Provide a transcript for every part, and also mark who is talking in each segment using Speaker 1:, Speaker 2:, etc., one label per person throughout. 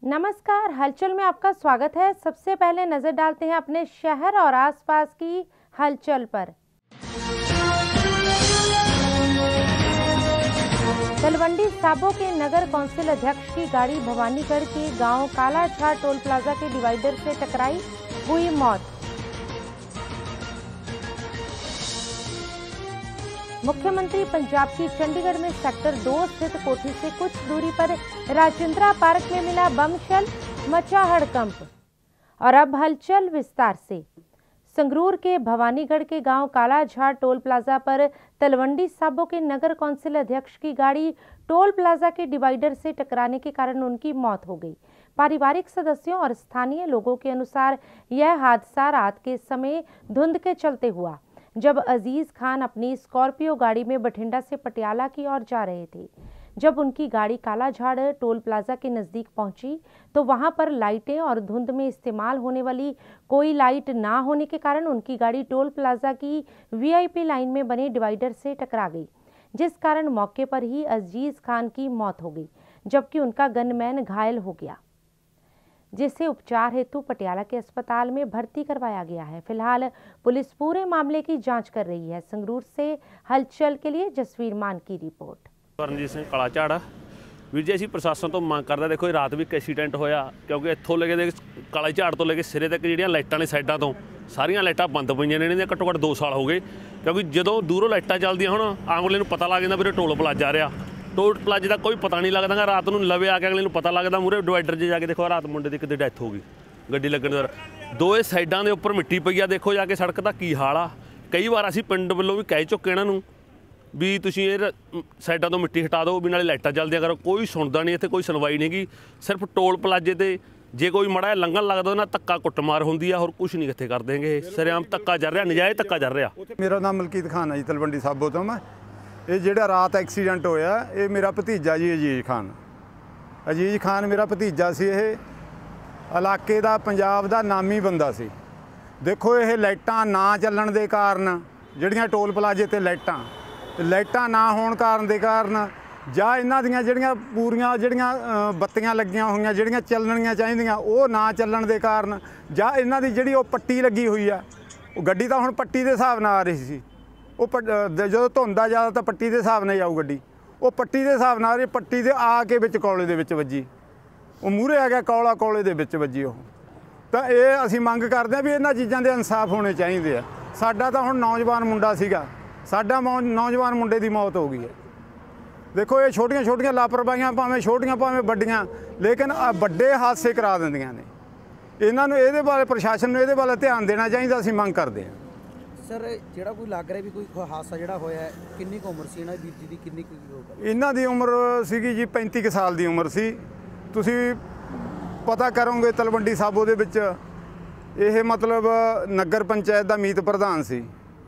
Speaker 1: नमस्कार, हलचल में आपका स्वागत है। सबसे पहले नजर डालते हैं अपने शहर और आसपास की हलचल पर। तलवंडी साबो के नगर कौंसिल अध्यक्ष की गाड़ी भवानीगढ़ के गांव कालाझाड़ टोल प्लाजा के डिवाइडर से टकराई, हुई मौत। मुख्यमंत्री पंजाब की चंडीगढ़ में सेक्टर 2 स्थित कोठी से कुछ दूरी पर राजेंद्रा पार्क में मिला बम शेल, मचा हड़कंप। और अब हलचल विस्तार से। संगरूर के भवानीगढ़ के गांव कालाझाड़ टोल प्लाजा पर तलवंडी साबो के नगर कौंसिल अध्यक्ष की गाड़ी टोल प्लाजा के डिवाइडर से टकराने के कारण उनकी मौत हो गई। पारिवारिक सदस्यों और स्थानीय लोगों के अनुसार यह हादसा रात के समय धुंध के चलते हुआ, जब अजीज खान अपनी स्कॉर्पियो गाड़ी में बठिंडा से पटियाला की ओर जा रहे थे। जब उनकी गाड़ी कालाझाड़ टोल प्लाजा के नज़दीक पहुंची तो वहां पर लाइटें और धुंध में इस्तेमाल होने वाली कोई लाइट ना होने के कारण उनकी गाड़ी टोल प्लाजा की वीआईपी लाइन में बने डिवाइडर से टकरा गई, जिस कारण मौके पर ही अजीज खान की मौत हो गई, जबकि उनका गनमैन घायल हो गया, जिसे उपचार हेतु पटियाला के अस्पताल में भर्ती करवाया गया है। फिलहाल पुलिस पूरे मामले की जांच कर रही है। संगरूर से हलचल के लिए जसवीर मान की रिपोर्ट।
Speaker 2: रणजीत सिंह कालाझाड़ ਵੀਰ ਜੀ, ਅਸੀਂ ਪ੍ਰਸ਼ਾਸਨ ਤੋਂ ਮੰਗ ਕਰਦੇ ਦੇਖੋ ਇਹ ਰਾਤ ਵੀ ਇੱਕ ਐਕਸੀਡੈਂਟ ਹੋਇਆ, ਕਿਉਂਕਿ ਇੱਥੋਂ ਲੈ ਕੇ ਕਾਲਾਝਾੜ ਤੋਂ ਲੈ ਕੇ ਸਿਰੇ ਤੱਕ ਜਿਹੜੀਆਂ ਲਾਈਟਾਂ ਨੇ ਸਾਈਡਾਂ ਤੋਂ ਸਾਰੀਆਂ ਲਾਈਟਾਂ ਬੰਦ ਪਈਆਂ ਨੇ। ਇਹਨਾਂ ਦੀਆਂ ਘੱਟੋ ਘੱਟ 2 ਸਾਲ ਹੋ ਗਏ, ਕਿਉਂਕਿ ਜਦੋਂ ਦੂਰੋਂ ਲਾਈਟਾਂ ਚੱਲਦੀਆਂ ਹੁਣ ਅਗਲੇ ਨੂੰ ਪਤਾ ਲੱਗ ਜਾਂਦਾ ਵੀ ਟੋਲ ਪਲਾਜ਼ਾ ਰਿਹਾ। ਟੋਲ ਪਲਾਜ਼ੇ ਦਾ ਕੋਈ ਪਤਾ ਨਹੀਂ ਲੱਗਦਾ, ਰਾਤ ਨੂੰ ਲਵੇ ਆ ਕੇ ਅਗਲੇ ਨੂੰ ਪਤਾ ਲੱਗਦਾ। ਮੂਹਰੇ ਡਿਵਾਈਡਰ 'ਚ ਜਾ ਕੇ ਦੇਖੋ ਰਾਤ ਮੁੰਡੇ ਦੀ ਕਿਤੇ ਡੈਥ ਹੋ ਗਈ ਗੱਡੀ ਲੱਗਣ ਦਾ। ਦੋਏ ਸਾਈਡਾਂ ਦੇ ਉੱਪਰ ਮਿੱਟੀ ਪਈ ਆ, ਦੇਖੋ ਜਾ ਕੇ ਸੜਕ ਦਾ ਕੀ ਹਾਲ ਆ। ਕਈ ਵਾਰ ਅਸੀਂ ਪਿੰਡ ਵੱਲੋਂ ਵੀ ਕਹਿ ਚੁੱਕੇ ਇਹਨਾਂ ਨੂੰ ਵੀ ਤੁਸੀਂ ਇਹ ਸਾਈਡਾਂ ਤੋਂ ਮਿੱਟੀ ਹਟਾ ਦਿਓ, ਵੀ ਨਾਲੇ ਲਾਈਟਾਂ ਚੱਲਦੀਆਂ ਕਰੋ। ਕੋਈ ਸੁਣਦਾ ਨਹੀਂ, ਇੱਥੇ ਕੋਈ ਸੁਣਵਾਈ ਨਹੀਂ ਗੀ। ਸਿਰਫ ਟੋਲ ਪਲਾਜ਼ੇ ਤੇ ਜੇ ਕੋਈ ਮਾੜਾ ਲੰਘਣ ਲੱਗਦਾ ਉਹਨਾਂ ਧੱਕਾ ਕੁੱਟਮਾਰ ਹੁੰਦੀ ਆ, ਹੋਰ ਕੁਝ ਨਹੀਂ ਇੱਥੇ ਕਰ ਦੇਂਗੇ। ਸਰਿਆਮ ਧੱਕਾ ਚੱਲ ਰਿਹਾ, ਨਜਾਇਜ਼ ਧੱਕਾ ਚੱਲ ਰਿਹਾ।
Speaker 3: ਮੇਰਾ ਨਾਮ ਮਲਕੀਤ ਖਾਨ ਹੈ ਜੀ, ਤਲਵੰਡੀ ਸਾਬੋ ਤੋਂ। ਮੈਂ ਇਹ ਜਿਹੜਾ ਰਾਤ ਐਕਸੀਡੈਂਟ ਹੋਇਆ ਇਹ ਮੇਰਾ ਭਤੀਜਾ ਜੀ ਅਜੀਜ਼ ਖਾਨ ਮੇਰਾ ਭਤੀਜਾ ਸੀ। ਇਹ ਇਲਾਕੇ ਦਾ ਪੰਜਾਬ ਦਾ ਨਾਮੀ ਬੰਦਾ ਸੀ। ਦੇਖੋ ਇਹ ਲਾਈਟਾਂ ਨਾ ਚੱਲਣ ਦੇ ਕਾਰਨ, ਜਿਹੜੀਆਂ ਟੋਲ ਪਲਾਜ਼ੇ ਤੇ ਲਾਈਟਾਂ ਨਾ ਹੋਣ ਕਾਰਨ ਦੇ ਕਾਰਨ, ਜਾਂ ਇਹਨਾਂ ਦੀਆਂ ਜਿਹੜੀਆਂ ਪੂਰੀਆਂ ਜਿਹੜੀਆਂ ਬੱਤੀਆਂ ਲੱਗੀਆਂ ਹੋਈਆਂ ਜਿਹੜੀਆਂ ਚੱਲਣੀਆਂ ਚਾਹੀਦੀਆਂ ਉਹ ਨਾ ਚੱਲਣ ਦੇ ਕਾਰਨ, ਜਾਂ ਇਹਨਾਂ ਦੀ ਜਿਹੜੀ ਉਹ ਪੱਟੀ ਲੱਗੀ ਹੋਈ ਆ, ਉਹ ਗੱਡੀ ਤਾਂ ਹੁਣ ਪੱਟੀ ਦੇ ਹਿਸਾਬ ਨਾਲ ਆ ਰਹੀ ਸੀ। ਉਹ ਜਦੋਂ ਧੁੰਦਾ ਜ਼ਿਆਦਾ ਤਾਂ ਪੱਟੀ ਦੇ ਹਿਸਾਬ ਨਾਲ ਜਾਊ ਗੱਡੀ, ਉਹ ਪੱਟੀ ਦੇ ਹਿਸਾਬ ਨਾਲ ਪੱਟੀ ਦੇ ਆ ਕੇ ਵਿੱਚ ਕੋਲੇ ਦੇ ਵਿੱਚ ਵੱਜੀ। ਉਹ ਮੂਹਰੇ ਆ ਗਿਆ ਕੋਲੇ ਦੇ ਵਿੱਚ ਵੱਜੀ ਉਹ। ਤਾਂ ਇਹ ਅਸੀਂ ਮੰਗ ਕਰਦੇ ਹਾਂ ਵੀ ਇਹਨਾਂ ਚੀਜ਼ਾਂ ਦੇ ਇਨਸਾਫ ਹੋਣੇ ਚਾਹੀਦੇ ਆ। ਸਾਡਾ ਤਾਂ ਹੁਣ ਨੌਜਵਾਨ ਮੁੰਡਾ ਸੀਗਾ, ਸਾਡਾ ਨੌਜਵਾਨ ਮੁੰਡੇ ਦੀ ਮੌਤ ਹੋ ਗਈ ਹੈ। ਦੇਖੋ ਇਹ ਛੋਟੀਆਂ ਲਾਪਰਵਾਹੀਆਂ ਭਾਵੇਂ ਛੋਟੀਆਂ ਭਾਵੇਂ ਵੱਡੀਆਂ, ਲੇਕਿਨ ਵੱਡੇ ਹਾਦਸੇ ਕਰਾ ਦਿੰਦੀਆਂ ਨੇ। ਇਹਨਾਂ ਨੂੰ ਇਹਦੇ ਬਾਰੇ ਪ੍ਰਸ਼ਾਸਨ ਨੂੰ ਇਹਦੇ ਬਾਰੇ ਧਿਆਨ ਦੇਣਾ ਚਾਹੀਦਾ, ਅਸੀਂ ਮੰਗ ਕਰਦੇ ਹਾਂ।
Speaker 4: ਸਰ ਜਿਹੜਾ ਕੋਈ ਲੱਗ ਰਿਹਾ ਵੀ ਕੋਈ ਹਾਦਸਾ ਜਿਹੜਾ ਹੋਇਆ, ਕਿੰਨੀ ਕੁ ਉਮਰ ਸੀ ਇਹਨਾਂ ਦੀ? ਵੀਰ ਜੀ ਦੀ ਕਿੰਨੀ ਕੁ?
Speaker 3: ਇਹਨਾਂ ਦੀ ਉਮਰ ਸੀਗੀ ਜੀ 35 ਸਾਲ ਦੀ ਉਮਰ ਸੀ। ਤੁਸੀਂ ਪਤਾ ਕਰੋਗੇ ਤਲਵੰਡੀ ਸਾਬੋ ਦੇ ਵਿੱਚ ਇਹ ਮਤਲਬ ਨਗਰ ਪੰਚਾਇਤ ਦਾ ਮੀਤ ਪ੍ਰਧਾਨ ਸੀ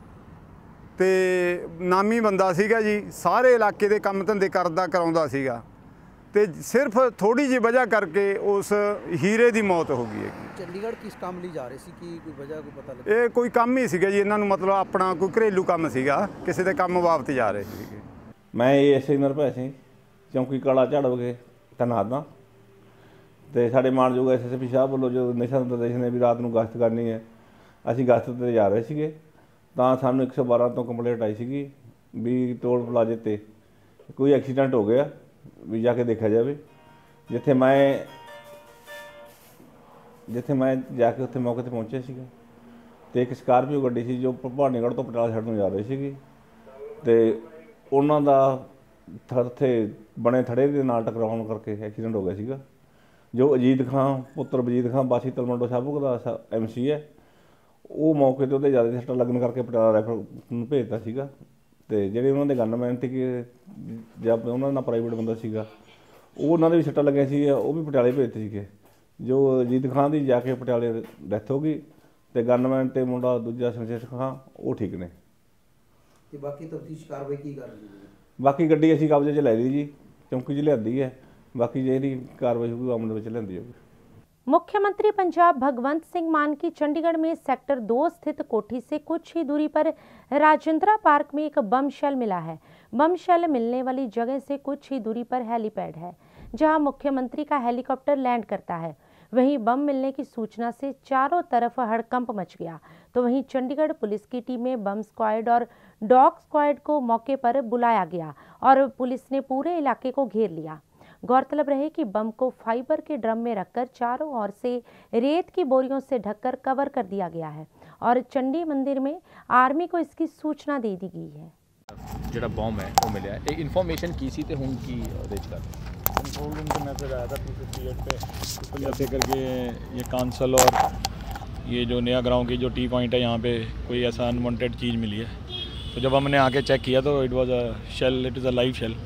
Speaker 3: ਤੇ ਨਾਮੀ ਬੰਦਾ ਸੀਗਾ ਜੀ। ਸਾਰੇ ਇਲਾਕੇ ਦੇ ਕੰਮ ਧੰਦੇ ਕਰਾਉਂਦਾ ਸੀਗਾ ਤੇ ਸਿਰਫ ਥੋੜੀ ਜਿਹੀ ਵਜ੍ਹਾ ਕਰਕੇ ਉਸ ਹੀਰੇ ਦੀ ਮੌਤ ਹੋ ਗਈ ਹੈ।
Speaker 4: ਚੰਡੀਗੜ੍ਹ ਕਿਸ ਕੰਮ ਲਈ ਜਾ ਰਹੇ ਸੀ? ਕੀ ਕੋਈ ਵਜ੍ਹਾ ਕੋਈ ਪਤਾ ਲੱਗਾ?
Speaker 3: ਇਹ ਕੋਈ ਕੰਮ ਹੀ ਸੀਗਾ ਜੀ ਇਹਨਾਂ ਨੂੰ, ਮਤਲਬ ਆਪਣਾ ਕੋਈ ਘਰੇਲੂ ਕੰਮ ਸੀਗਾ, ਕਿਸੇ ਦੇ ਕੰਮ ਬਾਬਤ ਜਾ ਰਹੇ ਸੀਗੇ।
Speaker 5: ਮੈਂ ਐਸਆਈ ਨਿਰਭੈ ਸਿੰਘ ਚੌਂਕੀ ਕਾਲਾਝਾੜ ਵਿਖੇ ਤੈਨਾਤ ਹਾਂ ਤੇ ਸਾਡੇ ਮਾਣਯੋਗ ਐਸਐਸਪੀ ਸਾਹਿਬ ਵੱਲੋਂ ਜੋ ਦਿਸ਼ਾ ਨਿਰਦੇਸ਼ ਨੇ ਵੀ ਰਾਤ ਨੂੰ ਗਸ਼ਤ ਕਰਨੀ ਹੈ, ਅਸੀਂ ਗਸ਼ਤ 'ਤੇ ਜਾ ਰਹੇ ਸੀਗੇ ਤਾਂ ਸਾਨੂੰ 112 ਤੋਂ ਕੰਪਲੇਂਟ ਆਈ ਸੀਗੀ ਵੀ ਟੋਲ ਪਲਾਜ਼ੇ 'ਤੇ ਕੋਈ ਐਕਸੀਡੈਂਟ ਹੋ ਗਿਆ, ਵੀ ਜਾ ਕੇ ਦੇਖਿਆ ਜਾਵੇ। ਜਿੱਥੇ ਮੈਂ ਜਾ ਕੇ ਉੱਥੇ ਮੌਕੇ 'ਤੇ ਪਹੁੰਚਿਆ ਸੀਗਾ ਤੇ ਇੱਕ ਸਕਾਰਪੀਓ ਗੱਡੀ ਸੀ ਜੋ ਭਵਾਨੀਗੜ੍ਹ ਤੋਂ ਪਟਿਆਲਾ ਸਾਈਡ ਨੂੰ ਜਾ ਰਹੀ ਸੀਗੀ ਤੇ ਉਹਨਾਂ ਦਾ ਉੱਥੇ ਬਣੇ ਥੜੇ ਦੇ ਨਾਲ ਟਕਰਾਉਣ ਕਰਕੇ ਐਕਸੀਡੈਂਟ ਹੋ ਗਿਆ ਸੀਗਾ। ਜੋ ਅਜੀਤ ਖਾਨ ਪੁੱਤਰ ਵਜੀਦ ਖਾਨ ਵਾਸੀ ਤਲਵੰਡੀ ਸਾਬੋ ਦਾ MC ਹੈ, ਉਹ ਮੌਕੇ 'ਤੇ ਉਹਦੇ ਜ਼ਿਆਦਾ ਸੱਟਾਂ ਲੱਗਣ ਕਰਕੇ ਪਟਿਆਲਾ ਰੈਫਰ ਨੂੰ ਭੇਜਤਾ ਸੀਗਾ। ਤੇ ਜਿਹੜੇ ਉਹਨਾਂ ਦੇ ਗਨਮੈਨ ਸੀ ਕਿ ਜਾਂ ਉਹਨਾਂ ਦਾ ਪ੍ਰਾਈਵੇਟ ਬੰਦਾ ਸੀਗਾ, ਉਹ ਉਹਨਾਂ ਦੇ ਵੀ ਸੱਟਾਂ ਲੱਗੀਆਂ ਸੀ, ਉਹ ਵੀ ਪਟਿਆਲੇ ਭੇਜਤੇ ਸੀਗੇ। ਜੋ ਅਜੀਤ ਖਾਨ ਦੀ ਜਾ ਕੇ ਪਟਿਆਲੇ ਡੈਥ ਹੋ ਗਈ ਤੇ ਗਨਮੈਨ ਤੇ ਮੁੰਡਾ ਦੂਜਾ ਸੰਜੇਸ਼ ਖਾਨ ਉਹ ਠੀਕ ਨੇ।
Speaker 4: ਤੇ ਬਾਕੀ ਤਫਤੀਸ਼ ਕਾਰਵਾਈ ਕੀ ਕਰ ਰਹੀ ਹੈ?
Speaker 5: ਬਾਕੀ ਗੱਡੀ ਅਸੀਂ ਕਬਜ਼ੇ 'ਚ ਲੈ ਲਈ ਜੀ, ਚੌਂਕੀ 'ਚ ਲਿਆਂਦੀ ਹੈ। ਬਾਕੀ ਜਿਹੜੀ कार्रवाई होगी अमल में लेंदी होगी।
Speaker 1: मुख्यमंत्री पंजाब भगवंत सिंह मान की चंडीगढ़ में सेक्टर 2 स्थित कोठी से कुछ ही दूरी पर राजेंद्रा पार्क में एक बम शेल मिला है। बम शेल मिलने वाली जगह से कुछ ही दूरी पर हेलीपैड है, जहां मुख्यमंत्री का हेलीकॉप्टर लैंड करता है। वहीं बम मिलने की सूचना से चारों तरफ हड़कंप मच गया। तो वहीं चंडीगढ़ पुलिस की टीम में बम स्क्वाड और डॉग स्क्वाड को मौके पर बुलाया गया और पुलिस ने पूरे इलाके को घेर लिया। गौरतलब रहे कि बम को फाइबर के ड्रम में रखकर चारों ओर से रेत की बोरियों से ढककर कवर कर दिया गया है और चंडी मंदिर में आर्मी को इसकी सूचना दे दी गई है।
Speaker 6: ਜਿਹੜਾ बॉम्ब है वो मिला है इन्फॉर्मेशन की सी ते हुन की रेज कर
Speaker 7: कंट्रोल रूम से मैसेज आया था 258 पे तो जैसे करके ये कांसल और ये जो नया ग्राउंड की जो टी पॉइंट है यहाँ पे कोई ऐसा अनवांटेड चीज़ मिली है। तो जब हमने आके चेक किया तो it was a shell, it is a live shell.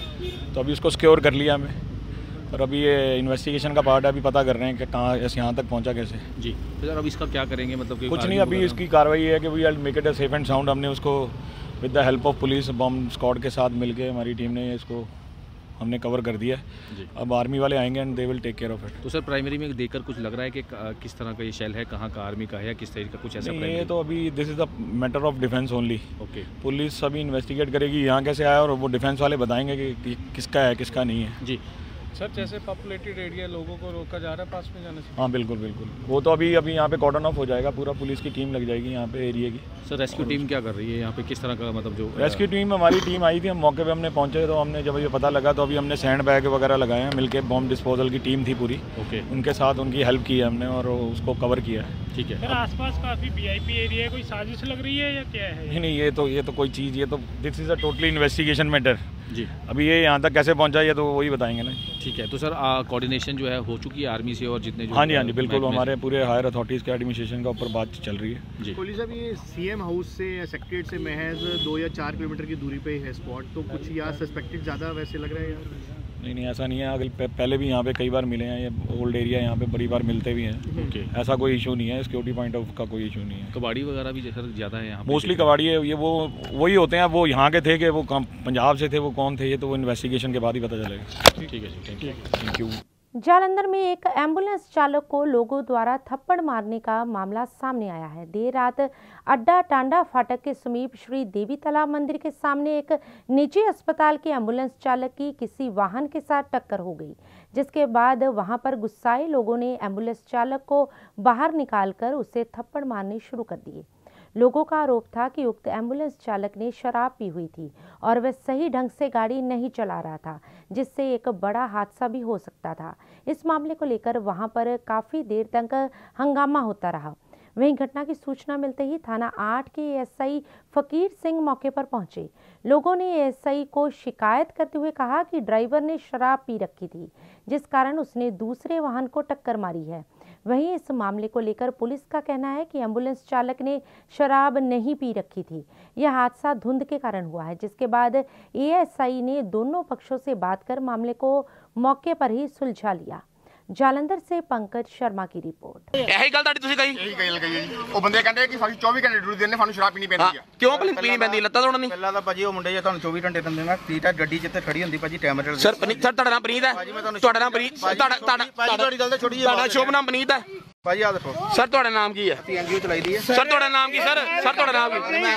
Speaker 7: तो अभी उसको सिक्योर कर लिया हमें और अभी ये इन्वेस्टिगेशन का पार्ट है, अभी पता कर रहे हैं कि कहाँ ऐसे यहाँ तक पहुँचा कैसे।
Speaker 6: जी तो सर अब इसका क्या करेंगे, मतलब कि
Speaker 7: कुछ नहीं, अभी इसकी कार्रवाई है कि we will make it a safe and sound. हमने उसको with the help of police bomb squad के साथ मिलके हमारी टीम ने इसको हमने कवर कर दिया है। अब आर्मी वाले आएंगे and they will take care of it.
Speaker 6: तो सर प्राइमरी में देखकर कुछ लग रहा है कि किस तरह का ये शेल है, कहाँ का आर्मी का है या किस तरीके का कुछ ऐसा?
Speaker 7: ये तो अभी this is the matter of defence only.
Speaker 6: Okay,
Speaker 7: police अभी इन्वेस्टिगेट करेगी यहाँ कैसे आया और वो डिफेंस वाले बताएंगे कि किसका है किसका नहीं है।
Speaker 6: जी
Speaker 8: सर, जैसे पॉपुलेटेड एरिया लोगों को रोका जा रहा है पास में जाने से?
Speaker 7: हाँ बिल्कुल बिल्कुल, वो तो अभी यहाँ पे कॉर्डन ऑफ हो जाएगा, पूरा पुलिस की टीम लग जाएगी यहाँ पे एरिया की।
Speaker 6: सर रेस्क्यू टीम क्या कर रही है यहाँ पे, किस तरह का मतलब जो
Speaker 7: रेस्क्यू टीम हमारी टीम आई थी, हम मौके पे हमने पहुंचे तो हमने जब ये पता लगा तो अभी हमने सैंड बैग वगैरह लगाए हैं, मिलके बॉम्ब डिस्पोजल की टीम थी पूरी।
Speaker 6: ओके,
Speaker 7: उनके साथ उनकी हेल्प की है हमने और उसको कवर किया है।
Speaker 6: ठीक है
Speaker 8: सर, आसपास काफ़ी वीआईपी एरिया है, कोई साजिश लग रही है या क्या है?
Speaker 7: नहीं, ये तो कोई चीज़, ये तो this is a totally investigation matter.
Speaker 6: जी
Speaker 7: अभी ये यहाँ तक कैसे पहुँचा ये तो वही बताएंगे ना।
Speaker 6: ठीक है, तो सर कोऑर्डिनेशन जो है हो चुकी है आर्मी से और जितने जो
Speaker 7: हाँ जी बिल्कुल, हमारे पूरे हायर अथॉरिटीज़ के एडमिनिस्ट्रेशन का ऊपर बात चल रही है।
Speaker 6: जी
Speaker 9: पुलिस अभी सीएम हाउस से या सेक्रेटरीट से महज 2 या 4 किलोमीटर की दूरी पे है स्पॉट, तो कुछ या सस्पेक्टेड ज़्यादा वैसे लग रहा है यार?
Speaker 7: नहीं ऐसा नहीं है, अगर पहले भी यहाँ पे कई बार मिले हैं, ये ओल्ड एरिया यहाँ पे बड़ी बार मिलते भी हैं।
Speaker 6: ओके,
Speaker 7: ऐसा कोई इशू नहीं है, सिक्योरिटी पॉइंट ऑफ का कोई इशू नहीं है।
Speaker 6: कबाड़ी वगैरह भी सर ज़्यादा है यहाँ?
Speaker 7: मोस्टली कबाड़ी है, ये वो वही होते हैं, वो यहाँ के थे कि वो पंजाब से थे, वो कौन थे ये तो वो इन्वेस्टिगेशन के बाद ही पता चलेगा।
Speaker 6: ठीक है जी,
Speaker 7: थैंक यू।
Speaker 1: जालंधर में एक एम्बुलेंस चालक को लोगों द्वारा थप्पड़ मारने का मामला सामने आया है। देर रात अड्डा टांडा फाटक के समीप श्री देवी तालाब मंदिर के सामने एक निजी अस्पताल के एम्बुलेंस चालक की किसी वाहन के साथ टक्कर हो गई, जिसके बाद वहां पर गुस्साए लोगों ने एम्बुलेंस चालक को बाहर निकालकर उसे थप्पड़ मारने शुरू कर दिए। लोगों का आरोप था कि उक्त एम्बुलेंस चालक ने शराब पी हुई थी और वह सही ढंग से गाड़ी नहीं चला रहा था, जिससे एक बड़ा हादसा भी हो सकता था। इस मामले को लेकर वहां पर काफ़ी देर तक हंगामा होता रहा। वहीं घटना की सूचना मिलते ही थाना 8 के एएसआई फकीर सिंह मौके पर पहुंचे। लोगों ने एएसआई को शिकायत करते हुए कहा कि ड्राइवर ने शराब पी रखी थी, जिस कारण उसने दूसरे वाहन को टक्कर मारी है। वहीं इस मामले को लेकर पुलिस का कहना है कि एम्बुलेंस चालक ने शराब नहीं पी रखी थी। यह हादसा धुंध के कारण हुआ है, जिसके बाद एएसआई ने दोनों पक्षों से बात कर मामले को मौके पर ही सुलझा लिया। जालंधर से पंकज शर्मा की रिपोर्ट।
Speaker 10: यही गल तुसी कही यही गल कही जी ਉਹ ਬੰਦੇ ਕਹਿੰਦੇ ਕਿ ਸਾਨੂੰ 24 ਘੰਟੇ ਡਿਊਟੀ ਦੇਣੇ ਸਾਨੂੰ ਸ਼ਰਾਬ ਪੀਣੀ ਪੈਂਦੀ ਆ ਕਿਉਂ ਪੀਣੀ ਪੈਂਦੀ ਲੱਤਾਂ ਤੋੜਨ ਨਹੀਂ
Speaker 4: ਪਹਿਲਾਂ ਤਾਂ ਭਾਜੀ ਉਹ ਮੁੰਡੇ ਜੇ ਤੁਹਾਨੂੰ 24 ਘੰਟੇ ਦਿੰਦੇ ਨਾ ਠੀਕ ਹੈ ਗੱਡੀ ਜਿੱਥੇ ਖੜੀ ਹੁੰਦੀ ਭਾਜੀ ਟਾਈਮ ਟੇਬਲ
Speaker 10: ਸਰ ਤੁਹਾਡਾ ਨਾਮ ਪ੍ਰੀਤ ਹੈ ਤੁਹਾਡਾ ਨਾਮ ਪ੍ਰੀਤ
Speaker 4: ਤੁਹਾਡੀ ਗੱਲ ਤਾਂ ਛੋਟੀ
Speaker 10: ਤੁਹਾਡਾ ਸ਼ੁਭ ਨਾਮ ਪ੍ਰੀਤ ਹੈ
Speaker 4: ਭਾਜੀ ਆ ਦੇਖੋ
Speaker 10: ਸਰ ਤੁਹਾਡਾ ਨਾਮ ਕੀ ਹੈ
Speaker 4: ਐਨਜੀਓ ਚਲਾਈ ਦੀ ਹੈ
Speaker 10: ਸਰ ਤੁਹਾਡਾ ਨਾਮ ਕੀ ਸਰ ਤੁਹਾਡਾ ਨਾਮ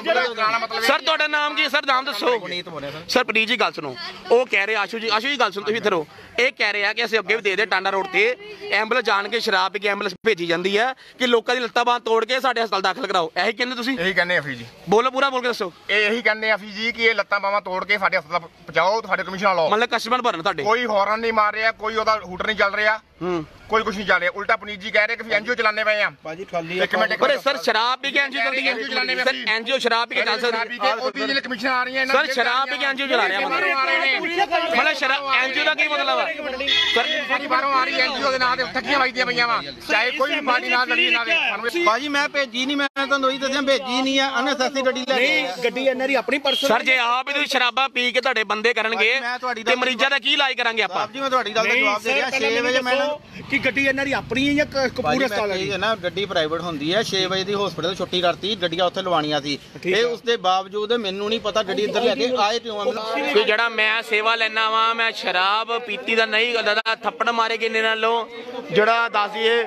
Speaker 10: ਕੀ ਸਰ ਤੁਹਾਡਾ ਨਾਮ ਕੀ ਸਰ ਨਾਮ ਦੱਸੋ
Speaker 4: ਪੁਨੀਤ ਬੋਲਿਆ
Speaker 10: ਸਰ ਪ੍ਰੀਤ ਜੀ ਗੱਲ ਸੁਣੋ ਉਹ ਕਹਿ ਰਹੇ ਆਸ਼ੂ ਜੀ ਗੱਲ ਸੁਣੋ ਤੁਸੀਂ ਇੱਧਰ ਹੋ ਇਹ ਕਹਿ ਰਹੇ ਆ ਕਿ ਅਸੀਂ ਅੱਗੇ ਵੀ ਦੇ ਦੇ ਟਾਂਡਾ ਰੋਡ ਤੇ ਐਂਬੂਲੈਂਸ ਜਾਣ ਕੇ ਸ਼ਰਾਬ ਪੀ ਕੇ ਐਂਬੂਲੈਂਸ ਭੇਜੀ ਜਾਂਦੀ ਹੈ ਕਿ ਲੋਕਾਂ ਦੀ ਲੱਤਾਂ ਬਾਹਾਂ ਤੋੜ ਕੇ ਸਾਡੇ ਹਸਪਤਾਲ ਦਾਖਲ ਕਰਾਓ ਇਹੀ ਕਹਿੰਦੇ ਤੁਸੀਂ
Speaker 9: ਇਹੀ ਕਹਿੰਦੇ ਆ ਜੀ
Speaker 10: ਬੋਲੋ ਪੂਰਾ ਬੋਲ ਕੇ ਦੱਸੋ
Speaker 9: ਇਹੀ ਕਹਿੰਦੇ ਆ ਜੀ ਕਿ ਇਹ ਲੱਤਾਂ ਬਾਹਾਂ ਤੋੜ ਕੇ ਸਾਡੇ ਹਸਪਤਾਲ ਪਹੁੰਚਾਓ ਤੁਹਾਡੇ ਕਮਿਸ਼ਨ ਲਾਓ
Speaker 10: ਮਤਲਬ ਕਸਟਮਰ ਭਰਨ ਤੁਹਾਡੇ
Speaker 9: ਕੋਈ ਹੌਰਨ ਨਹੀਂ ਮਾਰ ਰਿਹਾ ਕੋਈ ਉਹਦਾ ਹੂਟਰ ਨਹੀਂ ਚੱਲ ਰਿਹਾ कोई कुछ नहीं चल रहा उल्टा पुनीत जी कह रहे कि एनजीओ चलाने पे हैं
Speaker 4: भाजी खाली
Speaker 10: अरे सर शराब पी के एनजीओ चलती है सर एनजीओ शराब पी के चल सकती
Speaker 9: है कमीशन आ रही है
Speaker 10: सर शराब पी के एनजीओ चला रहे हैं मतलब शराब एनजीओ का की मतलब है
Speaker 9: सर बाहरों आ रही है एनजीओ के नाम ते ठगियां वजदियां पईयां वा चाहे कोई भी पार्टी नाल लड़ी ना दे
Speaker 4: भाजी मैं भेजी नहीं मैं ਤੁਹਾਨੂੰ ਉਹੀ ਦੱਸਿਆ ਭੇਜੀ ਨਹੀਂ ਆ ਅਨਸੈਸਰੀ ਗੱਡੀ ਲੈ ਕੇ ਗੱਡੀ ਇਹਨਾਂ ਦੀ ਆਪਣੀ ਪਰਸਨਲ
Speaker 10: ਸਰ ਜੇ ਆਪ ਹੀ ਤੁਸੀਂ ਸ਼ਰਾਬਾਂ ਪੀ ਕੇ ਤੁਹਾਡੇ ਬੰਦੇ ਕਰਨਗੇ ਤੇ ਮਰੀਜ਼ਾਂ ਦਾ ਕੀ ਇਲਾਜ ਕਰਾਂਗੇ ਆਪਾਂ
Speaker 4: ਜੀ ਮੈਂ ਤੁਹਾਡੀ ਗੱਲ ਦਾ ਜਵਾਬ ਦੇ ਰਿਹਾ 6 ਵਜੇ ਮੈਂ
Speaker 8: ਕਿ ਗੱਡੀ ਇਹਨਾਂ ਦੀ ਆਪਣੀ ਹੈ ਜਾਂ ਕਪੂਰ ਹਸਪਤਾਲ ਵਾਲੀ
Speaker 4: ਹੈ ਨਾ ਗੱਡੀ ਪ੍ਰਾਈਵੇਟ ਹੁੰਦੀ ਹੈ 6 ਵਜੇ ਦੀ ਹਸਪੀਟਲ ਛੁੱਟੀ ਕਰਤੀ ਗੱਡੀਆਂ ਉੱਥੇ ਲਵਾਉਣੀਆਂ ਸੀ ਤੇ ਉਸ ਦੇ ਬਾਵਜੂਦ ਮੈਨੂੰ ਨਹੀਂ ਪਤਾ ਗੱਡੀ ਇੱਧਰ ਲੈ ਕੇ ਆਏ ਕਿਉਂ
Speaker 10: ਕਿ ਜਿਹੜਾ ਮੈਂ ਸੇਵਾ ਲੈਣਾ ਵਾ ਮੈਂ ਸ਼ਰਾਬ ਪੀਤੀ ਦਾ ਨਹੀਂ ਦਾ ਥੱਪੜ ਮਾਰੇ ਕਿੰਨੇ ਨਾਲੋਂ ਜਿਹੜਾ ਦੱਸ ਦਈਏ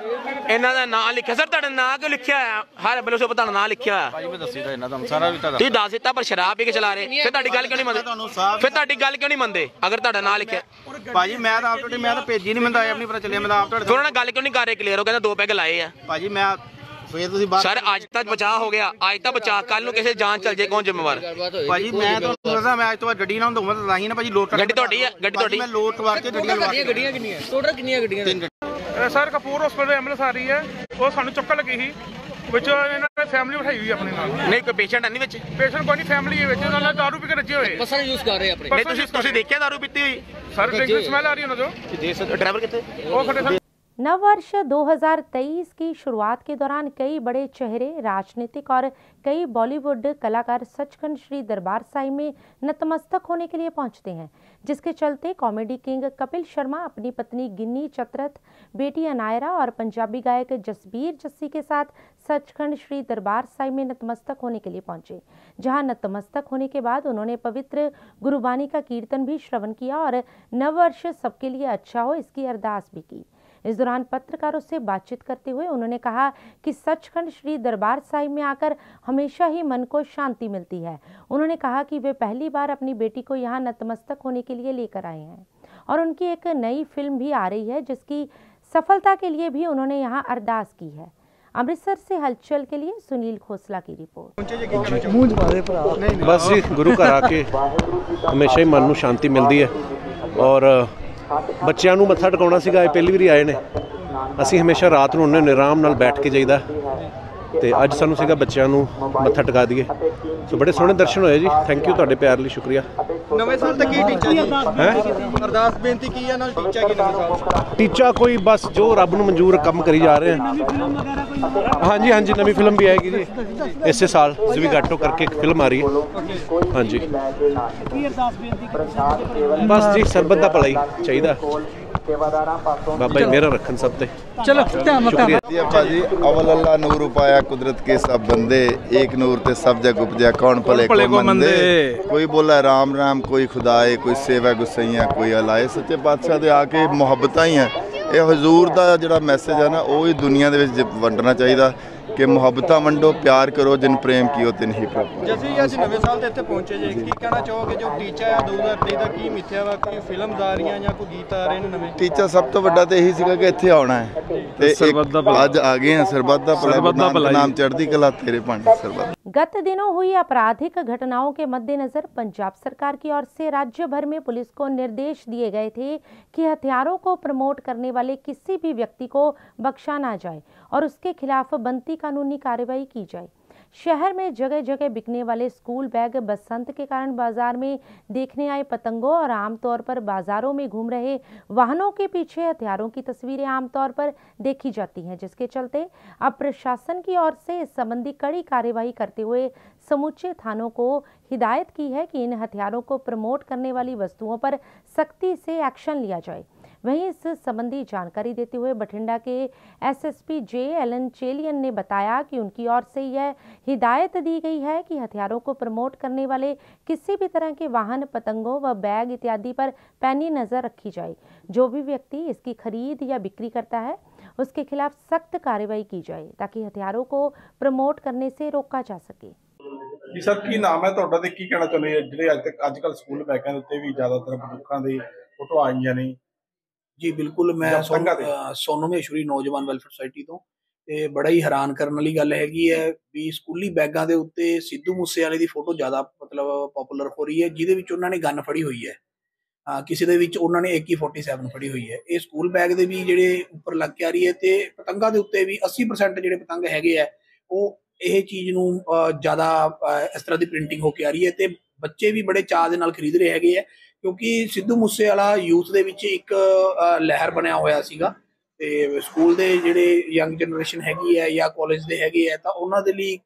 Speaker 10: ਇਹਨਾਂ ਦਾ ਨਾਂ ਲਿਖਿਆ ਸਰ, ਤੁਹਾਡਾ ਨਾਂ ਕਿਉਂ ਲਿਖਿਆ ਹੋਇਆ? ਹਰ ਐਂਬੂਲੈਂਸ ਉੱਪਰ ਤੁਹਾਡਾ ਨਾਂ ਲਿਖਿਆ ਹੋਇਆ।
Speaker 4: ਭਾਜੀ ਮੈਂ ਦੱਸੀ ਤਾਂ ਇਹਨਾਂ ਤੁਹਾਨੂੰ ਸਾਰਾ ਵੀ ਤਾਂ
Speaker 10: ਤੁਸੀਂ ਦੱਸ ਦਿੱਤਾ, ਪਰ ਸ਼ਰਾਬ ਪੀ ਕੇ ਚਲਾ ਰਹੇ, ਫਿਰ ਤੁਹਾਡੀ ਗੱਲ ਕਿਉਂ ਨਹੀਂ ਮੰਨਦੇ? ਫਿਰ ਤੁਹਾਡੀ ਗੱਲ ਕਿਉਂ ਨਹੀਂ ਮੰਨਦੇ ਅਗਰ ਤੁਹਾਡਾ ਨਾਂ ਲਿਖਿਆ?
Speaker 4: ਭਾਜੀ ਮੈਂ ਤਾਂ ਆਪ ਤੁਹਾਡੀ ਮੈਂ ਤਾਂ ਭੇਜੀ ਨਹੀਂ, ਮੈਨੂੰ ਆਪਣੀ ਪਤਾ ਚੱਲਿਆ, ਮੈਂ ਤਾਂ ਆਪ ਤੁਹਾਡੇ
Speaker 10: ਫਿਰ ਉਹਨਾਂ ਨਾਲ ਗੱਲ ਕਿਉਂ ਨਹੀਂ ਕਰ ਰਹੇ ਕਲੀਅਰ? ਉਹ ਕਹਿੰਦਾ 2 ਪੈਗ ਲਾਏ ਆ।
Speaker 4: ਭਾਜੀ ਮੈਂ ਫੇਰ ਤੁਸੀਂ ਬਾਤ
Speaker 10: ਸਰ ਅੱਜ ਤੱਕ ਬਚਾਅ ਹੋ ਗਿਆ, ਅੱਜ ਤੱਕ ਬਚਾਅ, ਕੱਲ ਨੂੰ ਕਿਸੇ ਜਾਨ ਚੱਲ ਜੇ ਕੌਣ ਜ਼ਿੰਮੇਵਾਰ?
Speaker 4: ਭਾਜੀ ਮੈਂ ਤੁਹਾਨੂੰ ਦੱਸਾਂ, ਮੈਂ ਅੱਜ ਤੋਂ ਬਾਅਦ ਗੱਡੀ ਨਾ ਹੁੰਦਾ ਤਾਂ ਹੀ ਨਾ ਭਾਜੀ ਲੋਡ
Speaker 10: ਗੱਡੀ ਤੁਹਾਡੀ ਹੈ, ਗੱਡੀ ਤੁਹਾਡੀ।
Speaker 4: ਮੈਂ ਲੋਡ ਕਰਵਾ ਕੇ ਗੱਡੀਆਂ ਲਵਾ ਕੇ
Speaker 8: ਗੱਡੀਆਂ ਕਿੰਨੀਆਂ ਟੋਟਲ ਕਿੰਨੀਆਂ ਗੱਡੀਆਂ?
Speaker 11: ਸਰ ਕਪੂਰ ਹਸਪੀਟਲ ਐਂਬੂਲੈਂਸ ਆ ਰਹੀ ਹੈ, ਉਹ ਸਾਨੂੰ ਚੁੱਕਣ ਲੱਗੀ ਸੀ, ਵਿੱਚੋਂ ਇਹਨਾਂ ਨੇ ਫੈਮਿਲੀ ਬਿਠਾਈ ਹੋਈ ਆਪਣੇ ਨਾਲ।
Speaker 10: ਨਹੀਂ ਕੋਈ ਪੇਸ਼ੈਂਟ ਹੈ ਨਹੀਂ ਵਿੱਚ?
Speaker 11: ਪੇਸ਼ੈਂਟ ਕੋਈ ਨਹੀਂ, ਫੈਮਿਲੀ ਹੈ ਵਿੱਚ, ਉਹਨਾਂ ਨੇ ਦਾਰੂ ਪੀ ਕੇ ਰੱਜੇ ਹੋਏ।
Speaker 8: ਬੱਸਾਂ ਯੂਜ਼ ਕਰ ਰਹੇ ਆਪਣੇ?
Speaker 10: ਨਹੀਂ ਤੁਸੀਂ ਦੇਖਿਆ ਦਾਰੂ ਪੀਤੀ ਹੋਈ?
Speaker 11: ਸਰ ਡਰਿੰਕ ਦੀ ਸਮੈਲ ਆ ਰਹੀ ਉਹਨਾਂ ਤੋਂ।
Speaker 10: ड्राइवर कितने?
Speaker 11: वो खड़े सर।
Speaker 1: नववर्ष 2023 की शुरुआत के दौरान कई बड़े चेहरे, राजनीतिक और कई बॉलीवुड कलाकार सचखंड श्री दरबार साहिब में नतमस्तक होने के लिए पहुंचते हैं, जिसके चलते कॉमेडी किंग कपिल शर्मा अपनी पत्नी गिन्नी चतरथ, बेटी अनायरा और पंजाबी गायक जसबीर जस्सी के साथ सचखंड श्री दरबार साहिब में नतमस्तक होने के लिए पहुंचे, जहां नतमस्तक होने के बाद उन्होंने पवित्र गुरुबानी का कीर्तन भी श्रवण किया और नववर्ष सबके लिए अच्छा हो इसकी अरदास भी की। इस दौरान पत्रकारों से बातचीत करते हुए उन्होंने कहा कि सचखंड श्री दरबार साहिब में आकर हमेशा ही मन को शांति मिलती है। उन्होंने कहा कि वे पहली बार अपनी बेटी को यहाँ नतमस्तक होने के लिए लेकर आए हैं और उनकी एक नई फिल्म भी आ रही है, जिसकी सफलता के लिए भी उन्होंने यहाँ अरदास की है। अमृतसर से हलचल के लिए सुनील खोसला की रिपोर्ट।
Speaker 12: बस जी गुरु घर आके हमेशा ही मन को शांति मिलती है और ਬੱਚਿਆਂ ਨੂੰ ਮੱਥਾ ਟਿਕਾਉਣਾ ਸੀਗਾ, ਇਹ ਪਹਿਲੀ ਵਾਰੀ ਆਏ ਨੇ। ਅਸੀਂ ਹਮੇਸ਼ਾ ਰਾਤ ਨੂੰ ਉਹਨਾਂ ਨੇ ਆਰਾਮ ਨਾਲ ਬੈਠ ਕੇ ਜਾਈਦਾ, ਤੇ ਅੱਜ ਸਾਨੂੰ ਸੀਗਾ ਬੱਚਿਆਂ ਨੂੰ ਮੱਥਾ ਟਿਕਾ ਦਈਏ। ਸੋ ਬੜੇ ਸੋਹਣੇ ਦਰਸ਼ਨ ਹੋਏ ਜੀ, ਥੈਂਕ ਯੂ ਤੁਹਾਡੇ ਪਿਆਰ ਲਈ, ਸ਼ੁਕਰੀਆ।
Speaker 9: ਨਵੇਂ ਸਾਲ ਤੱਕ ਕੀ ਟੀਚਾ ਜੀ ਹੈ? ਅਰਦਾਸ ਬੇਨਤੀ ਕੀ ਹੈ, ਨਾਲ ਟੀਚਾ ਕੀ ਨਵੇਂ ਸਾਲ?
Speaker 12: ਟੀਚਾ ਕੋਈ ਬਸ ਜੋ ਰੱਬ ਨੂੰ ਮਨਜ਼ੂਰ ਕੰਮ ਕਰੀ ਜਾ ਰਹੇ ਹਾਂ। ਹਾਂਜੀ ਹਾਂਜੀ ਨਵੀਂ ਫਿਲਮ ਵੀ ਆਏਗੀ ਜੀ ਇਸੇ ਸਾਲ, ਜ਼ਵੀਗਾਟੋ ਕਰਕੇ ਇੱਕ ਫਿਲਮ ਆ ਰਹੀ ਹੈ। ਹਾਂਜੀ ਬਸ ਜੀ ਸਰਬਤ ਦਾ ਭਲਾ ਹੀ ਚਾਹੀਦਾ, बाबा जी मेरा रखन सब ते।
Speaker 9: चलो
Speaker 13: भाजी अवल अल्लाह नूर उपाया कुदरत के सब बंदे, एक नूर ते सब जग उपजया कौन भले को मंदे। कोई बोला राम राम, कोई खुदाए, कोई सेवा गुसैया, कोई अलाए। सच्चे पातशाह दे आके मुहब्बत ही है, ये हजूर दा जिहड़ा मैसेज है ना, वो ही दुनिया दे विच वंडना चाहिए कि मुहब्बत वंडो, प्यार करो, जिन प्रेम कियो तिन ही प्रभु।
Speaker 9: जैसे ही ਅਸੀਂ ਨਵੇਂ ਸਾਲ ਤੇ ਇੱਥੇ ਪਹੁੰਚੇ ਜੇ, ਕੀ ਕਹਿਣਾ ਚਾਹੋਗੇ ਜੋ ਟੀਚਾ ਹੈ 2023 ਦਾ, ਕੀ ਮਿੱਥਿਆ ਵਾ, ਕੋਈ ਫਿਲਮਸ ਆ ਰਹੀਆਂ ਜਾਂ ਕੋਈ ਗੀਤ ਆ ਰਹੇ ਨੇ ਨਵੇਂ?
Speaker 13: ਟੀਚਾ ਸਭ ਤੋਂ ਵੱਡਾ ਤੇ ਇਹੀ ਸੀਗਾ ਕਿ ਇੱਥੇ ਆਉਣਾ ਹੈ, ਤੇ ਅੱਜ ਆ ਗਏ ਹਾਂ। ਸਰਬੱਤ ਦਾ ਭਲਾ, ਨਾਮ ਚੜ੍ਹਦੀ ਕਲਾ ਤੇਰੇ ਭਾਂਡੇ ਸਰਬੱਤ।
Speaker 1: गत दिनों हुई आपराधिक घटनाओं के मद्देनजर पंजाब सरकार की ओर से राज्य भर में पुलिस को निर्देश दिए गए थे कि हथियारों को प्रमोट करने वाले किसी भी व्यक्ति को बख्शा ना जाए और उसके खिलाफ बनती कानूनी कार्रवाई की जाए। शहर में जगह जगह बिकने वाले स्कूल बैग बसंत के कारण बाजार में देखने आए पतंगों और आमतौर पर बाजारों में घूम रहे वाहनों के पीछे हथियारों की तस्वीरें आमतौर पर देखी जाती हैं, जिसके चलते अब प्रशासन की ओर से इस संबंधी कड़ी कार्रवाई करते हुए समूचे थानों को हिदायत की है कि इन हथियारों को प्रमोट करने वाली वस्तुओं पर सख्ती से एक्शन लिया जाए। वहीं इस संबंधी जानकारी देते हुए बठिंडा के एसएसपी जे एलन चेलियन ने बताया कि उनकी ओर से यह हिदायत दी गई है कि हथियारों को प्रमोट करने वाले किसी भी तरह के वाहन, पतंगों व बैग इत्यादि पर पैनी नजर रखी जाए। जो भी व्यक्ति इसकी खरीद या बिक्री करता है उसके खिलाफ सख्त कार्रवाई की जाए ताकि हथियारों को प्रमोट करने से रोका जा सके।
Speaker 14: जी सर की नाम है ਤੁਹਾਡਾ ਤੇ ਕੀ ਕਹਿਣਾ ਚਾਹੁੰਦੇ ਜਿਹੜੇ ਅੱਜ ਕੱਲ ਸਕੂਲ ਬੈਗਾਂ ਦੇ ਉੱਤੇ ਵੀ ਜ਼ਿਆਦਾਤਰ ਬੰਦੂਕਾਂ ਦੀ ਫੋਟੋ ਆਈਆਂ ਨੇ?
Speaker 15: जी बिल्कुल, मैं सोनू महेश्वरी नौजवान वैलफेयर सोसाइटी तो ਤੇ ਬੜਾ ਹੀ ਹੈਰਾਨ ਕਰਨ ਵਾਲੀ ਗੱਲ ਹੈਗੀ ਹੈ ਵੀ ਸਕੂਲੀ ਬੈਗਾਂ ਦੇ ਉੱਤੇ ਸਿੱਧੂ ਮੂਸੇਵਾਲੇ ਦੀ ਫੋਟੋ ਜ਼ਿਆਦਾ ਮਤਲਬ ਪਪੂਲਰ ਹੋ ਰਹੀ ਹੈ, ਜਿਹਦੇ ਵਿੱਚ ਉਹਨਾਂ ਨੇ ਗਨ ਫੜੀ ਹੋਈ ਹੈ। ਕਿਸੇ ਦੇ ਵਿੱਚ ਉਹਨਾਂ ਨੇ AK-47 ਫੜੀ ਹੋਈ ਹੈ। ਇਹ ਸਕੂਲ ਬੈਗ ਦੇ ਵੀ ਜਿਹੜੇ ਉੱਪਰ ਲੱਗ ਕੇ ਆ ਰਹੀ ਹੈ, ਤੇ ਪਤੰਗਾਂ ਦੇ ਉੱਤੇ ਵੀ 80% ਜਿਹੜੇ ਪਤੰਗ ਹੈਗੇ ਆ ਉਹ ਇਹ ਚੀਜ਼ ਨੂੰ ਜ਼ਿਆਦਾ ਇਸ ਤਰ੍ਹਾਂ ਦੀ ਪ੍ਰਿੰਟਿੰਗ ਹੋ ਕੇ ਆ ਰਹੀ ਹੈ, ਤੇ ਬੱਚੇ ਵੀ ਬੜੇ ਚਾਅ ਦੇ ਨਾਲ ਖਰੀਦ ਰਹੇ ਹੈਗੇ ਆ, ਕਿਉਂਕਿ ਸਿੱਧੂ ਮੂਸੇਵਾਲਾ ਯੂਥ ਦੇ ਵਿੱਚ ਇੱਕ ਲਹਿਰ ਬਣਿਆ ਹੋਇਆ ਸੀਗਾ। ਤੇ ਸਕੂਲ ਦੇ ਜਿਹੜੇ ਯੰਗ ਜਨਰੇਸ਼ਨ ਹੈਗੀ ਹੈ ਜਾਂ ਕਾਲਜ ਦੇ ਹੈਗੇ ਆ, ਤਾਂ ਉਹਨਾਂ ਦੇ ਲਈ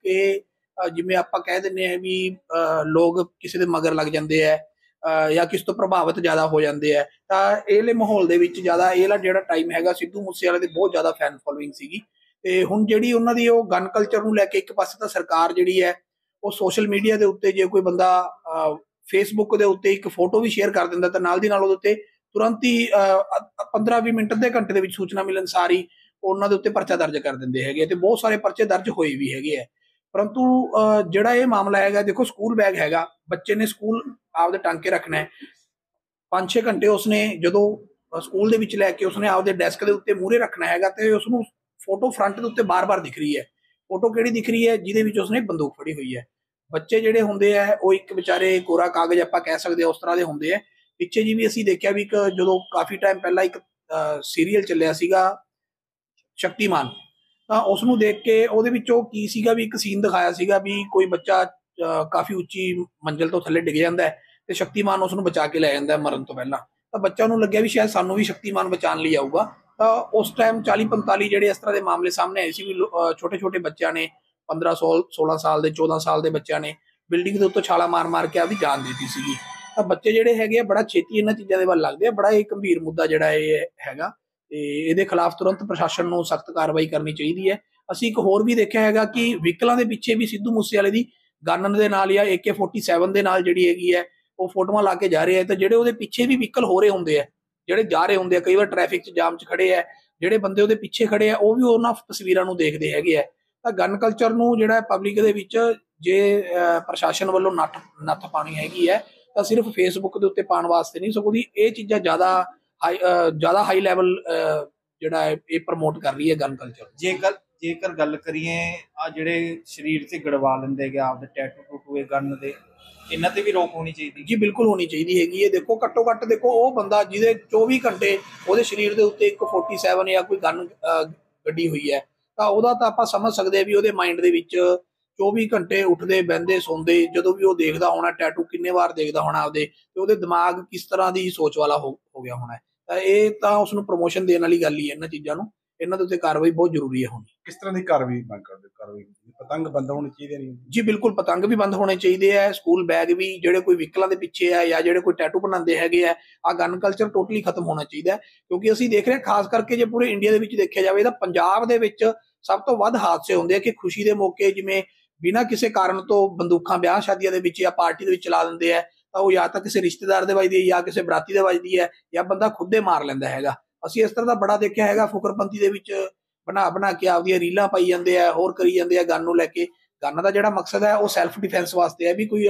Speaker 15: ਕਿ ਜਿਵੇਂ ਆਪਾਂ ਕਹਿ ਦਿੰਦੇ ਆ ਵੀ ਲੋਕ ਕਿਸੇ ਦੇ ਮਗਰ ਲੱਗ ਜਾਂਦੇ ਆ ਜਾਂ ਕਿਸ ਤੋਂ ਪ੍ਰਭਾਵਿਤ ਜ਼ਿਆਦਾ ਹੋ ਜਾਂਦੇ ਆ, ਤਾਂ ਇਹਲੇ ਮਾਹੌਲ ਦੇ ਵਿੱਚ ਜ਼ਿਆਦਾ ਇਹਲਾ ਜਿਹੜਾ ਟਾਈਮ ਹੈਗਾ ਸਿੱਧੂ ਮੂਸੇਵਾਲੇ ਦੀ ਬਹੁਤ ਜ਼ਿਆਦਾ ਫੈਨ ਫੋਲੋਇੰਗ ਸੀਗੀ। ਤੇ ਹੁਣ ਜਿਹੜੀ ਉਹਨਾਂ ਦੀ ਉਹ ਗਨ ਕਲਚਰ ਨੂੰ ਲੈ ਕੇ ਇੱਕ ਪਾਸੇ ਤਾਂ ਸਰਕਾਰ ਜਿਹੜੀ ਹੈ ਉਹ ਸੋਸ਼ਲ ਮੀਡੀਆ ਦੇ ਉੱਤੇ ਜੇ ਕੋਈ ਬੰਦਾ ਫੇਸਬੁੱਕ ਦੇ ਉੱਤੇ ਇੱਕ ਫੋਟੋ ਵੀ ਸ਼ੇਅਰ ਕਰ ਦਿੰਦਾ ਤਾਂ ਨਾਲ ਦੀ ਨਾਲ ਉਹਦੇ ਉੱਤੇ ਤੁਰੰਤ ਹੀ 15-20 ਮਿੰਟ ਅੱਧੇ ਘੰਟੇ ਦੇ ਵਿੱਚ ਸੂਚਨਾ ਮਿਲਣ ਸਾਰੀ ਉਹਨਾਂ ਦੇ ਉੱਤੇ ਪਰਚਾ ਦਰਜ ਕਰ ਦਿੰਦੇ ਹੈਗੇ ਤੇ ਬਹੁਤ ਸਾਰੇ ਪਰਚੇ ਦਰਜ ਹੋਏ ਵੀ ਹੈਗੇ ਆ। ਪਰੰਤੂ ਜਿਹੜਾ ਇਹ ਮਾਮਲਾ ਹੈਗਾ, ਦੇਖੋ ਸਕੂਲ ਬੈਗ ਹੈਗਾ, ਬੱਚੇ ਨੇ ਸਕੂਲ ਆਪਦੇ ਟੰਗ ਕੇ ਰੱਖਣਾ ਹੈ। 5-6 ਘੰਟੇ ਉਸਨੇ ਜਦੋਂ ਸਕੂਲ ਦੇ ਵਿੱਚ ਲੈ ਕੇ ਉਸਨੇ ਆਪਦੇ ਡੈਸਕ ਦੇ ਉੱਤੇ ਮੂਹਰੇ ਰੱਖਣਾ ਹੈਗਾ ਤੇ ਉਸਨੂੰ ਫੋਟੋ ਫਰੰਟ ਦੇ ਉੱਤੇ ਬਾਰ-ਬਾਰ ਦਿਖ ਰਹੀ ਹੈ। ਫੋਟੋ ਕਿਹੜੀ ਦਿਖ ਰਹੀ ਹੈ? ਜਿਹਦੇ ਵਿੱਚ ਉਸਨੇ ਬੰਦੂਕ ਫੜੀ ਹੋਈ ਹੈ। ਬੱਚੇ ਜਿਹੜੇ ਹੁੰਦੇ ਆ ਉਹ ਇੱਕ ਵਿਚਾਰੇ ਕੋਰਾ ਕਾਗਜ਼ ਆਪਾਂ ਕਹਿ ਸਕਦੇ ਹਾਂ, ਉਸ ਤਰ੍ਹਾਂ ਦੇ ਹੁੰਦੇ ਆ। ਪਿੱਛੇ ਜੀ ਵੀ ਅਸੀਂ ਦੇਖਿਆ ਵੀ ਇੱਕ ਜਦੋਂ ਕਾਫੀ ਟਾਈਮ ਪਹਿਲਾਂ ਇੱਕ ਸੀਰੀਅਲ ਚੱਲਿਆ ਸੀਗਾ ਸ਼ਕਤੀਮਾਨ, ਤਾਂ ਉਸ ਨੂੰ ਦੇਖ ਕੇ ਉਹਦੇ ਵਿੱਚ ਉਹ ਕੀ ਸੀਗਾ ਵੀ ਇੱਕ ਸੀਨ ਦਿਖਾਇਆ ਸੀਗਾ ਵੀ ਕੋਈ ਬੱਚਾ ਕਾਫੀ ਉੱਚੀ ਮੰਜ਼ਿਲ ਤੋਂ ਥੱਲੇ ਡਿੱਗ ਜਾਂਦਾ ਹੈ ਤੇ ਸ਼ਕਤੀਮਾਨ ਉਸ ਨੂੰ ਬਚਾ ਕੇ ਲੈ ਜਾਂਦਾ ਮਰਨ ਤੋਂ ਪਹਿਲਾਂ। ਤਾਂ ਬੱਚਾ ਨੂੰ ਲੱਗਿਆ ਵੀ ਸ਼ਾਇਦ ਸਾਨੂੰ ਵੀ ਸ਼ਕਤੀਮਾਨ ਬਚਾਉਣ ਲਈ ਆਊਗਾ। ਤਾਂ ਉਸ ਟਾਈਮ 40-45 ਜਿਹੜੇ ਇਸ ਤਰ੍ਹਾਂ ਦੇ ਮਾਮਲੇ ਸਾਹਮਣੇ ਆਏ ਸੀ ਵੀ ਛੋਟੇ-ਛੋਟੇ ਬੱਚਿਆਂ ਨੇ 15-16 ਸਾਲ ਦੇ 14 ਸਾਲ ਦੇ ਬੱਚਿਆਂ ਨੇ ਬਿਲਡਿੰਗ ਦੇ ਉੱਤੋਂ ਛਾਲਾ ਮਾਰ-ਮਾਰ ਕੇ ਆਪਦੀ ਜਾਨ ਦਿੱਤੀ ਸੀਗੀ। ਤਾਂ ਬੱਚੇ ਜਿਹੜੇ ਹੈਗੇ ਆ ਬੜਾ ਛੇਤੀ ਇਹਨਾਂ ਚੀਜ਼ਾਂ ਦੇ ਵੱਲ ਲੱਗਦੇ ਆ। ਬੜਾ ਇਹ ਗੰਭੀਰ ਮੁੱਦਾ ਜਿਹੜਾ ਇਹ ਹੈਗਾ ਤੇ ਇਹਦੇ ਖਿਲਾਫ ਤੁਰੰਤ ਪ੍ਰਸ਼ਾਸਨ ਨੂੰ ਸਖਤ ਕਾਰਵਾਈ ਕਰਨੀ ਚਾਹੀਦੀ ਹੈ। ਅਸੀਂ ਇੱਕ ਹੋਰ ਵੀ ਦੇਖਿਆ ਹੈਗਾ ਕਿ ਵਹੀਕਲਾਂ ਦੇ ਪਿੱਛੇ ਵੀ ਸਿੱਧੂ ਮੂਸੇਵਾਲੇ ਦੀ ਗਨ ਦੇ ਨਾਲ ਜਾਂ AK-47 ਦੇ ਨਾਲ ਜਿਹੜੀ ਹੈਗੀ ਹੈ ਉਹ ਫੋਟੋਆਂ ਲਾ ਕੇ ਜਾ ਰਹੇ ਆ। ਤੇ ਜਿਹੜੇ ਉਹਦੇ ਪਿੱਛੇ ਵੀ ਵਹੀਕਲ ਹੋ ਰਹੇ ਹੁੰਦੇ ਆ, ਜਿਹੜੇ ਜਾ ਰਹੇ ਹੁੰਦੇ ਆ, ਕਈ ਵਾਰ ਟ੍ਰੈਫਿਕ 'ਚ ਜਾਮ 'ਚ ਖੜੇ ਆ, ਜਿਹੜੇ ਬੰਦੇ ਉਹਦੇ ਪਿੱਛੇ ਖੜੇ ਆ ਉਹ ਵੀ ਉਹਨਾਂ ਤਸਵੀਰਾਂ ਨੂੰ ਦੇਖਦੇ ਹੈਗੇ ਆ। ਤਾਂ ਗਨ ਕਲਚਰ ਨੂੰ ਜਿਹੜਾ ਪਬਲਿਕ ਦੇ ਵਿੱਚ ਜੇ ਪ੍ਰਸ਼ਾਸਨ ਵੱਲੋਂ ਨੱਥ ਪਾਣੀ ਹੈਗੀ ਹੈ ਤਾਂ ਸਿਰਫ ਫੇਸਬੁੱਕ ਦੇ ਉੱਤੇ ਪਾਉਣ ਵਾਸਤੇ ਨਹੀਂ, ਸਗੋਂ ਦੀ ਇਹ ਚੀਜ਼ਾਂ ਜ਼ਿਆਦਾ ਹਾਈ ਲੈਵਲ ਜਿਹੜਾ ਇਹ ਪ੍ਰਮੋਟ ਕਰ ਰਹੀ ਹੈ ਗਨ ਕਲਚਰ।
Speaker 9: ਜੇਕਰ ਗੱਲ ਕਰੀਏ ਆ ਜਿਹੜੇ ਸਰੀਰ 'ਤੇ ਗੜਵਾ ਲੈਂਦੇ ਹੈਗੇ ਆਪਦੇ ਟੈਟੂ ਟੂਟੂ ਗਨ ਦੇ, ਇਹਨਾਂ ਤੇ ਵੀ ਰੋਕ ਹੋਣੀ ਚਾਹੀਦੀ
Speaker 15: ਜੀ। ਬਿਲਕੁਲ ਹੋਣੀ ਚਾਹੀਦੀ ਹੈਗੀ ਹੈ। ਦੇਖੋ ਘੱਟੋ ਘੱਟ ਦੇਖੋ ਉਹ ਬੰਦਾ ਜਿਹਦੇ 24 ਘੰਟੇ ਉਹਦੇ ਸਰੀਰ ਦੇ ਉੱਤੇ ਇੱਕ 47 ਜਾਂ ਕੋਈ ਗਨ ਗੱਡੀ ਹੋਈ ਹੈ ਤਾਂ ਉਹਦਾ ਤਾਂ ਆਪਾਂ ਸਮਝ ਸਕਦੇ ਆ ਵੀ ਉਹਦੇ ਮਾਈਂਡ ਦੇ ਵਿੱਚ 24 ਘੰਟੇ ਉੱਠਦੇ ਬਹਿੰਦੇ ਸੌਂਦੇ ਜਦੋਂ ਵੀ ਉਹ ਦੇਖਦਾ ਹੋਣਾ ਟੈਟੂ ਕਿੰਨੇ ਵਾਰ ਦੇਖਦਾ ਹੋਣਾ ਆਪਦੇ, ਤੇ ਉਹਦੇ ਦਿਮਾਗ ਕਿਸ ਤਰ੍ਹਾਂ ਦੀ ਸੋਚ ਵਾਲਾ ਹੋ ਗਿਆ ਹੋਣਾ। ਤਾਂ ਇਹ ਤਾਂ ਉਸ ਨੂੰ ਪ੍ਰਮੋਸ਼ਨ ਦੇਣ ਵਾਲੀ ਗੱਲ ਹੀ ਹੈ। ਇਹਨਾਂ ਚੀਜ਼ਾਂ ਨੂੰ, ਇਹਨਾਂ ਦੇ ਉੱਤੇ ਕਾਰਵਾਈ ਬਹੁਤ ਜ਼ਰੂਰੀ ਹੈ। ਹੁਣ
Speaker 14: ਕਿਸ ਤਰ੍ਹਾਂ ਦੀ ਕਾਰਵਾਈ ਮੰਗ ਕਰਦੇ? ਕਾਰਵਾਈ ਪਤੰਗ ਬੰਦ ਹੋਣੇ ਚਾਹੀਦੇ ਨਹੀਂ
Speaker 15: ਜੀ? ਬਿਲਕੁਲ ਪਤੰਗ ਵੀ ਬੰਦ ਹੋਣੇ ਚਾਹੀਦੇ ਆ, ਸਕੂਲ ਬੈਗ ਵੀ, ਜਿਹੜੇ ਕੋਈ ਵਹੀਕਲਾਂ ਦੇ ਪਿੱਛੇ ਆ ਜਾਂ ਜਿਹੜੇ ਕੋਈ ਟੈਟੂ ਬਣਾਉਂਦੇ ਹੈਗੇ ਆ, ਆਹ ਗਨ ਕਲਚਰ ਟੋਟਲੀ ਖਤਮ ਹੋਣਾ ਚਾਹੀਦਾ। ਕਿਉਂਕਿ ਅਸੀਂ ਦੇਖ ਰਹੇ ਹਾਂ ਖਾਸ ਕਰਕੇ ਜੇ ਪੂਰੇ ਇੰਡੀਆ ਦੇ ਵਿੱਚ ਦੇਖਿਆ ਜਾਵੇ ਤਾਂ ਪੰਜਾਬ ਦੇ ਵਿੱਚ ਸਭ ਤੋਂ ਵੱਧ ਹਾਦਸੇ ਹੁੰਦੇ ਆ ਕਿ ਖੁਸ਼ੀ ਦੇ ਮੌਕੇ ਜਿਵੇਂ ਬਿਨਾਂ ਕਿਸੇ ਕਾਰਨ ਤੋਂ ਬੰਦੂਕਾਂ ਵਿਆਹ ਸ਼ਾਦੀਆਂ ਦੇ ਵਿੱਚ ਜਾਂ ਪਾਰਟੀ ਦੇ ਵਿੱਚ ਚਲਾ ਦਿੰਦੇ ਆ, ਤਾਂ ਉਹ ਜਾਂ ਤਾਂ ਕਿਸੇ ਰਿਸ਼ਤੇਦਾਰ ਦੇ ਵੱਜਦੀ ਹੈ ਜਾਂ ਕਿਸੇ ਬਰਾਤੀ ਦੇ ਵੱਜਦੀ ਹੈ ਜਾਂ ਬੰਦਾ ਖੁਦ ਦੇ ਮਾਰ ਲੈਂਦਾ ਹੈਗਾ। ਅਸੀਂ ਇਸ ਤਰ੍ਹਾਂ ਦਾ ਬੜਾ ਦੇਖਿਆ ਹੈਗਾ। ਫੁਕਰਪੰਤੀ ਦੇ ਵਿੱਚ ਬਣਾ ਕੇ ਆਪਦੀਆਂ ਰੀਲਾਂ ਪਾਈ ਜਾਂਦੇ ਆ, ਹੋਰ ਕਰੀ ਜਾਂਦੇ ਆ ਗਨ ਨੂੰ ਲੈ ਕੇ। ਗਨ ਦਾ ਜਿਹੜਾ ਮਕਸਦ ਹੈ ਉਹ ਸੈਲਫ ਡਿਫੈਂਸ ਵਾਸਤੇ ਹੈ ਵੀ ਕੋਈ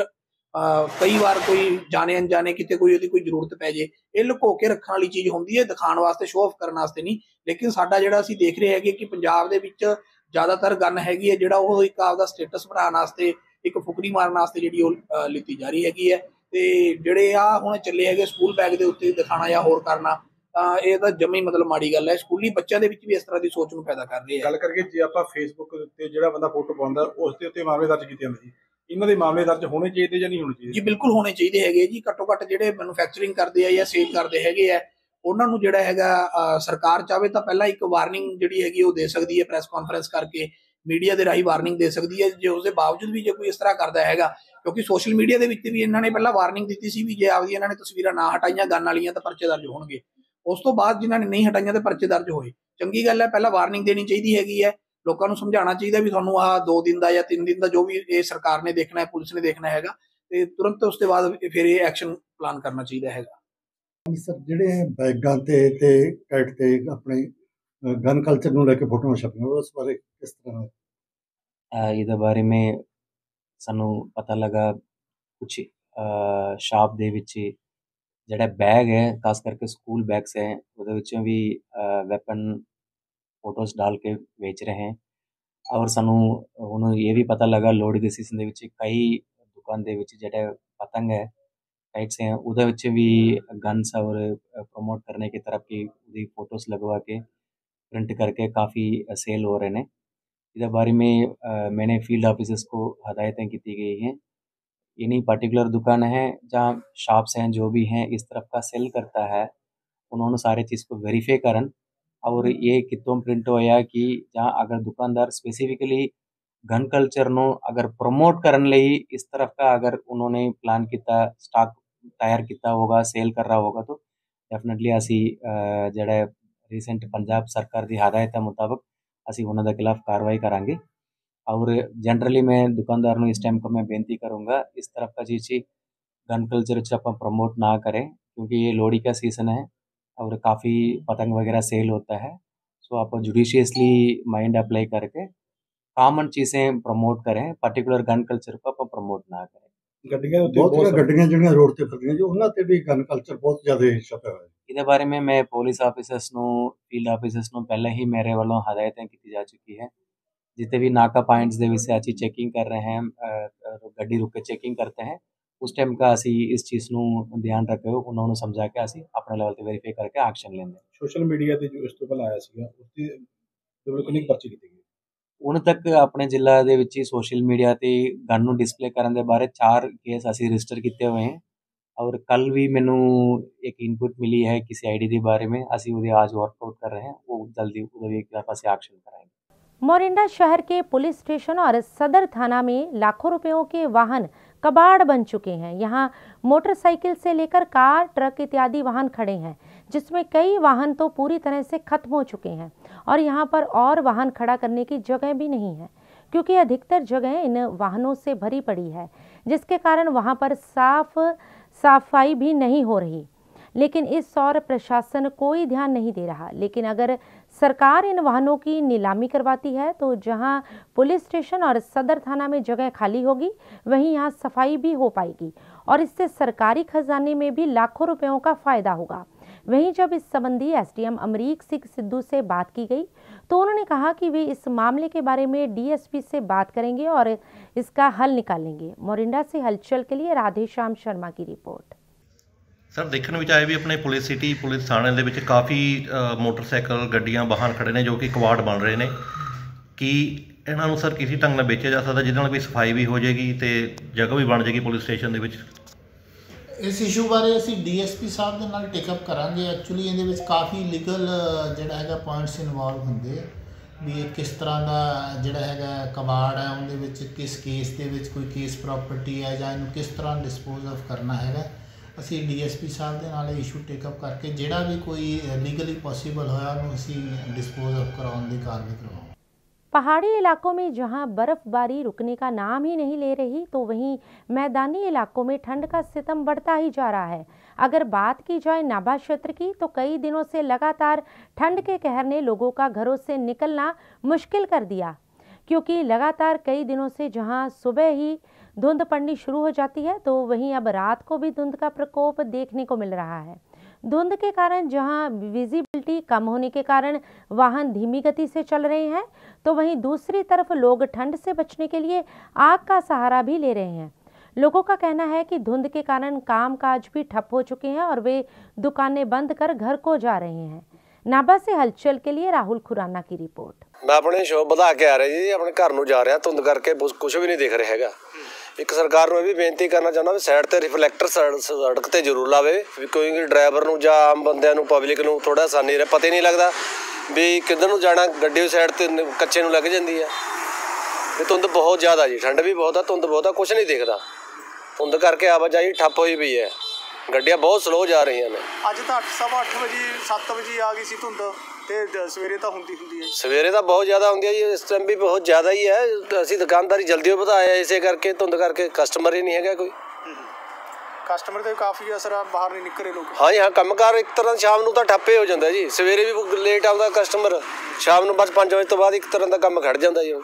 Speaker 15: ਕਈ ਵਾਰ ਕੋਈ ਜਾਣੇ ਅਣਜਾਣੇ ਕਿਤੇ ਕੋਈ ਉਹਦੀ ਕੋਈ ਜ਼ਰੂਰਤ ਪੈ ਜੇ, ਇਹ ਲੁਕੋ ਕੇ ਰੱਖਣ ਵਾਲੀ ਚੀਜ਼ ਹੁੰਦੀ ਹੈ, ਦਿਖਾਉਣ ਵਾਸਤੇ, ਸ਼ੋਅ ਆਫ ਕਰਨ ਵਾਸਤੇ ਨਹੀਂ। ਲੇਕਿਨ ਸਾਡਾ ਜਿਹੜਾ ਅਸੀਂ ਦੇਖ ਰਹੇ ਹੈਗੇ ਕਿ ਪੰਜਾਬ ਦੇ ਵਿੱਚ ਜ਼ਿਆਦਾਤਰ ਗਨ ਹੈਗੀ ਹੈ ਜਿਹੜਾ ਉਹ ਇੱਕ ਆਪਦਾ ਸਟੇਟਸ ਬਣਾਉਣ ਵਾਸਤੇ, ਇੱਕ ਫੁਕਰੀ ਮਾਰਨ ਵਾਸਤੇ ਜਿਹੜੀ ਉਹ ਲਿੱਤੀ ਜਾ ਰਹੀ ਹੈਗੀ ਹੈ। ਤੇ ਜਿਹੜੇ ਆ ਹੁਣ ਚੱਲੇ ਹੈਗੇ ਸਕੂਲ ਬੈਗ ਦੇ ਉੱਤੇ ਦਿਖਾਣਾ ਜਾਂ ਹੋਰ ਕਰਨਾ, ਤਾਂ ਇਹ ਤਾਂ ਜਮੀ ਮਤਲਬ ਮਾੜੀ ਗੱਲ ਹੈ। ਸਕੂਲੀ ਬੱਚਿਆਂ ਦੇ ਵਿੱਚ ਵੀ ਇਸ ਤਰ੍ਹਾਂ ਦੀ ਸੋਚ ਨੂੰ ਪੈਦਾ ਕਰ ਰਹੇ ਆ।
Speaker 14: ਗੱਲ ਕਰਕੇ ਜੇ ਆਪਾਂ ਫੇਸਬੁੱਕ ਦੇ ਉੱਤੇ ਜਿਹੜਾ ਬੰਦਾ ਫੋਟੋ ਪਾਉਂਦਾ ਉਸ ਦੇ ਉੱਤੇ ਮਾਮਲੇ ਦਰਜ ਕੀਤੇ ਜਾਂਦੇ ਜੀ, ਇਹਨਾਂ ਦੇ ਮਾਮਲੇ ਦਰਜ ਹੋਣੇ ਚਾਹੀਦੇ ਜਾਂ ਨਹੀਂ ਹੋਣੇ ਚਾਹੀਦੇ?
Speaker 15: ਜੀ ਬਿਲਕੁਲ ਹੋਣੇ ਚਾਹੀਦੇ ਹੈਗੇ ਜੀ। ਘੱਟੋ ਘੱਟ ਜਿਹੜੇ ਮੈਨੂਫੈਕਚਰਿੰਗ ਕਰਦੇ ਆ ਜਾਂ ਸੇਲ ਕਰਦੇ ਹੈਗੇ ਆ ਉਹਨਾਂ ਨੂੰ ਜਿਹੜਾ ਹੈਗਾ ਸਰਕਾਰ ਚਾਹਵੇ ਤਾਂ ਪਹਿਲਾਂ ਇੱਕ ਵਾਰਨਿੰਗ ਜਿਹੜੀ ਹੈਗੀ ਉਹ ਦੇ ਸਕਦੀ ਹੈ, ਪ੍ਰੈਸ ਕਾਨਫਰੰਸ ਕਰਕੇ ਮੀਡੀਆ ਦੇ ਰਾਹੀਂ ਵਾਰਨਿੰਗ ਦੇ ਸਕਦੀ ਹੈ। ਜੇ ਉਸਦੇ ਬਾਵਜੂਦ ਵੀ ਜੇ ਕੋਈ ਇਸ ਤਰ੍ਹਾਂ ਕਰਦਾ ਹੈਗਾ, ਕਿਉਂਕਿ ਸੋਸ਼ਲ ਮੀਡੀਆ ਦੇ ਵਿੱਚ ਵੀ ਇਹਨਾਂ ਨੇ ਪਹਿਲਾਂ ਵਾਰਨਿੰਗ ਦਿੱਤੀ ਸੀ ਵੀ ਜੇ ਆਪਦੀ ਇਹਨਾਂ ਨੇ ਤਸਵੀਰਾਂ ਨਾ ਹਟਾਈਆਂ ਗਨ ਵਾਲੀਆਂ ਤਾਂ ਪਰਚੇ ਦਰਜ ਹੋਣਗੇ। ਉਸ ਤੋਂ ਬਾਅਦ ਜਿਨ੍ਹਾਂ ਨੇ ਨਹੀਂ ਹਟਾਈਆਂ ਤੇ ਪਰਚੇ ਦਰਜ ਹੋਏ। ਚੰਗੀ ਗੱਲ ਹੈ, ਪਹਿਲਾਂ ਵਾਰਨਿੰਗ ਦੇਣੀ ਚਾਹੀਦੀ ਹੈਗੀ ਹੈ, ਲੋਕਾਂ ਨੂੰ ਸਮਝਾਉਣਾ ਚਾਹੀਦਾ ਵੀ ਤੁਹਾਨੂੰ ਆਹ 2 ਦਿਨ ਦਾ ਜਾਂ 3 ਦਿਨ ਦਾ ਜੋ ਵੀ ਇਹ ਸਰਕਾਰ ਨੇ ਦੇਖਣਾ ਹੈ, ਪੁਲਿਸ ਨੇ ਦੇਖਣਾ ਹੈਗਾ, ਤੇ ਤੁਰੰਤ ਉਸ ਤੋਂ ਬਾਅਦ ਫਿਰ ਇਹ ਐਕਸ਼ਨ ਪਲਾਨ ਕਰਨਾ ਚਾਹੀਦਾ ਹੈਗਾ।
Speaker 16: ਸਰ ਜਿਹੜੇ ਬੈਗਾਂ ਤੇ ਕੈਟ ਤੇ ਆਪਣੇ ਗਨ ਕਲਚਰ ਨੂੰ ਲੈ ਕੇ ਫੋਟੋਆਂ ਛਪੀਆਂ, ਉਸ ਬਾਰੇ ਕਿਸ ਤਰ੍ਹਾਂ?
Speaker 17: ਇਹਦੇ ਬਾਰੇ ਮੈਂ ਸਾਨੂੰ ਪਤਾ ਲੱਗਾ ਕੁਛ ਸ਼ਾਪ ਦੇ ਵਿੱਚ ਜਿਹੜਾ ਬੈਗ ਹੈ, ਖਾਸ ਕਰਕੇ ਸਕੂਲ बैग्स है ਉਹਦੇ ਵਿੱਚੋਂ ਵੀ ਵੈਪਨ ਫੋਟੋਜ਼ डाल के ਵੇਚ ਰਹੇ हैं। ਔਰ ਸਾਨੂੰ ਹੁਣ ਇਹ ਵੀ ਪਤਾ ਲੱਗਾ ਲੋਹੜੀ ਦੇ ਸੀਜ਼ਨ ਦੇ ਵਿੱਚ ਕਈ ਦੁਕਾਨ ਦੇ ਵਿੱਚ ਜਿਹੜੇ ਪਤੰਗ ਹੈ काइट्स हैं ਉਹਦੇ ਵਿੱਚ भी गन्स और प्रमोट करने की तरफ की ਉਹਦੀ फोटोज लगवा के प्रिंट करके काफ़ी सेल हो रहे हैं। इसके बारे में मैंने फील्ड ऑफिसर्स को हदायतें की गई हैं। इन्हीं पर्टिकुलर दुकान है जहाँ शॉप्स हैं जो भी हैं इस तरफ का सेल करता है, उन्होंने सारे चीज़ को वेरीफाई करन और ये कितों प्रिंट होया कि जहाँ अगर दुकानदार स्पेसिफिकली गन कल्चर नो अगर प्रमोट करने ਲਈ इस तरफ का अगर उन्होंने प्लान किया स्टॉक तैयार किया होगा सेल कर रहा होगा तो डेफिनेटली असी ਜਿਹੜਾ रीसेंट पंजाब सरकार की हदायत मुताबिक असी उन्होंने खिलाफ कार्रवाई करांगे। और जनरली मैं दुकानदार को इस टाइम को मैं बेनती करूँगा इस तरफ का चीज़ गन कल्चर आप प्रमोट ना करें क्योंकि ये लोहड़ी का सीज़न है और काफ़ी पतंग वगैरह सेल होता है। सो आप जुडिशियसली माइंड अप्लाई करके कॉमन चीज़ें प्रमोट करें, पर्टिकुलर गन कल्चर को आप प्रमोट ना करें।
Speaker 16: ਗੱਡੀਆਂ ਬਹੁਤ ਗੱਡੀਆਂ ਜਿਹੜੀਆਂ ਰੋਡ ਤੇ ਫਿਰਦੀਆਂ ਜੀ ਉਹਨਾਂ ਤੇ ਵੀ ਗਨ ਕਲਚਰ ਬਹੁਤ ਜ਼ਿਆਦਾ ਛਪਿਆ ਹੋਇਆ।
Speaker 17: ਇਹਦੇ ਬਾਰੇ में मैं पुलिस ऑफिसर्स ਨੂੰ फील्ड ऑफिसर्स ਨੂੰ ਪਹਿਲਾਂ ਹੀ ਮੇਰੇ ਵੱਲੋਂ ਹਦਾਇਤਾਂ ਕੀਤੀ ਜਾ ਚੁੱਕੀ है। जितने भी नाका पॉइंट्स ਦੇ ਵਿੱਚ अच्छी चेकिंग कर रहे हैं, ਗੱਡੀ रुक के चेकिंग करते हैं, उस टाइम का ਅਸੀਂ इस चीज़ ਨੂੰ ध्यान रखे हो ਉਹਨਾਂ ਨੂੰ ਸਮਝਾ ਕੇ ਅਸੀਂ ਆਪਣੇ ਲੈਵਲ ਤੇ ਵੈਰੀਫਾਈ ਕਰਕੇ ਐਕਸ਼ਨ ਲੈਂਦੇ।
Speaker 14: ਸੋਸ਼ਲ ਮੀਡੀਆ ਤੇ ਜੋ ਇਸ ਤੋਂ ਪਹਿਲਾਂ ਆਇਆ ਸੀਗਾ ਉਸ ਦੀ ਕਿੰਨੀ ਪਰਚੀ ਕੀਤੀ ਗਈ?
Speaker 17: ਹੁਣ ਤੱਕ ਆਪਣੇ ਜ਼ਿਲ੍ਹਾ ਦੇ ਵਿੱਚ ਹੀ ਸੋਸ਼ਲ ਮੀਡੀਆ ਤੇ ਗਨ ਨੂੰ ਡਿਸਪਲੇ ਕਰਨ ਦੇ ਬਾਰੇ 4 ਕੇਸ ਅਸੀਂ ਰਜਿਸਟਰ ਕੀਤੇ ਹੋਏ हैं। और कल भी मैनू एक इनपुट मिली है किसी आईडी के बारे में, असी उसे आज वर्कआउट कर रहे हैं, वो जल्दी उधर एक तरफ से एक्शन कराएंगे।
Speaker 1: मोरिंडा शहर के पुलिस स्टेशन और सदर थाना में लाखों रुपयों के वाहन कबाड़ बन चुके हैं। यहाँ मोटरसाइकिल से लेकर कार, ट्रक इत्यादि वाहन खड़े हैं, जिसमें कई वाहन तो पूरी तरह से खत्म हो चुके हैं और यहाँ पर और वाहन खड़ा करने की जगह भी नहीं है, क्योंकि अधिकतर जगह इन वाहनों से भरी पड़ी है, जिसके कारण वहाँ पर सफाई भी नहीं हो रही। लेकिन इस और प्रशासन कोई ध्यान नहीं दे रहा। लेकिन अगर सरकार इन वाहनों की नीलामी करवाती है तो जहां पुलिस स्टेशन और सदर थाना में जगह खाली होगी, वहीं यहां सफाई भी हो पाएगी और इससे सरकारी खजाने में भी लाखों रुपयों का फायदा होगा। वहीं जब इस संबंधी एसडीएम अमरीक सिंह सिद्धू से बात की गई तो उन्होंने कहा कि वे इस मामले के बारे में डीएसपी से बात करेंगे और इसका हल निकालेंगे। मोरिंडा से हलचल के लिए राधेश्याम शर्मा की रिपोर्ट।
Speaker 18: सर देखने में आए भी अपने पुलिस सिटी पुलिस थाने ਦੇ ਵਿੱਚ ਕਾਫੀ ਮੋਟਰਸਾਈਕਲ ਗੱਡੀਆਂ ਵਾਹਨ ਖੜੇ ਨੇ ਜੋ ਕਿ ਕਵਾੜ ਬਣ ਰਹੇ ਨੇ ਕਿ ਇਹਨਾਂ ਨੂੰ ਸਰ ਕਿਸੇ ਢੰਗ ਨਾਲ ਵੇਚਿਆ ਜਾ ਸਕਦਾ ਜਿਹਦੇ ਨਾਲ ਵੀ ਸਫਾਈ ਵੀ ਹੋ ਜਾਏਗੀ ਤੇ ਜਗ੍ਹਾ ਵੀ ਬਣ ਜਾਏਗੀ ਪੁਲਿਸ ਸਟੇਸ਼ਨ ਦੇ ਵਿੱਚ।
Speaker 19: ਇਸ ਇਸ਼ੂ ਬਾਰੇ ਅਸੀਂ ਡੀਐਸਪੀ ਸਾਹਿਬ ਦੇ ਨਾਲ ਟੇਕਅਪ ਕਰਾਂਗੇ। ਐਕਚੁਅਲੀ ਇਹਦੇ ਵਿੱਚ ਕਾਫੀ ਲੀਗਲ ਜਿਹੜਾ ਹੈਗਾ ਪੁਆਇੰਟਸ ਇਨਵੋਲਵ ਹੁੰਦੇ ਆ ਵੀ ਇਹ ਕਿਸ ਤਰ੍ਹਾਂ ਦਾ ਜਿਹੜਾ ਹੈਗਾ ਕਬਾੜ ਹੈ, ਉਹਦੇ ਵਿੱਚ ਕਿਸ ਕੇਸ ਦੇ ਵਿੱਚ ਕੋਈ ਕੇਸ ਪ੍ਰਾਪਰਟੀ ਹੈ ਜਾਂ ਇਹਨੂੰ ਕਿਸ ਤਰ੍ਹਾਂ ਡਿਸਪੋਜ਼ ਆਫ ਕਰਨਾ ਹੈਗਾ। ਅਸੀਂ ਡੀਐਸਪੀ ਸਾਹਿਬ ਦੇ ਨਾਲ ਇਸ਼ੂ ਟੇਕਅਪ ਕਰਕੇ ਜਿਹੜਾ ਵੀ ਕੋਈ ਲੀਗਲੀ पॉसिबल होया ਉਹਨੂੰ ਅਸੀਂ डिस्पोज ऑफ कराने की कार्रवाई करवाएंगे।
Speaker 1: पहाड़ी इलाकों में जहां बर्फबारी रुकने का नाम ही नहीं ले रही, तो वहीं मैदानी इलाकों में ठंड का सितम बढ़ता ही जा रहा है। अगर बात की जाए नाभा क्षेत्र की तो कई दिनों से लगातार ठंड के कहर ने लोगों का घरों से निकलना मुश्किल कर दिया, क्योंकि लगातार कई दिनों से जहां सुबह ही धुंध पड़नी शुरू हो जाती है तो वहीं अब रात को भी धुंध का प्रकोप देखने को मिल रहा है। धुंध के कारण जहां विजिबिलिटी कम होने के कारण वाहन धीमी गति से चल रहे हैं, तो वहीं दूसरी तरफ लोग ठंड से बचने के लिए आग का सहारा भी ले रहे हैं। लोगों का कहना है कि धुंध के कारण कामकाज भी ठप हो चुके हैं और वे दुकानें बंद कर घर को जा रहे हैं। नाभा से हलचल के लिए राहुल खुराना की रिपोर्ट।
Speaker 20: मैं अपनी शॉप बढ़ा के आ रही जी, अपने घर नूं जा रहा, धुंध करके कुछ भी नहीं दिख रहा हैगा। एक सरकार ਨੂੰ ਇਹ ਵੀ ਬੇਨਤੀ ਕਰਨਾ ਚਾਹੁੰਦਾ ਵੀ ਸਾਈਡ ਤੇ ਰਿਫਲੈਕਟਰ ਸੜਕ ਤੇ ਜ਼ਰੂਰ ਲਾਵੇ ਵੀ ਕੋਈ ਡਰਾਈਵਰ ਨੂੰ ਜਾਂ ਆਮ ਬੰਦਿਆਂ ਨੂੰ ਪਬਲਿਕ ਨੂੰ ਥੋੜਾ ਆਸਾਨੀ ਰਹੇ, ਪਤਾ ਹੀ ਨਹੀਂ ਲੱਗਦਾ ਵੀ ਕਿੱਧਰ ਨੂੰ ਜਾਣਾ, ਗੱਡੀ ਸਾਈਡ ਤੇ ਕੱਚੇ ਨੂੰ ਲੱਗ ਜਾਂਦੀ ਹੈ। ਤੇ ਧੁੰਦ ਬਹੁਤ ਜ਼ਿਆਦਾ ਜੀ, ਠੰਡ ਵੀ ਬਹੁਤ ਆ, ਧੁੰਦ ਬਹੁਤ ਆ, ਕੁਝ ਨਹੀਂ ਦਿਖਦਾ। ਧੁੰਦ ਕਰਕੇ ਆਵਾਜਾਈ ਠੱਪ ਹੋਈ ਪਈ ਹੈ, ਗੱਡੀਆਂ ਬਹੁਤ ਸਲੋ ਜਾ ਰਹੀਆਂ ਨੇ।
Speaker 9: ਅੱਜ ਤਾਂ 8:30 ਵਜੇ 7 ਵਜੇ ਆ ਗਈ ਸੀ ਧੁੰਦ ਤੇ ਸਵੇਰੇ ਤਾਂ ਹੁੰਦੀ ਹੈ।
Speaker 20: ਸਵੇਰੇ ਤਾਂ ਬਹੁਤ ਜ਼ਿਆਦਾ ਹੁੰਦੀ ਹੈ ਜੀ, ਇਸ ਟਾਈਮ ਵੀ ਬਹੁਤ ਜ਼ਿਆਦਾ ਹੀ ਹੈ। ਅਸੀਂ ਦੁਕਾਨਦਾਰੀ ਜਲਦੀ ਵਧਾਇਆ ਇਸੇ ਕਰਕੇ, ਧੁੰਦ ਕਰਕੇ ਕਸਟਮਰ ਹੀ ਨਹੀਂ ਹੈਗਾ ਕੋਈ।
Speaker 9: ਕਸਟਮਰ ਤੇ ਕਾਫੀ ਅਸਰ ਆ, ਬਾਹਰ ਨਹੀਂ ਨਿਕਲ ਰਹੇ ਲੋਕ।
Speaker 20: ਹਾਂ ਜੀ ਹਾਂ, ਕੰਮਕਾਰ ਇੱਕ ਤਰ੍ਹਾਂ ਸ਼ਾਮ ਨੂੰ ਤਾਂ ਠੱਪੇ ਹੋ ਜਾਂਦਾ ਜੀ। ਸਵੇਰੇ ਵੀ ਲੇਟ ਆਉਂਦਾ ਕਸਟਮਰ, ਸ਼ਾਮ ਨੂੰ ਬਸ 5 ਵਜੇ ਤੋਂ ਬਾਅਦ ਇੱਕ ਤਰ੍ਹਾਂ ਦਾ ਕੰਮ ਖੜ ਜਾਂਦਾ ਜੀ।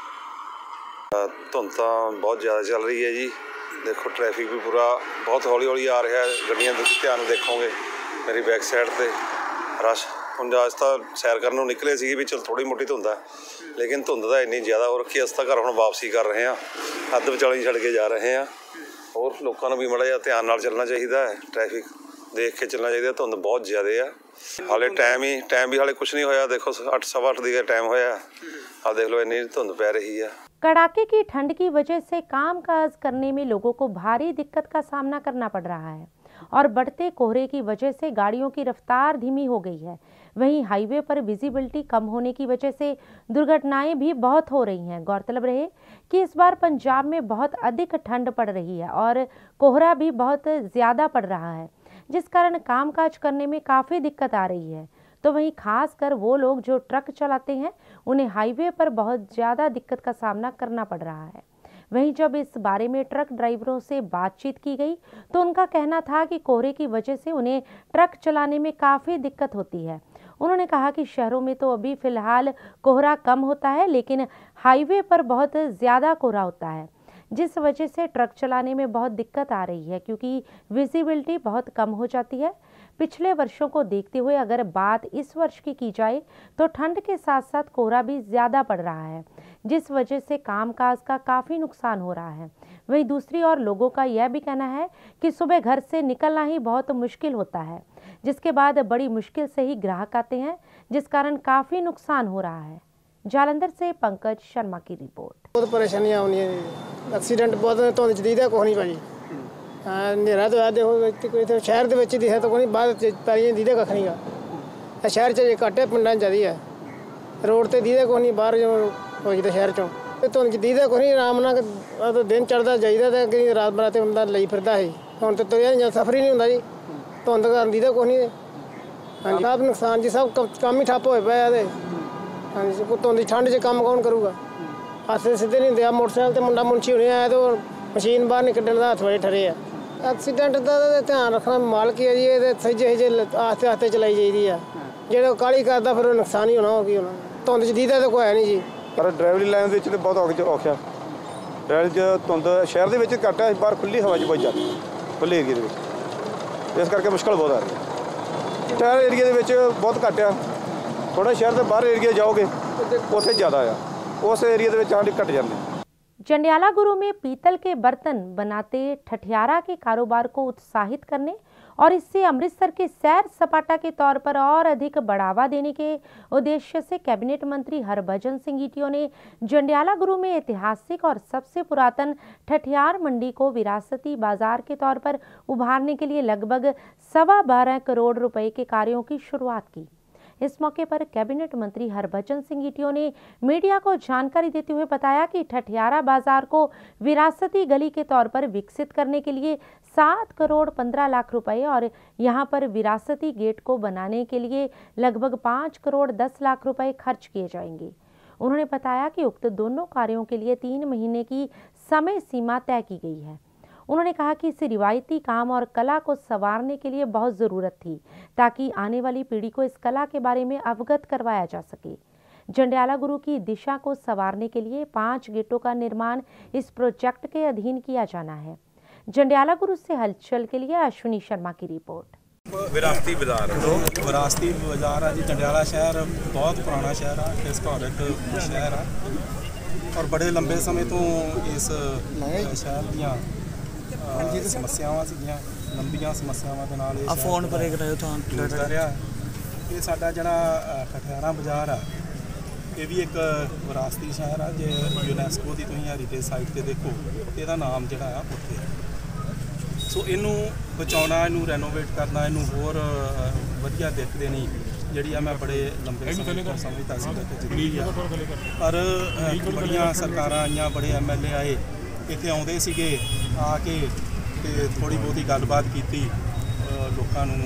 Speaker 21: ਧੁੰਦ ਤਾਂ ਬਹੁਤ ਜ਼ਿਆਦਾ ਚੱਲ ਰਹੀ ਹੈ ਜੀ। ਦੇਖੋ ਟ੍ਰੈਫਿਕ ਵੀ ਪੂਰਾ ਬਹੁਤ ਹੌਲੀ ਹੌਲੀ ਆ ਰਿਹਾ, ਗੱਡੀਆਂ ਦੇ ਧਿਆਨ ਦੇਖੋਗੇ ਮੇਰੀ ਬੈਕ ਸਾਈਡ ਤੇ ਰਸ਼। ਹੁਣ ਅੱਜ ਤਾਂ ਸੈਰ ਕਰਨ ਨੂੰ ਨਿਕਲੇ ਸੀ ਵੀ ਚਲ ਥੋੜੀ ਮੋਟੀ ਧੁੰਦ ਹੈ, ਲੇਕਿਨ ਧੁੰਦ ਤਾਂ ਇੰਨੀ ਜ਼ਿਆਦਾ ਹੋ ਰੱਖੀ, ਅਸੀਂ ਤਾਂ ਘਰ ਹੁਣ ਵਾਪਸੀ ਕਰ ਰਹੇ ਹਾਂ, ਅੱਧ ਵਿਚਾਲੇ ਛੱਡ ਕੇ ਜਾ ਰਹੇ ਹਾਂ। ਹੋਰ ਲੋਕਾਂ ਨੂੰ ਵੀ ਮਾੜਾ ਜਿਹਾ ਧਿਆਨ ਨਾਲ ਚੱਲਣਾ ਚਾਹੀਦਾ ਹੈ, ਟ੍ਰੈਫਿਕ ਦੇਖ ਕੇ ਚੱਲਣਾ ਚਾਹੀਦਾ। ਧੁੰਦ ਬਹੁਤ ਜ਼ਿਆਦਾ ਆ, ਹਾਲੇ ਟਾਈਮ ਵੀ ਹਾਲੇ ਕੁਝ ਨਹੀਂ ਹੋਇਆ। ਦੇਖੋ 8 ਸਵਾ 8 ਦੀ ਟਾਈਮ ਹੋਇਆ, ਹਾਲ ਦੇਖ ਲਓ ਇੰਨੀ ਧੁੰਦ ਪੈ ਰਹੀ ਹੈ।
Speaker 1: कड़ाके की ठंड की वजह से कामकाज करने में लोगों को भारी दिक्कत का सामना करना पड़ रहा है और बढ़ते कोहरे की वजह से गाड़ियों की रफ्तार धीमी हो गई है। वहीं हाईवे पर विजिबिलिटी कम होने की वजह से दुर्घटनाएं भी बहुत हो रही हैं। गौरतलब रहे कि इस बार पंजाब में बहुत अधिक ठंड पड़ रही है और कोहरा भी बहुत ज़्यादा पड़ रहा है, जिस कारण कामकाज करने में काफ़ी दिक्कत आ रही है। तो वहीं खासकर वो लोग जो ट्रक चलाते हैं, उन्हें हाईवे पर बहुत ज़्यादा दिक्कत का सामना करना पड़ रहा है। वहीं जब इस बारे में ट्रक ड्राइवरों से बातचीत की गई तो उनका कहना था कि कोहरे की वजह से उन्हें ट्रक चलाने में काफ़ी दिक्कत होती है। उन्होंने कहा कि शहरों में तो अभी फिलहाल कोहरा कम होता है, लेकिन हाईवे पर बहुत ज़्यादा कोहरा होता है, जिस वजह से ट्रक चलाने में बहुत दिक्कत आ रही है क्योंकि विजिबिलिटी बहुत कम हो जाती है। पिछले वर्षों को देखते हुए अगर बात इस वर्ष की जाए तो ठंड के साथ साथ कोहरा भी ज़्यादा पड़ रहा है, जिस वजह से कामकाज का काफ़ी नुकसान हो रहा है। वहीं दूसरी ओर लोगों का यह भी कहना है कि सुबह घर से निकलना ही बहुत मुश्किल होता है, जिसके बाद बड़ी मुश्किल से ही ग्राहक आते हैं, जिस कारण काफ़ी नुकसान हो रहा है। जालंधर से पंकज शर्मा की रिपोर्ट।
Speaker 2: बहुत परेशानियां होनी है, एक्सीडेंट बहुत तो जदीदा को नहीं भाई नेरा तो देखो कोई तो शहर के दिखे तो कोई बाहर पैरियां दीदे कख नहीं गा शहर च घट है पिंडां च है रोड ते दीदे को नहीं बाहर जो हो जाता शहर चों तो दीदे को नहीं आराम नाल तो दिन चढ़ता जाइदा तो कहीं रात बराते बंदा लई फिरदा है हुण तो तुरिया नहीं सफर ही नहीं हुंदा जी धुंद कारण दीदे को नहीं। हाँ जी सब नुकसान जी सब काम ही ठप्प होए पिया ते हाँ जी धुंद ठंड च काम कौन करूगा हत्थ सीधे नहीं होंदे मोटरसाइकिल ते मुंडा मुंशी होने आया तो मशीन बाहर नहीं कड्ढण दा हत्थ बड़े ठरे आ। एक्सीडेंट का ध्यान रखना मालक ही है जी ये सजे सजे आस्ते आस्ते चलाई जाइदी है जो काली करता फिर नुकसान ही होना हो कि धुंद च दीदा तो कोई है नहीं जी।
Speaker 22: पर ड्राइवरी लाइन ਵਿੱਚ ਤੇ ਬਹੁਤ ਔਖਾ ਡਰਾਈਵਰ ਚ ਧੁੰਦ ਸ਼ਹਿਰ ਦੇ ਵਿੱਚ ਘੱਟ ਹੈ ਬਾਹਰ ਖੁੱਲੀ ਹਵਾ 'ਚ ਬਹੁਤ ਜ਼ਿਆਦਾ ਖੁੱਲੇ ਏਰੀਆ ਦੇ ਵਿੱਚ ਇਸ ਕਰਕੇ ਮੁਸ਼ਕਲ ਬਹੁਤ ਆ ਰਹੀ ਹੈ। ਸ਼ਹਿਰ ਏਰੀਆ ਦੇ ਵਿੱਚ ਬਹੁਤ ਘੱਟ ਆ ਥੋੜਾ ਸ਼ਹਿਰ ਦੇ ਬਾਹਰ ਏਰੀਆ ਜਾਓਗੇ ਉੱਥੇ ਜ਼ਿਆਦਾ ਆ उस एरिया ਦੇ ਵਿੱਚ ਆਂਡੀ ਘਟ ਜਾਂਦੇ।
Speaker 1: जंडियाला गुरु में पीतल के बर्तन बनाते ठठियारा के कारोबार को उत्साहित करने और इससे अमृतसर के सैर सपाटा के तौर पर और अधिक बढ़ावा देने के उद्देश्य से कैबिनेट मंत्री हरभजन सिंह ईटियो ने जंडियाला गुरु में ऐतिहासिक और सबसे पुरातन ठठियार मंडी को विरासती बाजार के तौर पर उभारने के लिए लगभग 12.25 करोड़ रुपए के कार्यों की शुरुआत की। इस मौके पर कैबिनेट मंत्री हरभजन सिंह ईटियो ने मीडिया को जानकारी देते हुए बताया कि ठठियारा बाजार को विरासती गली के तौर पर विकसित करने के लिए 7 करोड़ 15 लाख रुपए और यहां पर विरासती गेट को बनाने के लिए लगभग 5 करोड़ 10 लाख रुपए खर्च किए जाएंगे। उन्होंने बताया कि उक्त दोनों कार्यों के लिए 3 महीने की समय सीमा तय की गई है। उन्होंने कहा कि इस रिवायती काम और कला को संवारने के लिए बहुत ज़रूरत थी ताकि आने वाली पीढ़ी को इस कला के बारे में अवगत करवाया जा सके। जंडियाला गुरु की दिशा को संवारने के लिए 5 गेटों का निर्माण इस प्रोजेक्ट के अधीन किया जाना है। जंडियाला गुरु से हलचल के लिए अश्विनी शर्मा की रिपोर्ट।
Speaker 23: विरासती बाजार विरासती बाजार है जी। जंडियाला शहर बहुत पुराना शहर है, हिस्टोरिक शहर है और बड़े लंबे समय तो इस शहर ਦੀਆਂ ਸਮੱਸਿਆਵਾਂ ਸੀਗੀਆਂ, ਲੰਬੀਆਂ ਸਮੱਸਿਆਵਾਂ ਦੇ ਨਾਲ ਇਹ ਫੋਨ ਪਰੇ ਕਰਾਇਓ ਤਾਂ ਰਿਹਾ। ਇਹ ਸਾਡਾ ਜਿਹੜਾ ਠਠਿਆਰਾ ਬਾਜ਼ਾਰ ਆ ਇਹ ਵੀ ਇੱਕ ਵਿਰਾਸਤੀ ਸ਼ਹਿਰ ਆ। ਜੇ ਯੂਨੈਸਕੋ ਦੀ ਤੁਸੀਂ ਹੈਰੀਟੇਜ ਸਾਈਟ ਤੇ ਦੇਖੋ ਇਹਦਾ ਨਾਮ ਜਿਹੜਾ ਆ ਉੱਥੇ ਸੋ ਇਹਨੂੰ ਬਚਾਉਣਾ, ਇਹਨੂੰ ਰੈਨੋਵੇਟ ਕਰਨਾ, ਇਹਨੂੰ ਹੋਰ ਵਧੀਆ ਦਿੱਖ ਦੇਣੀ ਜਿਹੜੀ ਆ ਮੈਂ ਬੜੇ ਲੰਬੇ ਸਮੇਂ ਤੋਂ ਸਮਝਦਾ ਸੀ ਕਿ ਜ਼ਰੂਰੀ ਆ। ਪਰ ਬੜੀਆਂ ਸਰਕਾਰਾਂ ਆਈਆਂ, ਬੜੇ ਐਮਐਲਏ ਆਏ ਇੱਥੇ ਆਉਂਦੇ ਸੀਗੇ, ਆ ਕੇ ਤੇ ਥੋੜੀ ਬਹੁਤੀ ਗੱਲਬਾਤ ਕੀਤੀ, ਲੋਕਾਂ ਨੂੰ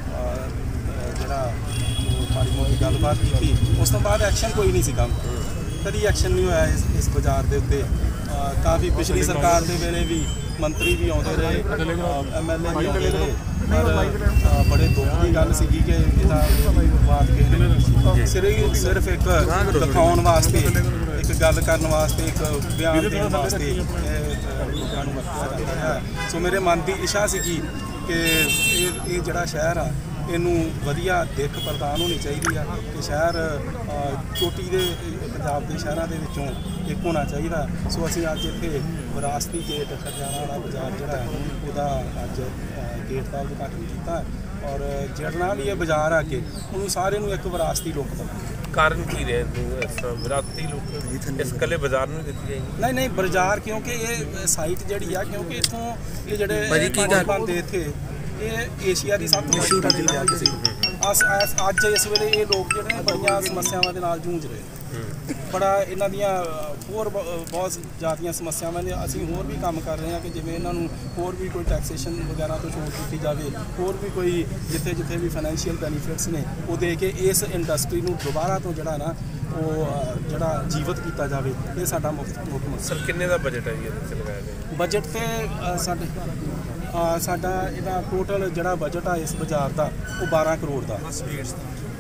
Speaker 23: ਜਿਹੜਾ ਮਾੜੀ ਮੋਟੀ ਗੱਲਬਾਤ ਕੀਤੀ। ਉਸ ਤੋਂ ਬਾਅਦ ਐਕਸ਼ਨ ਕੋਈ ਨਹੀਂ ਸੀ, ਕੰਮ ਕਦੀ ਐਕਸ਼ਨ ਨਹੀਂ ਹੋਇਆ ਇਸ ਬਾਜ਼ਾਰ ਦੇ ਉੱਤੇ। ਕਾਫੀ ਪਿਛਲੀ ਸਰਕਾਰ ਦੇ ਵੇਲੇ ਵੀ ਮੰਤਰੀ ਵੀ ਆਉਂਦੇ ਰਹੇ, ਐਮਐਲਏ ਵੀ ਆਉਂਦੇ ਰਹੇ, ਪਰ ਬੜੇ ਦੁੱਖ ਦੀ ਗੱਲ ਸੀਗੀ ਕਿ ਇਹਦਾ ਬਾਤ ਕਿਸੇ ਨੇ ਸਿਰਫ ਇੱਕ ਦਿਖਾਉਣ ਵਾਸਤੇ, ਇੱਕ ਗੱਲ ਕਰਨ ਵਾਸਤੇ, ਇੱਕ ਬਿਆਨ ਦੇਣ ਵਾਸਤੇ ਲੋਕਾਂ ਨੂੰ ਵਰਤਿਆ ਜਾਂਦਾ ਹੈ। ਸੋ ਮੇਰੇ ਮਨ ਦੀ ਇੱਛਾ ਸੀਗੀ ਕਿ ਇਹ ਜਿਹੜਾ ਸ਼ਹਿਰ ਆ ਇਹਨੂੰ ਵਧੀਆ ਦਿੱਖ ਪ੍ਰਦਾਨ ਹੋਣੀ ਚਾਹੀਦੀ ਆ ਕਿ ਸ਼ਹਿਰ ਚੋਟੀ ਦੇ ਪੰਜਾਬ ਦੇ ਸ਼ਹਿਰਾਂ ਦੇ ਵਿੱਚੋਂ ਇੱਕ ਹੋਣਾ ਚਾਹੀਦਾ। ਸੋ ਅਸੀਂ ਅੱਜ ਇੱਥੇ ਵਿਰਾਸਤੀ ਗੇਟ ਠਠਿਆਰਾ ਵਾਲਾ ਬਾਜ਼ਾਰ ਜਿਹੜਾ ਉਹਦਾ ਅੱਜ ਗੇਟ ਦਾ ਉਦਘਾਟਨ ਕੀਤਾ ਔਰ ਜਿਹੜਾ ਵੀ ਇਹ ਬਾਜ਼ਾਰ ਆ ਕੇ ਉਹਨੂੰ ਸਾਰੇ ਨੂੰ ਇੱਕ ਵਿਰਾਸਤੀ ਲੁੱਕ ਦੇਣਾ।
Speaker 24: ਕਾਰਨ ਕੀ ਰਿਹਾ ਇਸ ਤਰ੍ਹਾਂ ਵਿਰਾਸਤੀ ਲੁੱਕ ਇਸ ਇਕੱਲੇ ਬਾਜ਼ਾਰ ਨੂੰ ਦਿੱਤੀ ਜਾਏਗੀ?
Speaker 23: ਨਹੀਂ ਬਾਜ਼ਾਰ ਕਿਉਂਕਿ ਇਹ ਸਾਈਟ ਜਿਹੜੀ ਆ ਕਿਉਂਕਿ ਇੱਥੋਂ ਇਹ ਜਿਹੜੇ ਬਣਦੇ ਇੱਥੇ ਇਹ ਏਸ਼ੀਆ ਦੀ ਸਭ ਤੋਂ ਮਸ਼ਹੂਰ ਚੀਜ਼ ਆ ਕਿਸੇ ਅੱਜ ਇਸ ਵੇਲੇ ਇਹ ਲੋਕ ਜਿਹੜੇ ਨੇ ਬੜੀਆਂ ਸਮੱਸਿਆਵਾਂ ਦੇ ਨਾਲ ਜੂਝ ਰਹੇ, ਬੜਾ ਇਹਨਾਂ ਦੀਆਂ ਹੋਰ ਬਹੁਤ ਜ਼ਿਆਦੀਆਂ ਸਮੱਸਿਆਵਾਂ ਨੇ। ਅਸੀਂ ਹੋਰ ਵੀ ਕੰਮ ਕਰ ਰਹੇ ਹਾਂ ਕਿ ਜਿਵੇਂ ਇਹਨਾਂ ਨੂੰ ਹੋਰ ਵੀ ਕੋਈ ਟੈਕਸੇਸ਼ਨ ਵਗੈਰਾ ਤੋਂ ਛੋਟ ਦਿੱਤੀ ਜਾਵੇ, ਹੋਰ ਵੀ ਕੋਈ ਜਿੱਥੇ ਵੀ ਫਾਈਨੈਂਸ਼ੀਅਲ ਬੈਨੀਫਿਟਸ ਨੇ ਉਹ ਦੇ ਕੇ ਇਸ ਇੰਡਸਟਰੀ ਨੂੰ ਦੁਬਾਰਾ ਤੋਂ ਜਿਹੜਾ ਨਾ ਉਹ ਜਿਹੜਾ ਜੀਵਤ ਕੀਤਾ ਜਾਵੇ। ਇਹ ਸਾਡਾ ਮੁੱਖ ਮਕਸਦ।
Speaker 24: ਸਰ ਕਿੰਨੇ ਦਾ ਬਜਟ ਹੈ ਜੀ ਇਹਦੇ 'ਚ ਲਗਾਇਆ ਗਿਆ?
Speaker 23: ਬਜਟ ਤੇ ਸਾਡਾ ਇਹਦਾ ਟੋਟਲ ਜਿਹੜਾ ਬਜਟ ਆ ਇਸ ਬਾਜ਼ਾਰ ਦਾ ਉਹ 12 ਕਰੋੜ ਦਾ।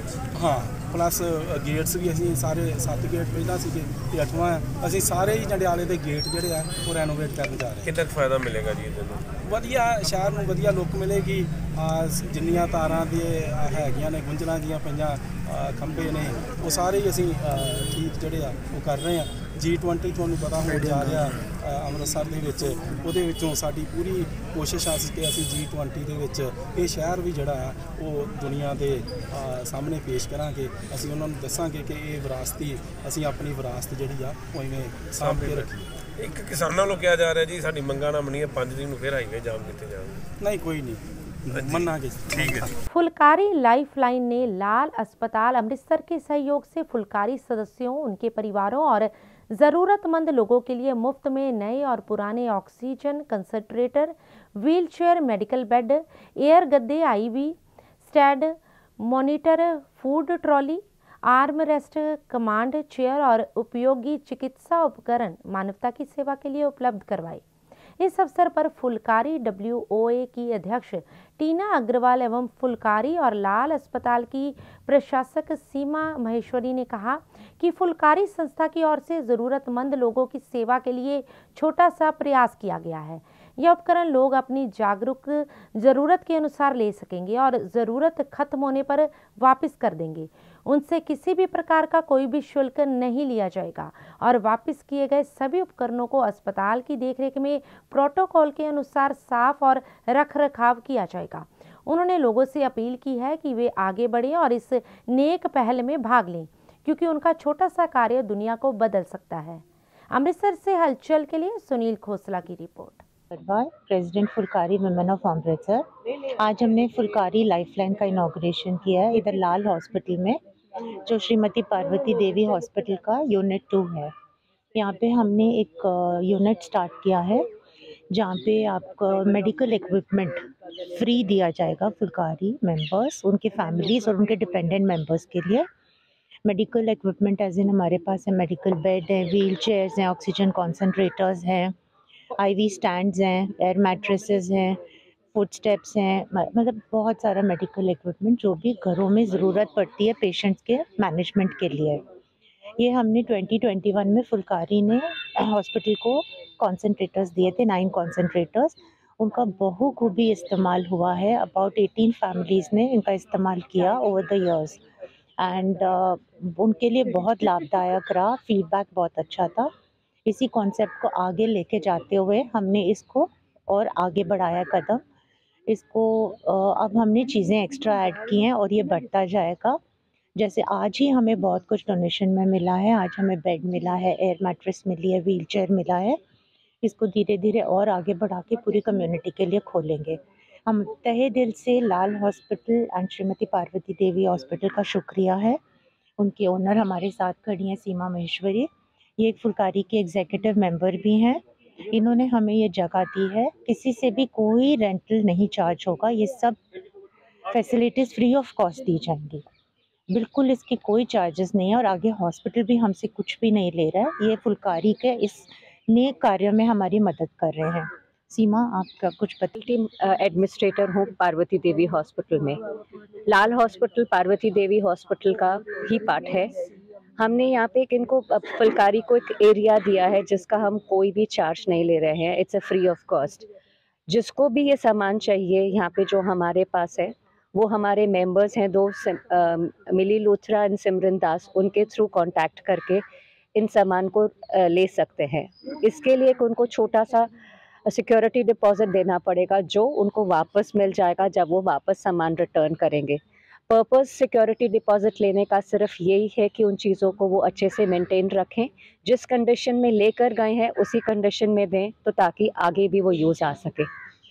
Speaker 23: हाँ प्लस गेट्स भी ਅਸੀਂ ਸਾਰੇ 7 ਗੇਟ ਪਹਿਲਾਂ ਸੀਗੇ ਤੇ 8ਵਾਂ ਅਸੀਂ ਸਾਰੇ ਹੀ ਜੰਡਿਆਲੇ ਦੇ ਗੇਟ ਜਿਹੜੇ ਆ ਉਹ ਰੈਨੋਵੇਟ ਕਰਨ ਜਾ ਰਹੇ।
Speaker 24: ਕਿੰਨਾ ਫਾਇਦਾ ਮਿਲੇਗਾ ਜੀ ਇਹਦੇ ਨਾਲ?
Speaker 23: ਵਧੀਆ ਸ਼ਹਿਰ ਨੂੰ ਵਧੀਆ ਲੁੱਕ ਮਿਲੇਗੀ। ਜਿੰਨੀਆਂ ਤਾਰਾਂ ਦੇ ਹੈਗੀਆਂ ਨੇ ਗੁੰਝਲਾਂ ਦੀਆਂ ਪਈਆਂ ਖੰਭੇ ਨੇ ਉਹ ਸਾਰੇ ਹੀ ਅਸੀਂ ਠੀਕ ਜਿਹੜੇ ਆ ਉਹ ਕਰ ਰਹੇ ਆ। G20 ਤੁਹਾਨੂੰ ਪਤਾ ਹੋ ਜਾ ਰਿਹਾ ਅੰਮ੍ਰਿਤਸਰ ਦੇ ਵਿੱਚ, ਉਹਦੇ ਵਿੱਚੋਂ ਸਾਡੀ ਪੂਰੀ ਕੋਸ਼ਿਸ਼ ਆ ਕਿ ਅਸੀਂ G20 ਦੇ ਵਿੱਚ ਇਹ ਸ਼ਹਿਰ ਵੀ ਜਿਹੜਾ ਆ ਉਹ ਦੁਨੀਆ ਦੇ ਸਾਹਮਣੇ ਪੇਸ਼ ਕਰਾਂਗੇ। ਅਸੀਂ ਉਹਨਾਂ ਨੂੰ ਦੱਸਾਂਗੇ ਕਿ ਇਹ ਵਿਰਾਸਤੀ ਅਸੀਂ ਆਪਣੀ ਵਿਰਾਸਤ ਜਿਹੜੀ ਆ ਉਹ ਇਵੇਂ ਸਾਂਭ ਕੇ ਰੱਖੀ।
Speaker 24: ਇੱਕ ਕਿਸਾਨਾਂ ਵੱਲੋਂ ਕਿਹਾ ਜਾ ਰਿਹਾ ਜੀ ਸਾਡੀ ਮੰਗਾਂ ਨਾ ਮੰਨੀਆਂ 5 ਦਿਨ ਨੂੰ ਫਿਰ ਹਾਈਵੇ ਜਾਮ ਕੀਤੇ ਜਾਣਗੇ।
Speaker 23: नहीं कोई नहीं मन्नागे।
Speaker 24: ठीक है।
Speaker 1: फुलकारी लाइफलाइन ने लाल अस्पताल अमृतसर के सहयोग से फुलकारी सदस्यों, उनके परिवारों और ज़रूरतमंद लोगों के लिए मुफ्त में नए और पुराने oxygen concentrator, wheelchair, medical bed, air गद्दे, IV stand, monitor, food trolley, arm rest, commode chair और उपयोगी चिकित्सा उपकरण मानवता की सेवा के लिए उपलब्ध करवाए। इस अवसर पर फुलकारी WOA की अध्यक्ष टीना अग्रवाल एवं फुलकारी और लाल अस्पताल की प्रशासक सीमा महेश्वरी ने कहा कि फुलकारी संस्था की ओर से ज़रूरतमंद लोगों की सेवा के लिए छोटा सा प्रयास किया गया है। यह उपकरण लोग अपनी जागरूक ज़रूरत के अनुसार ले सकेंगे और ज़रूरत खत्म होने पर वापस कर देंगे। उनसे किसी भी प्रकार का कोई भी शुल्क नहीं लिया जाएगा और वापस किए गए सभी उपकरणों को अस्पताल की देखरेख में प्रोटोकॉल के अनुसार साफ और रख रखाव किया जाएगा। उन्होंने लोगों से अपील की है कि वे आगे बढ़ें और इस नेक पहल में भाग लें, क्योंकि उनका छोटा सा कार्य दुनिया को बदल सकता है। अमृतसर से हलचल के लिए सुनील खोसला की report.
Speaker 3: President Phulkari women of Amritsar. आज हमने फुलकारी लाइफलाइन का इनॉग्रेशन किया है इधर लाल हॉस्पिटल में, जो श्रीमती पार्वती देवी हॉस्पिटल का यूनिट 2 है। यहाँ पे हमने एक यूनिट स्टार्ट किया है जहाँ पे आपको मेडिकल इक्विपमेंट फ्री दिया जाएगा फुलकारी मेंबर्स, उनके फैमिलीज़ और उनके डिपेंडेंट मेंबर्स के लिए। मेडिकल इक्विपमेंट एज इन हमारे पास है मेडिकल बेड है, व्हील चेयर्स हैं, ऑक्सीजन कॉन्सनट्रेटर्स हैं, IV स्टैंड्स हैं, एयर मैट्रेसेस हैं, फुट स्टेप्स हैं, मतलब बहुत सारा मेडिकल इक्विपमेंट जो भी घरों में ज़रूरत पड़ती है पेशेंट्स के मैनेजमेंट के लिए। ये हमने 2021 में फुलकारी ने हॉस्पिटल को कॉन्सनट्रेटर्स दिए थे, 9 कॉन्सनट्रेटर्स। उनका बहुखूबी इस्तेमाल हुआ है। अबाउट 18 फैमिलीज़ ने इनका इस्तेमाल किया ओवर द ईयर्स एंड उनके लिए बहुत लाभदायक रहा। फीडबैक बहुत अच्छा था। इसी कॉन्सेप्ट को आगे लेके जाते हुए हमने इसको और आगे बढ़ाया कदम। इसको अब हमने चीज़ें एक्स्ट्रा ऐड की हैं और ये बढ़ता जाएगा। जैसे आज ही हमें बहुत कुछ डोनेशन में मिला है। आज हमें बेड मिला है, एयर मैट्रेस मिली है, व्हीलचेयर मिला है। इसको धीरे धीरे और आगे बढ़ा के पूरी कम्युनिटी के लिए खोलेंगे। हम तहे दिल से Lal hospital and Shrimati Parvati Devi hospital का शुक्रिया है। उनके ओनर हमारे साथ खड़ी हैं सीमा महेश्वरी, ये एक फुलकारी के एग्जीक्यूटिव मेंबर भी हैं। इन्होंने हमें ये जगह दी है, किसी से भी कोई रेंटल नहीं चार्ज होगा, ये सब फैसिलिटीज़ फ्री ऑफ कॉस्ट दी जाएंगी, बिल्कुल इसके कोई चार्जेस नहीं है। और आगे हॉस्पिटल भी हमसे कुछ भी नहीं ले रहा है, ये फुलकारी के इस नेक कार्य में हमारी मदद कर रहे हैं। सीमा, आपका कुछ
Speaker 5: टीम एडमिनिस्ट्रेटर हूँ पार्वती देवी हॉस्पिटल में। लाल हॉस्पिटल पार्वती देवी हॉस्पिटल का ही पार्ट है। हमने यहाँ पे एक इनको फुलकारी को एक एरिया दिया है जिसका हम कोई भी चार्ज नहीं ले रहे हैं, it's a free of cost. जिसको भी ये सामान चाहिए यहाँ पे जो हमारे पास है, वो हमारे मेंबर्स हैं 2 मिली लूथरा एंड सिमरन दास, उनके थ्रू कांटेक्ट करके इन सामान को ले सकते हैं। इसके लिए उनको छोटा सा सिक्योरिटी डिपॉजिट देना पड़ेगा जो उनको वापस मिल जाएगा जब वो वापस सामान रिटर्न करेंगे। पर्पस सिक्योरिटी डिपॉजिट लेने का सिर्फ यही है कि उन चीज़ों को वो अच्छे से मेंटेन रखें, जिस कंडीशन में लेकर गए हैं उसी कंडीशन में दें, तो ताकि आगे भी वो यूज़ आ सके।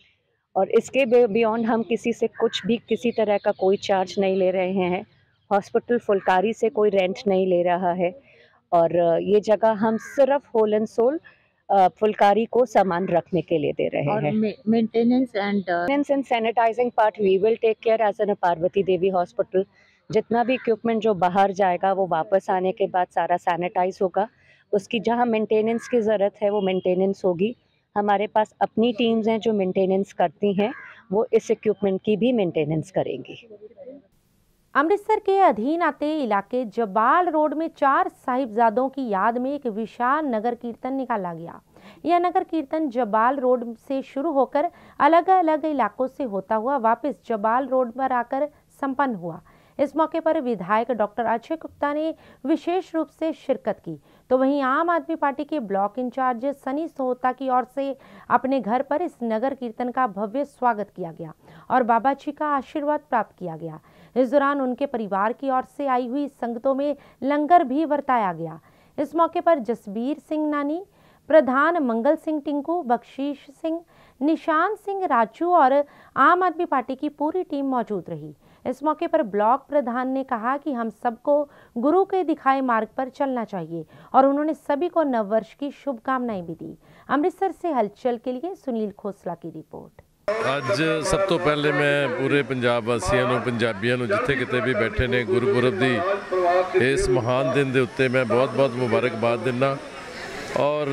Speaker 5: और इसके बियॉन्ड हम किसी से कुछ भी किसी तरह का कोई चार्ज नहीं ले रहे हैं। हॉस्पिटल फुलकारी से कोई रेंट नहीं ले रहा है और ये जगह हम सिर्फ होल एंड सोल फुलकारी को सामान रखने के लिए दे रहे हैं।
Speaker 3: Maintenance and
Speaker 5: sanitising part we will take care as an Parvati Devi hospital. जितना भी इक्विपमेंट जो बाहर जाएगा वो वापस आने के बाद सारा सैनिटाइज होगा। उसकी जहाँ मेंटेनेंस की ज़रूरत है वो मेंटेनेंस होगी। हमारे पास अपनी टीम्स हैं जो मेंटेनेंस करती हैं, वो इस इक्विपमेंट की भी मेंटेनेंस करेंगी।
Speaker 1: अमृतसर के अधीन आते इलाके जबाल रोड में 4 साहिबजादों की याद में एक विशाल नगर कीर्तन निकाला गया। यह नगर कीर्तन जबाल रोड से शुरू होकर अलग अलग इलाकों से होता हुआ वापस जबाल रोड पर आकर संपन्न हुआ। इस मौके पर विधायक डॉक्टर अजय गुप्ता ने विशेष रूप से शिरकत की, तो वहीं आम आदमी पार्टी के ब्लॉक इंचार्ज सनी सोहता की ओर से अपने घर पर इस नगर कीर्तन का भव्य स्वागत किया गया और बाबा जी का आशीर्वाद प्राप्त किया गया। इस दौरान उनके परिवार की ओर से आई हुई संगतों में लंगर भी बरताया गया। इस मौके पर जसबीर सिंह नानी, प्रधान मंगल सिंह टिंकू, बख्शीश सिंह, निशान सिंह राजू और आम आदमी पार्टी की पूरी टीम मौजूद रही। इस मौके पर ब्लॉक प्रधान ने कहा कि हम सबको गुरु के दिखाए मार्ग पर चलना चाहिए और उन्होंने सभी को नववर्ष की शुभकामनाएं भी दी। अमृतसर से हलचल के लिए सुनील खोसला की रिपोर्ट।
Speaker 4: ਅੱਜ ਸਭ ਤੋਂ ਪਹਿਲੇ ਮੈਂ ਪੂਰੇ ਪੰਜਾਬ ਵਾਸੀਆਂ ਨੂੰ, ਪੰਜਾਬੀਆਂ ਨੂੰ ਜਿੱਥੇ ਕਿਤੇ ਵੀ ਬੈਠੇ ਨੇ ਗੁਰਪੁਰਬ ਦੀ ਇਸ ਮਹਾਨ ਦਿਨ ਦੇ ਉੱਤੇ ਮੈਂ ਬਹੁਤ-ਬਹੁਤ ਮੁਬਾਰਕਬਾਦ ਦਿੰਦਾ। ਔਰ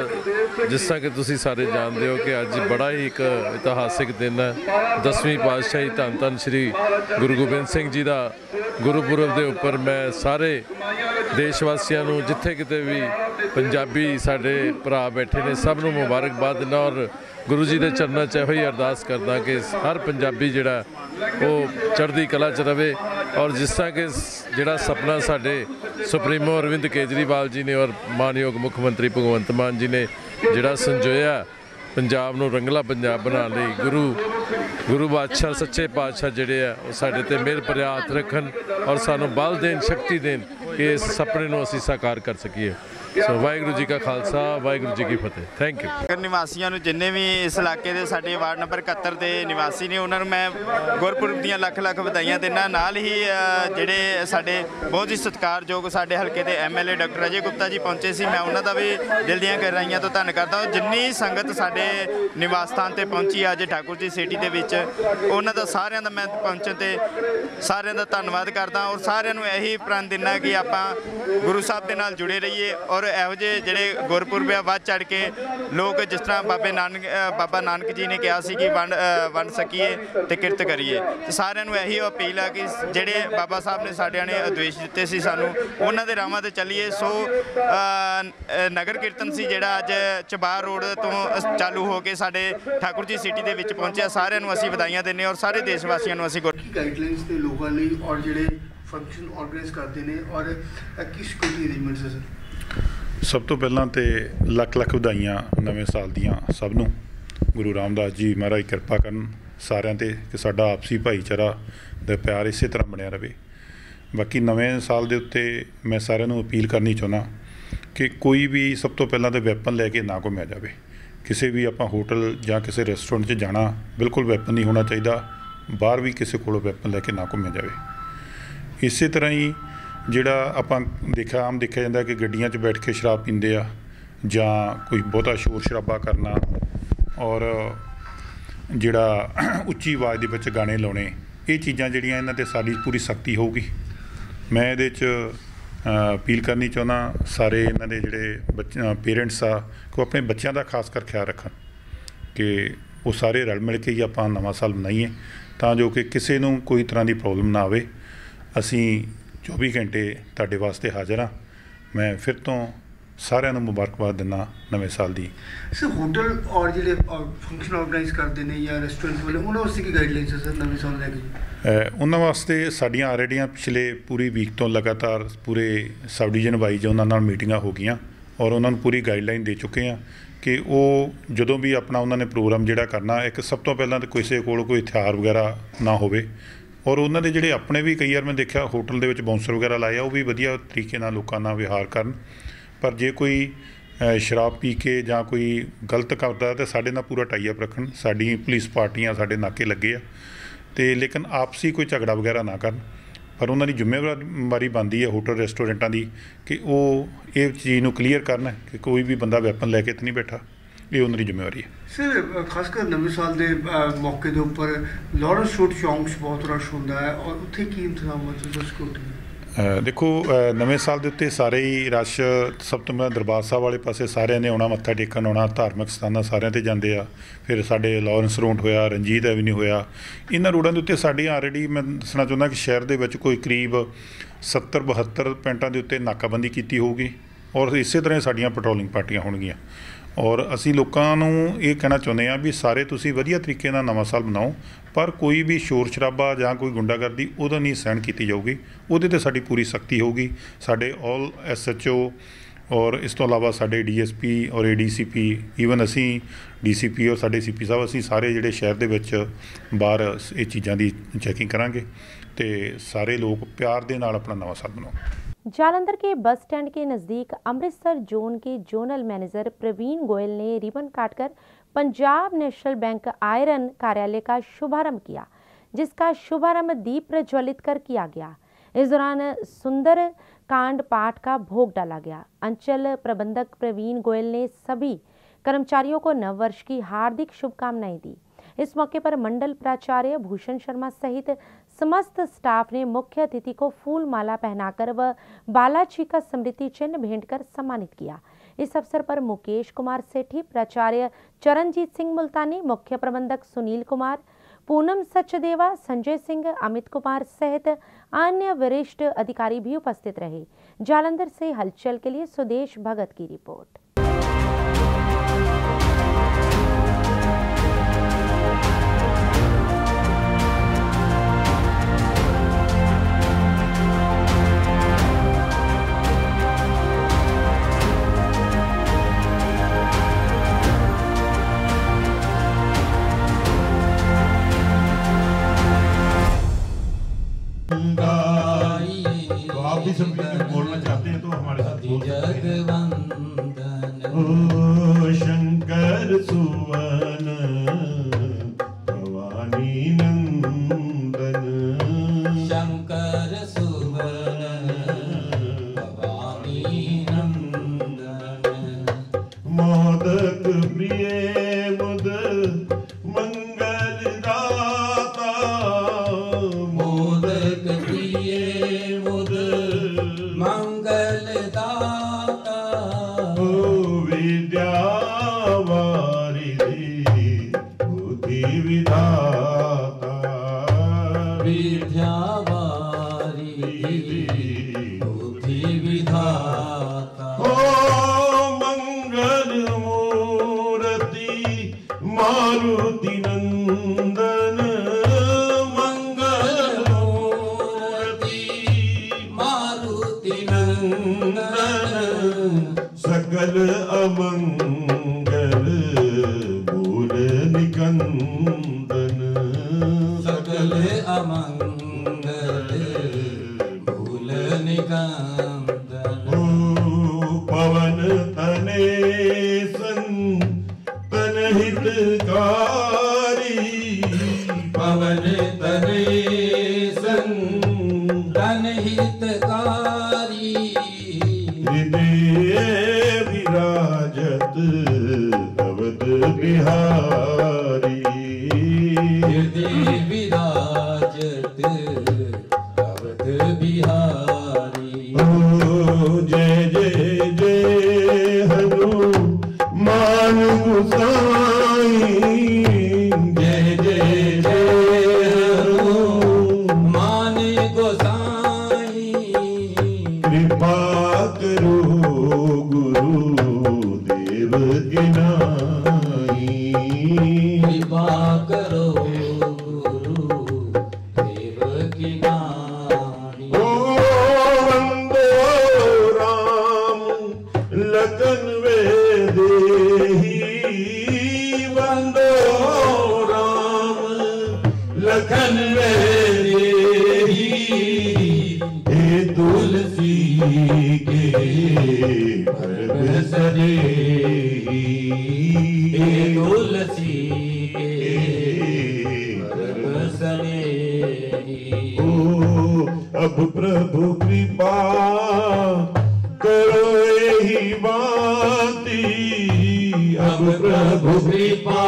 Speaker 4: ਜਿਸ ਤਰ੍ਹਾਂ ਕਿ ਤੁਸੀਂ ਸਾਰੇ ਜਾਣਦੇ ਹੋ ਕਿ ਅੱਜ ਬੜਾ ਹੀ ਇੱਕ ਇਤਿਹਾਸਿਕ ਦਿਨ ਹੈ। 10ਵੀਂ ਪਾਤਸ਼ਾਹੀ ਧੰਨ ਧੰਨ ਸ਼੍ਰੀ ਗੁਰੂ ਗੋਬਿੰਦ ਸਿੰਘ ਜੀ ਦਾ ਗੁਰਪੁਰਬ ਦੇ ਉੱਪਰ ਮੈਂ ਸਾਰੇ ਦੇਸ਼ ਵਾਸੀਆਂ ਨੂੰ ਜਿੱਥੇ ਕਿਤੇ ਵੀ ਪੰਜਾਬੀ ਸਾਡੇ ਭਰਾ ਬੈਠੇ ਨੇ ਸਭ ਨੂੰ ਮੁਬਾਰਕਬਾਦ ਦਿੰਦਾ ਔਰ गुरु जी के चरणों च ਇਹੋ ਹੀ अरदास करदा कि हर पंजाबी जिहड़ा वो चढ़दी कला च रवे और जिस तरह कि जिहड़ा सपना साडे सुप्रीमो अरविंद केजरीवाल जी ने और मानयोग मुख मंत्री भगवंत मान जी ने जिहड़ा संजोया पंजाब नूं रंगला पंजाब बनाने लई गुरु बादशाह सच्चे पातशाह जिहड़े आ वो साडे ते मेहर भरिया हत्थ रखन और सानूं बल देन, शक्ति देन कि इस सपने नूं असीं साकार कर सकीए। सो वाहिगुरू जी का खालसा, वाहिगुरू जी की फतेह। Thank you.
Speaker 6: निवासियों जिन्ने भी इस इलाके के साडे वार्ड नंबर 71 के निवासी ने उन्होंने मैं गुरपुरब दी लख लख बधाइयां देना। नाल ही जिहड़े साडे बहुत ही सत्कारयोग साडे हल्के के MLA डॉक्टर अजय गुप्ता जी पहुंचे सी, मैं उन्हों का भी दिल दी गहराइयां तो धन्नवाद करदा हूं। जिन्नी संगत साडे निवास स्थान ते पहुंची अज ठाकुर जी सिटी दे विच उन्हां दा सारिआं दा मैं पहुंचण ते सारिआं दा धन्नवाद करदा और सारिआं नूं यही प्रण दिना कि आपां गुरु साहब दे नाल जुड़े रहिए और ਇਹੋ ਜਿਹੇ ਜਿਹੜੇ ਗੁਰਪੁਰਬ ਆ ਵੱਧ ਚੜ ਕੇ ਲੋਕ ਜਿਸ ਤਰ੍ਹਾਂ ਬਾਬਾ ਨਾਨਕ ਜੀ ਨੇ ਕਿਹਾ ਸੀ ਕਿ ਵੰਡ ਸਕੀਏ ਤੇ ਕਿਰਤ ਕਰੀਏ। ਤੇ ਸਾਰਿਆਂ ਨੂੰ ਇਹੀ ਅਪੀਲ ਆ ਕਿ ਜਿਹੜੇ ਬਾਬਾ ਸਾਹਿਬ ਨੇ ਸਾਡਿਆਂ ਨੇ ਆਦੇਸ਼ ਦਿੱਤੇ ਸੀ ਸਾਨੂੰ ਉਹਨਾਂ ਦੇ ਰਾਹਾਂ ਤੇ ਚੱਲੀਏ। ਸੋ ਨਗਰ ਕੀਰਤਨ ਸੀ ਜਿਹੜਾ ਅੱਜ ਚਬਾਰ ਰੋਡ ਤੋਂ ਚਾਲੂ ਹੋ ਕੇ ਸਾਡੇ ਠਾकुर ਜੀ ਸਿਟੀ ਦੇ ਵਿੱਚ ਪਹੁੰਚਿਆ। ਸਾਰਿਆਂ ਨੂੰ ਅਸੀਂ ਵਧਾਈਆਂ ਦਿੰਦੇ ਔਰ ਸਾਰੇ ਦੇਸ਼ ਵਾਸੀਆਂ ਨੂੰ ਅਸੀਂ
Speaker 7: ਗਾਈਡਲਾਈਨਸ ਤੇ ਲੋਕਾਂ ਲਈ ਔਰ ਜਿਹੜੇ ਫੰਕਸ਼ਨ ਆਰਗੇਨਾਈਜ਼ ਕਰਦੇ ਨੇ ਔਰ ਕੀ ਸਿਕਿਉਰਿਟੀ ਅਰੇਂਜਮੈਂਟਸ ਹੈ ਸਰ?
Speaker 8: ਸਭ ਤੋਂ ਪਹਿਲਾਂ ਤੇ ਲੱਖ ਲੱਖ ਵਧਾਈਆਂ ਨਵੇਂ ਸਾਲ ਦੀਆਂ ਸਭ ਨੂੰ। ਗੁਰੂ ਰਾਮਦਾਸ ਜੀ ਮਹਾਰਾਜ ਕਿਰਪਾ ਕਰਨ ਸਾਰਿਆਂ ਤੇ ਕਿ ਸਾਡਾ ਆਪਸੀ ਭਾਈਚਾਰਾ ਦਾ ਪਿਆਰ ਇਸੇ ਤਰ੍ਹਾਂ ਬਣਿਆ ਰਹੇ। ਬਾਕੀ ਨਵੇਂ ਸਾਲ ਦੇ ਉੱਤੇ ਮੈਂ ਸਾਰਿਆਂ ਨੂੰ ਅਪੀਲ ਕਰਨੀ ਚਾਹੁੰਦਾ ਕਿ ਕੋਈ ਵੀ ਸਭ ਤੋਂ ਪਹਿਲਾਂ ਤਾਂ ਵੈਪਨ ਲੈ ਕੇ ਨਾ ਘੁੰਮਿਆ ਜਾਵੇ। ਕਿਸੇ ਵੀ ਆਪਾਂ ਹੋਟਲ ਜਾਂ ਕਿਸੇ ਰੈਸਟੋਰੈਂਟ 'ਚ ਜਾਣਾ ਬਿਲਕੁਲ ਵੈਪਨ ਨਹੀਂ ਹੋਣਾ ਚਾਹੀਦਾ। ਬਾਹਰ ਵੀ ਕਿਸੇ ਕੋਲੋਂ ਵੈਪਨ ਲੈ ਕੇ ਨਾ ਘੁੰਮਿਆ ਜਾਵੇ। ਇਸੇ ਤਰ੍ਹਾਂ ਹੀ ਜਿਹੜਾ ਆਪਾਂ ਆਮ ਦੇਖਿਆ ਜਾਂਦਾ ਕਿ ਗੱਡੀਆਂ 'ਚ ਬੈਠ ਕੇ ਸ਼ਰਾਬ ਪੀਂਦੇ ਆ ਜਾਂ ਕੋਈ ਬਹੁਤਾ ਸ਼ੋਰ ਸ਼ਰਾਬਾ ਕਰਨਾ ਔਰ ਜਿਹੜਾ ਉੱਚੀ ਆਵਾਜ਼ ਦੇ ਵਿੱਚ ਗਾਣੇ ਲਾਉਣੇ, ਇਹ ਚੀਜ਼ਾਂ ਜਿਹੜੀਆਂ ਇਹਨਾਂ 'ਤੇ ਸਾਡੀ ਪੂਰੀ ਸਖਤੀ ਹੋਊਗੀ। ਮੈਂ ਇਹਦੇ 'ਚ ਅਪੀਲ ਕਰਨੀ ਚਾਹੁੰਦਾ ਸਾਰੇ ਇਹਨਾਂ ਦੇ ਜਿਹੜੇ ਪੇਰੈਂਟਸ ਆ ਕਿ ਉਹ ਆਪਣੇ ਬੱਚਿਆਂ ਦਾ ਖਾਸ ਕਰ ਖਿਆਲ ਰੱਖਣ ਕਿ ਉਹ ਸਾਰੇ ਰਲ ਮਿਲ ਕੇ ਹੀ ਆਪਾਂ ਨਵਾਂ ਸਾਲ ਮਨਾਈਏ ਤਾਂ ਜੋ ਕਿ ਕਿਸੇ ਨੂੰ ਕੋਈ ਤਰ੍ਹਾਂ ਦੀ ਪ੍ਰੋਬਲਮ ਨਾ ਆਵੇ। ਅਸੀਂ 24 ਘੰਟੇ ਤੁਹਾਡੇ ਵਾਸਤੇ ਹਾਜ਼ਰ ਹਾਂ। ਮੈਂ ਫਿਰ ਤੋਂ ਸਾਰਿਆਂ ਨੂੰ ਮੁਬਾਰਕਬਾਦ ਦਿੰਦਾ ਨਵੇਂ ਸਾਲ ਦੀ।
Speaker 7: ਸਰ ਹੋਟਲ ਔਰ ਜਿਹੜੇ ਫੰਕਸ਼ਨ ਆਰਗੇਨਾਈਜ਼ ਕਰਦੇ ਨੇ ਜਾਂ ਰੈਸਟੋਰੈਂਟ ਵਾਲੇ ਉਹਨਾਂ ਵਾਸਤੇ ਕੀ ਗਾਈਡਲਾਈਨਸ ਹੈ ਸਰ ਨਵੇਂ ਸਾਲ ਲੈ ਕੇ?
Speaker 8: ਉਹਨਾਂ ਵਾਸਤੇ ਸਾਡੀਆਂ ਆਲਰੇਡੀਆਂ ਪਿਛਲੇ ਪੂਰੀ ਵੀਕ ਤੋਂ ਲਗਾਤਾਰ ਪੂਰੇ ਸਬ ਡਿਵੀਜ਼ਨ ਵਾਈਜ਼ ਉਹਨਾਂ ਨਾਲ ਮੀਟਿੰਗਾਂ ਹੋ ਗਈਆਂ ਔਰ ਉਹਨਾਂ ਨੂੰ ਪੂਰੀ ਗਾਈਡਲਾਈਨ ਦੇ ਚੁੱਕੇ ਹਾਂ ਕਿ ਉਹ ਜਦੋਂ ਵੀ ਆਪਣਾ ਉਹਨਾਂ ਨੇ ਪ੍ਰੋਗਰਾਮ ਜਿਹੜਾ ਕਰਨਾ, ਇੱਕ ਸਭ ਤੋਂ ਪਹਿਲਾਂ ਤਾਂ ਕਿਸੇ ਕੋਲ ਕੋਈ ਹਥਿਆਰ ਵਗੈਰਾ ਨਾ ਹੋਵੇ ਔਰ ਉਹਨਾਂ ਦੇ ਜਿਹੜੇ ਆਪਣੇ ਵੀ ਕਈ ਵਾਰ ਮੈਂ ਦੇਖਿਆ ਹੋਟਲ ਦੇ ਵਿੱਚ ਬਾਉਂਸਰ ਵਗੈਰਾ ਲਾਏ ਆ, ਉਹ ਵੀ ਵਧੀਆ ਤਰੀਕੇ ਨਾਲ ਲੋਕਾਂ ਨਾਲ ਵਿਹਾਰ ਕਰਨ। ਪਰ ਜੇ ਕੋਈ ਸ਼ਰਾਬ ਪੀ ਕੇ ਜਾਂ ਕੋਈ ਗਲਤ ਕਰਦਾ ਤਾਂ ਸਾਡੇ ਨਾਲ ਪੂਰਾ ਟਾਈ ਅਪ ਰੱਖਣ। ਸਾਡੀ ਪੁਲਿਸ ਪਾਰਟੀਆਂ ਸਾਡੇ ਨਾਕੇ ਲੱਗੇ ਆ ਅਤੇ ਲੇਕਿਨ ਆਪਸੀ ਕੋਈ ਝਗੜਾ ਵਗੈਰਾ ਨਾ ਕਰਨ। ਪਰ ਉਹਨਾਂ ਦੀ ਜ਼ਿੰਮੇਵਾਰੀ ਬਣਦੀ ਹੈ ਹੋਟਲ ਰੈਸਟੋਰੈਂਟਾਂ ਦੀ ਕਿ ਉਹ ਇਹ ਚੀਜ਼ ਨੂੰ ਕਲੀਅਰ ਕਰਨ ਕਿ ਕੋਈ ਵੀ ਬੰਦਾ ਵੈਪਨ ਲੈ ਕੇ ਤਾਂ ਨਹੀਂ ਬੈਠਾ। ਇਹ ਉਹਨਾਂ ਦੀ ਜ਼ਿੰਮੇਵਾਰੀ ਹੈ।
Speaker 7: ਸਰ ਖਾਸ ਕਰ ਨਵੇਂ ਸਾਲ ਦੇ ਮੌਕੇ ਦੇ ਉੱਪਰ ਲਾਰੈਂਸ ਰੋਡ ਚੌਂਕ 'ਚ ਬਹੁਤ ਰਸ਼ ਹੁੰਦਾ ਹੈ ਔਰ ਉੱਥੇ ਕੀ ਇੰਤਜ਼ਾਮ ਹੈ ਸਰ ਸਿਕਿਉਰਿਟੀ?
Speaker 8: देखो नਵੇਂ ਸਾਲ ਦੇ ਉੱਤੇ ਸਾਰੇ ਹੀ ਰਸ਼ ਸਭ ਤੋਂ ਪਹਿਲਾਂ ਦਰਬਾਰ ਸਾਹਿਬ ਵਾਲੇ ਪਾਸੇ ਸਾਰਿਆਂ ਨੇ ਆਉਣਾ, ਮੱਥਾ ਟੇਕਣ ਆਉਣਾ, ਧਾਰਮਿਕ ਸਥਾਨਾਂ ਸਾਰਿਆਂ 'ਤੇ ਜਾਂਦੇ ਆ। ਫਿਰ ਸਾਡੇ ਲਾਰੈਂਸ ਰੋਡ ਹੋਇਆ, ਰਣਜੀਤ ਐਵਨਿਊ ਹੋਇਆ, ਇਹਨਾਂ ਰੋਡਾਂ ਦੇ ਉੱਤੇ ਸਾਡੀ ਆਲਰੇਡੀ ਮੈਂ ਦੱਸਣਾ ਚਾਹੁੰਦਾ ਕਿ ਸ਼ਹਿਰ ਦੇ ਵਿੱਚ ਕੋਈ ਕਰੀਬ 70-72 ਪੁਆਇੰਟਾਂ ਦੇ ਉੱਤੇ ਨਾਕਾਬੰਦੀ ਕੀਤੀ ਹੋਊਗੀ ਔਰ ਇਸੇ ਤਰ੍ਹਾਂ ਸਾਡੀਆਂ ਪੈਟਰੋਲਿੰਗ ਪਾਰਟੀਆਂ ਹੋਣਗੀਆਂ। ਔਰ ਅਸੀਂ ਲੋਕਾਂ ਨੂੰ ਇਹ ਕਹਿਣਾ ਚਾਹੁੰਦੇ ਹਾਂ ਵੀ ਸਾਰੇ ਤੁਸੀਂ ਵਧੀਆ ਤਰੀਕੇ ਨਾਲ ਨਵਾਂ ਸਾਲ ਮਨਾਓ, ਪਰ ਕੋਈ ਵੀ ਸ਼ੋਰ ਸ਼ਰਾਬਾ ਜਾਂ ਕੋਈ ਗੁੰਡਾਗਰਦੀ ਉਹਦਾ ਨਹੀਂ ਸਹਿਣ ਕੀਤੀ ਜਾਊਗੀ। ਉਹਦੇ 'ਤੇ ਸਾਡੀ ਪੂਰੀ ਸਖਤੀ ਹੋਊਗੀ। ਸਾਡੇ ਆਲ SHO ਔਰ ਇਸ ਤੋਂ ਇਲਾਵਾ ਸਾਡੇ DSP ਔਰ ADCP, ਈਵਨ ਅਸੀਂ DCP ਔਰ ਸਾਡੇ CP ਸਾਹਿਬ, ਅਸੀਂ ਸਾਰੇ ਜਿਹੜੇ ਸ਼ਹਿਰ ਦੇ ਵਿੱਚ ਬਾਹਰ ਇਹ ਚੀਜ਼ਾਂ ਦੀ ਚੈਕਿੰਗ ਕਰਾਂਗੇ ਅਤੇ ਸਾਰੇ लोग प्यार ਦੇ ਨਾਲ अपना नवा साल मनाओ।
Speaker 1: जालंधर के बस स्टैंड के नज़दीक अमृतसर जोन के जोनल मैनेजर प्रवीण गोयल ने रिबन काटकर पंजाब नेशनल बैंक आयरन कार्यालय का शुभारंभ किया, जिसका शुभारंभ दीप प्रज्वलित कर किया गया। इस दौरान सुंदर कांड पाठ का भोग डाला गया। अंचल प्रबंधक प्रवीण गोयल ने सभी कर्मचारियों को नववर्ष की हार्दिक शुभकामनाएं दी। इस मौके पर मंडल प्राचार्य भूषण शर्मा सहित समस्त स्टाफ ने मुख्य अतिथि को फूल माला पहनाकर व बालाजी का स्मृति चिन्ह भेंट कर सम्मानित किया। इस अवसर पर मुकेश कुमार सेठी, प्राचार्य चरणजीत सिंह मुल्तानी, मुख्य प्रबंधक सुनील कुमार, पूनम सचदेवा, संजय सिंह, अमित कुमार सहित अन्य वरिष्ठ अधिकारी भी उपस्थित रहे। जालंधर से हलचल के लिए सुदेश भगत की रिपोर्ट।
Speaker 10: तो आप भी सब बोलना चाहते हैं तो हमारे साथ ओ शंकर सुवन भवानी नंदन, शंकर सुवन भवानी नंदन, मोदक प्रिय मुद मंगल दाता, मोदक प्रिय मुद मंगल दाता, विद्या वारिधि बुद्धि विधाता, विद्या वारिधि बुद्धि विधाता, ओ मंगल मूर्ति मारुति नंदन, मंगल मूर्ति मारुति नंदन, सकल अमंगल मूल निकंदन, सकल अमंगल मूल निकंदन, पवन तने सन तन हितकारी, पवन तने सन तन हितकारी, हृदय विराजत अवध बिहारी, हृदय विराजत अवध बिहारी, ओ जय जय जय हनुमान गोसाई, जय जय जय हनुमान गोसाई, कृपा करो गुरुदेव के नाई, कृपा करो गुरुदेव के नाई, ओ वंदो राम लखन वेदेही, वंदो राम लखन वेदेही, हे तुलसी के पर्व सरेही, हे तुलसी के पर्व सरेही, ओ अब प्रभु कृपा करो यही बाती, अब प्रभु कृपा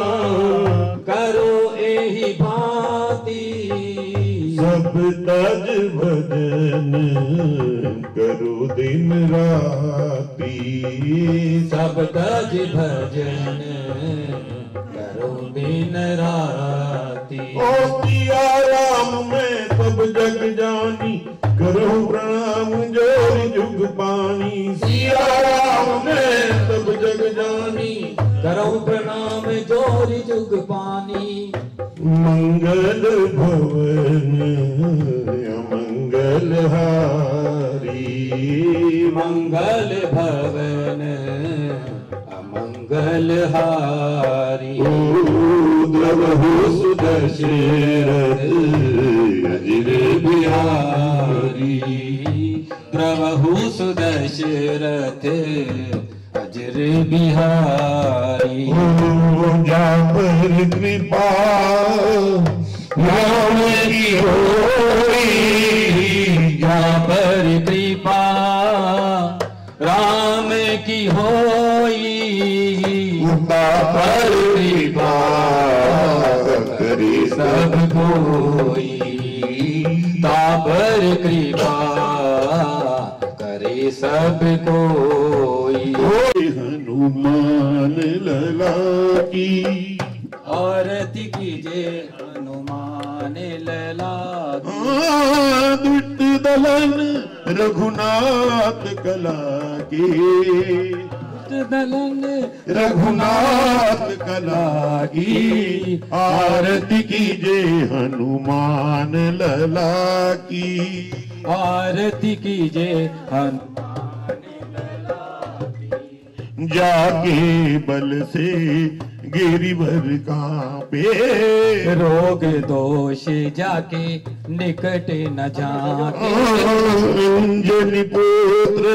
Speaker 10: करो यही बाती, सब तज भजन करो दिन राती, सब तज भजन करो दिन राती। ओ सिया राम में सब जग जानी, करो प्रणाम जोर जुग पानी। सिया राम में सब जग जानी, करो प्रणाम जोर जुग पानी। मंगल भवन अमंगल हारी, मंगल भवन अमंगल हारी। द्रवहु सुदशरथ अजिर बिहारी, द्रवहु सुदशरथ अजिर बिहारी। जा पर कृपा राम की होई, जा पर कृपा राम की होई। उता पर कृपा करे सब कोई, ता पर कृपा करे सब कोई। हनुमान लला की आरती कीजिए, हनुमान लला की। दुष्ट दलन रघुनाथ कला की, दलन रघुनाथ कला की। आरती कीजिए हनुमान लला की, आरती कीजिए हनुमान लला की। जाके बल से गिरिवर कांपे, रोग दोष जाके निकट न जाके। अंजनी पुत्र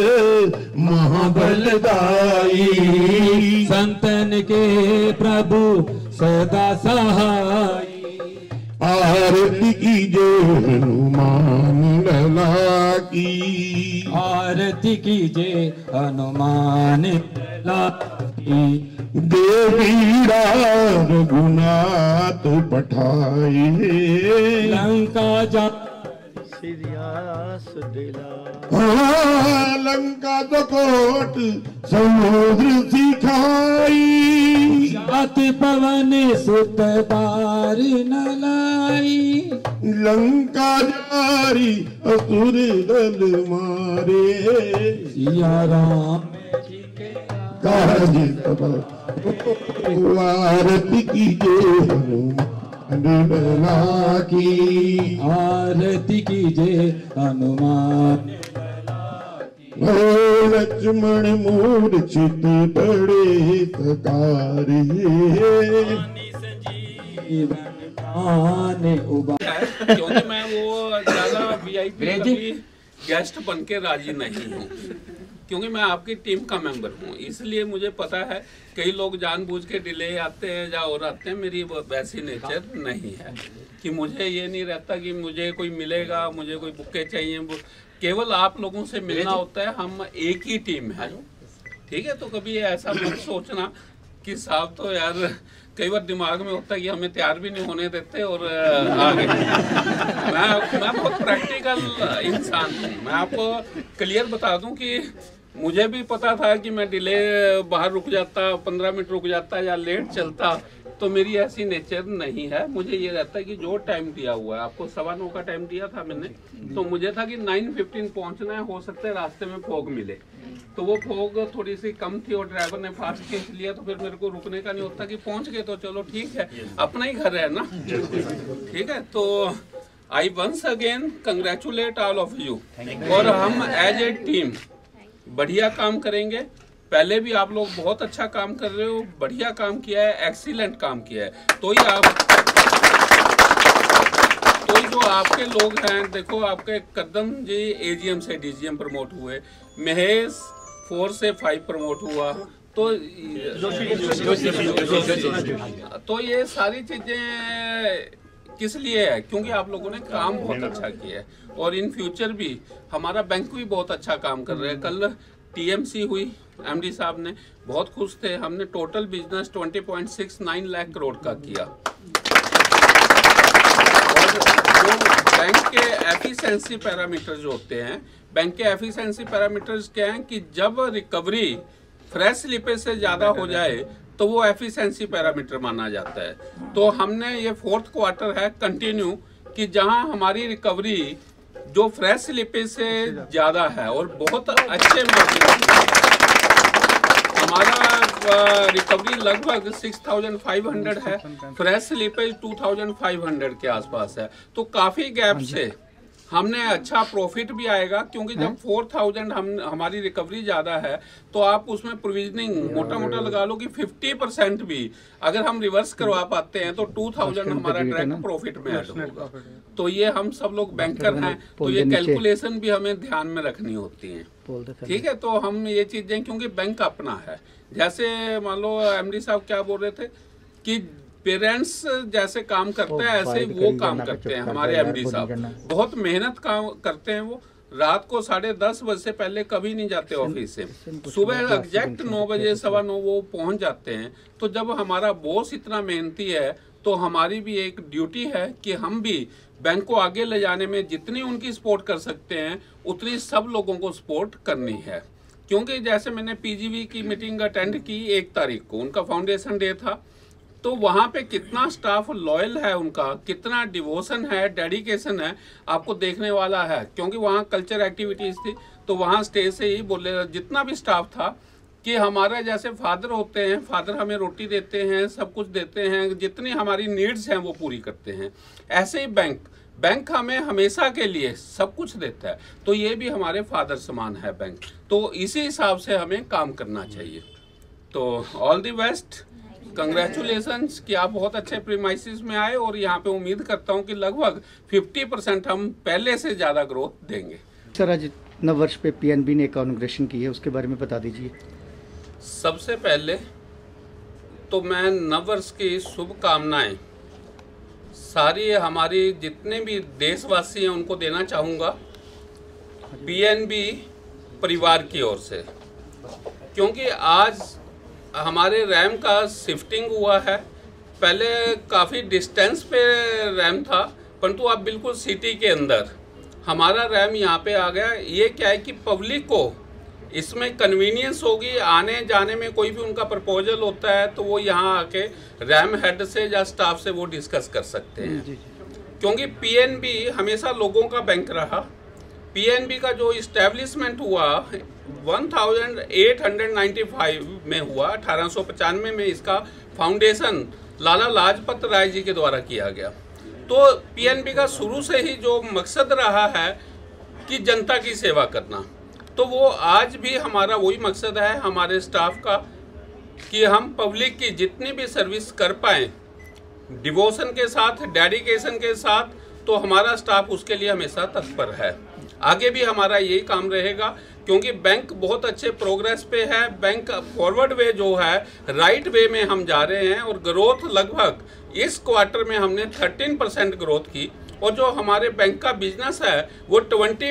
Speaker 10: महाबलदाई, संतन के प्रभु सदा सहाय। आरती कीजिए हनुमान लला की, आरती कीजिए हनुमान लला की। देवीरा रघुनाथ पठाए, लंका जा सिरियास दिला। लंका तो कोट समुद्र सिखाई, जात पवन सुत बार न लाई। लंका जारी असुर दल मारे, सिया राम काज आरती कीजिए हनुमान लला की, आरती कीजिए हनुमान। लक्ष्मण मूर्छित बड़े सकारे,
Speaker 11: क्योंकि मैं वो ज्यादा VIP गेस्ट बन के राजी नहीं हूँ, क्योंकि मैं आपकी टीम का मेंबर हूँ। इसलिए मुझे पता है कई लोग जानबूझ के डिले आते हैं या और आते हैं। मेरी वैसी नेचर नहीं है कि मुझे ये नहीं रहता कि मुझे कोई मिलेगा, मुझे कोई बुके चाहिए। केवल आप लोगों से मिलना होता है। हम एक ही टीम है, ठीक है। तो कभी ऐसा मत सोचना कि साहब तो यार, कई बार दिमाग में होता है कि हमें तैयार भी नहीं होने देते और आगे। मैं बहुत प्रैक्टिकल इंसान हूँ। मैं आपको क्लियर बता दूं कि मुझे भी पता था कि मैं डिले बाहर रुक जाता, 15 मिनट रुक जाता या लेट चलता, तो मेरी ऐसी नेचर नहीं है। मुझे ये रहता है कि जो टाइम दिया हुआ है, आपको 9:15 का टाइम दिया था मैंने, तो मुझे था कि 9:15 पहुंचना है। हो सकता है रास्ते में फॉग मिले, तो वो फॉग थोड़ी सी कम थी और ड्राइवर ने फास्ट खींच लिया, तो फिर मेरे को रुकने का नहीं होता कि पहुंच गए तो चलो ठीक है, अपना ही घर है ना, ठीक है। तो I once again congratulate all of you, और हम एज ए टीम बढ़िया काम करेंगे। पहले भी आप लोग बहुत अच्छा काम कर रहे हो, बढ़िया काम किया है, एक्सीलेंट काम किया है। तो जो आपके लोग हैं, देखो आपके कदम जी AGM से DGM प्रमोट हुए, महेश 4 से 5 प्रमोट हुआ, तो ये सारी चीजें किस लिए है? क्योंकि आप लोगों ने काम बहुत अच्छा किया है, और इन फ्यूचर भी हमारा बैंक भी बहुत अच्छा काम कर रहा है। कल TMC हुई, MD साहब ने बहुत खुश थे। हमने टोटल बिजनेस 20.69 लाख करोड़ का किया, और जो बैंक के एफिशिएंसी पैरामीटर जो होते हैं, बैंक के एफिशिएंसी पैरामीटर्स क्या हैं कि जब रिकवरी फ्रेश स्लिपेज से ज़्यादा हो जाए तो वो एफिशिएंसी पैरामीटर माना जाता है। तो हमने ये 4th क्वार्टर है कंटिन्यू कि जहां हमारी रिकवरी जो फ्रेश स्लिपेज से ज़्यादा है और बहुत अच्छे मार्जिन, हमारा रिकवरी लगभग 6500 है, फ्रेश स्लिपेज 2500 के आसपास है। तो काफ़ी गैप से हमने अच्छा प्रॉफिट भी आएगा, क्योंकि जब 4000 हमारी रिकवरी ज़्यादा है तो आप उसमें प्रोविजनिंग मोटा मोटा लगा लो कि 50% भी अगर हम रिवर्स करवा पाते हैं तो 2000 हमारा डायरेक्ट प्रॉफिट में ऐड होगा। तो ये हम सब लोग बैंकर हैं, तो ये कैलकुलेशन भी हमें ध्यान में रखनी होती है। ठीक है, तो हम ये चीज़ें, क्योंकि बैंक अपना है, जैसे मान लो MD साहब क्या बोल रहे थे कि पेरेंट्स जैसे काम करते हैं ऐसे ही वो काम करते हैं। हमारे MD साहब बहुत मेहनत काम करते हैं। वो रात को 10:30 बजे से पहले कभी नहीं जाते ऑफिस से, सुबह एग्जैक्ट 9 बजे 9:15 वो पहुंच जाते हैं। तो जब हमारा बॉस इतना मेहनती है तो हमारी भी एक ड्यूटी है कि हम भी बैंक को आगे ले जाने में जितनी उनकी सपोर्ट कर सकते हैं उतनी सब लोगों को सपोर्ट करनी है। क्योंकि जैसे मैंने PGV की मीटिंग अटेंड की 1 तारीख को, उनका फाउंडेशन डे था, तो वहाँ पे कितना स्टाफ लॉयल है, उनका कितना डिवोशन है, डेडिकेशन है, आपको देखने वाला है। क्योंकि वहाँ कल्चर एक्टिविटीज़ थी, तो वहाँ स्टेज से ही बोले जितना भी स्टाफ था कि हमारा जैसे फादर होते हैं, फादर हमें रोटी देते हैं, सब कुछ देते हैं, जितनी हमारी नीड्स हैं वो पूरी करते हैं, ऐसे ही बैंक हमें हमेशा के लिए सब कुछ देता है। तो ये भी हमारे फादर समान है बैंक। तो इसी हिसाब से हमें काम करना चाहिए। तो ऑल द बेस्ट, कंग्रेचुलेशंस कि आप बहुत अच्छे प्रीमाइसिस में आए, और यहाँ पे उम्मीद करता हूँ कि लगभग 50% हम पहले से ज़्यादा ग्रोथ देंगे।
Speaker 12: सर, आज नववर्ष पे PNB ने एक इनॉग्रेशन की है, उसके बारे में बता दीजिए।
Speaker 11: सबसे पहले तो मैं नववर्ष की शुभकामनाएं सारी हमारी जितने भी देशवासी हैं उनको देना चाहूँगा PNB परिवार की ओर से, क्योंकि आज हमारे रैम का शिफ्टिंग हुआ है। पहले काफ़ी डिस्टेंस पे रैम था, परंतु अब बिल्कुल सिटी के अंदर हमारा रैम यहाँ पे आ गया। ये क्या है कि पब्लिक को इसमें कन्वीनियंस होगी, आने जाने में कोई भी उनका प्रपोजल होता है तो वो यहाँ आके रैम हेड से या स्टाफ से वो डिस्कस कर सकते हैं। क्योंकि PNB हमेशा लोगों का बैंक रहा। PNB का जो इस्टेब्लिशमेंट हुआ 1895 में हुआ, 1895 में इसका फाउंडेशन लाला लाजपत राय जी के द्वारा किया गया। तो PNB का शुरू से ही जो मकसद रहा है कि जनता की सेवा करना, तो वो आज भी हमारा वही मकसद है हमारे स्टाफ का कि हम पब्लिक की जितनी भी सर्विस कर पाएँ डिवोशन के साथ, डेडिकेशन के साथ, तो हमारा स्टाफ उसके लिए हमेशा तत्पर है। आगे भी हमारा यही काम रहेगा, क्योंकि बैंक बहुत अच्छे प्रोग्रेस पे है। बैंक फॉरवर्ड वे जो है राइट वे में हम जा रहे हैं, और ग्रोथ लगभग इस क्वार्टर में हमने 13% ग्रोथ की, और जो हमारे बैंक का बिजनेस है वो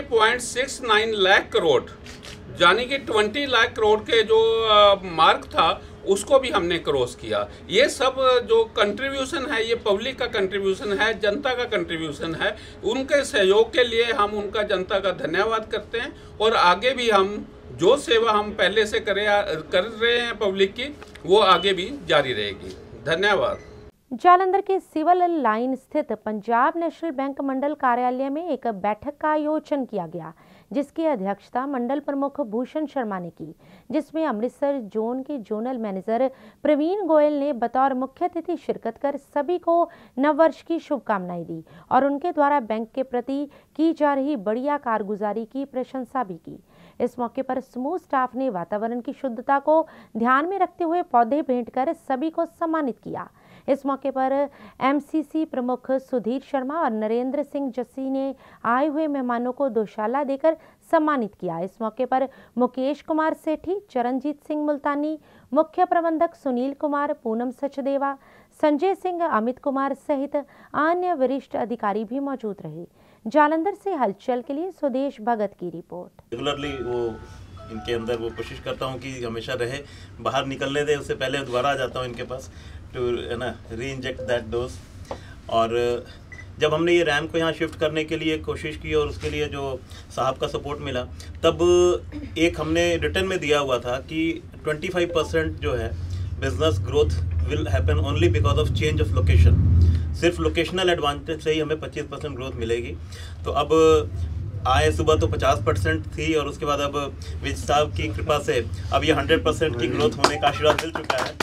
Speaker 11: 20.69 लाख करोड़, यानी कि 20 लाख करोड़ के जो मार्क था उसको भी हमने क्रॉस किया। ये सब जो कंट्रीब्यूशन है ये पब्लिक का कंट्रीब्यूशन है, जनता का कंट्रीब्यूशन है। उनके सहयोग के लिए हम उनका, जनता का धन्यवाद करते हैं, और आगे भी हम जो सेवा हम पहले से कर रहे हैं पब्लिक की, वो आगे भी जारी रहेगी। धन्यवाद।
Speaker 1: जालंधर के सिविल लाइन स्थित पंजाब नेशनल बैंक मंडल कार्यालय में एक बैठक का आयोजन किया गया, जिसकी अध्यक्षता मंडल प्रमुख भूषण शर्मा ने की, जिसमें अमृतसर जोन के जोनल मैनेजर प्रवीण गोयल ने बतौर मुख्य अतिथि शिरकत कर सभी को नववर्ष की शुभकामनाएं दी और उनके द्वारा बैंक के प्रति की जा रही बढ़िया कारगुजारी की प्रशंसा भी की। इस मौके पर समूह स्टाफ ने वातावरण की शुद्धता को ध्यान में रखते हुए पौधे भेंट कर सभी को सम्मानित किया। इस मौके पर MCC प्रमुख सुधीर शर्मा और नरेंद्र सिंह जस्सी ने आए हुए मेहमानों को दोशाला देकर सम्मानित किया। इस मौके पर मुकेश कुमार सेठी, चरणजीत सिंह मुल्तानी, मुख्य प्रबंधक सुनील कुमार, पूनम सचदेवा, संजय सिंह, अमित कुमार सहित अन्य वरिष्ठ अधिकारी भी मौजूद रहे। जालंधर से हलचल के लिए सुदेश भगत की रिपोर्ट।
Speaker 13: रेगुलरली वो इनके अंदर वो कोशिश करता हूँ कि हमेशा रहे, बाहर निकलने दे उससे पहले दोबारा आ जाता हूँ इनके पास to reinject that dose. और जब हमने ये रैम को यहाँ शिफ्ट करने के लिए कोशिश की और उसके लिए जो साहब का सपोर्ट मिला, तब एक हमने रिटर्न में दिया हुआ था कि 25% जो है business growth will happen only because of change of location. सिर्फ लोकेशनल एडवांटेज से ही हमें 25% ग्रोथ मिलेगी। तो अब आए सुबह तो 50% थी और उसके बाद अब विज साहब की कृपा से अब ये 100% की ग्रोथ होने का आशीर्वाद मिल चुका है।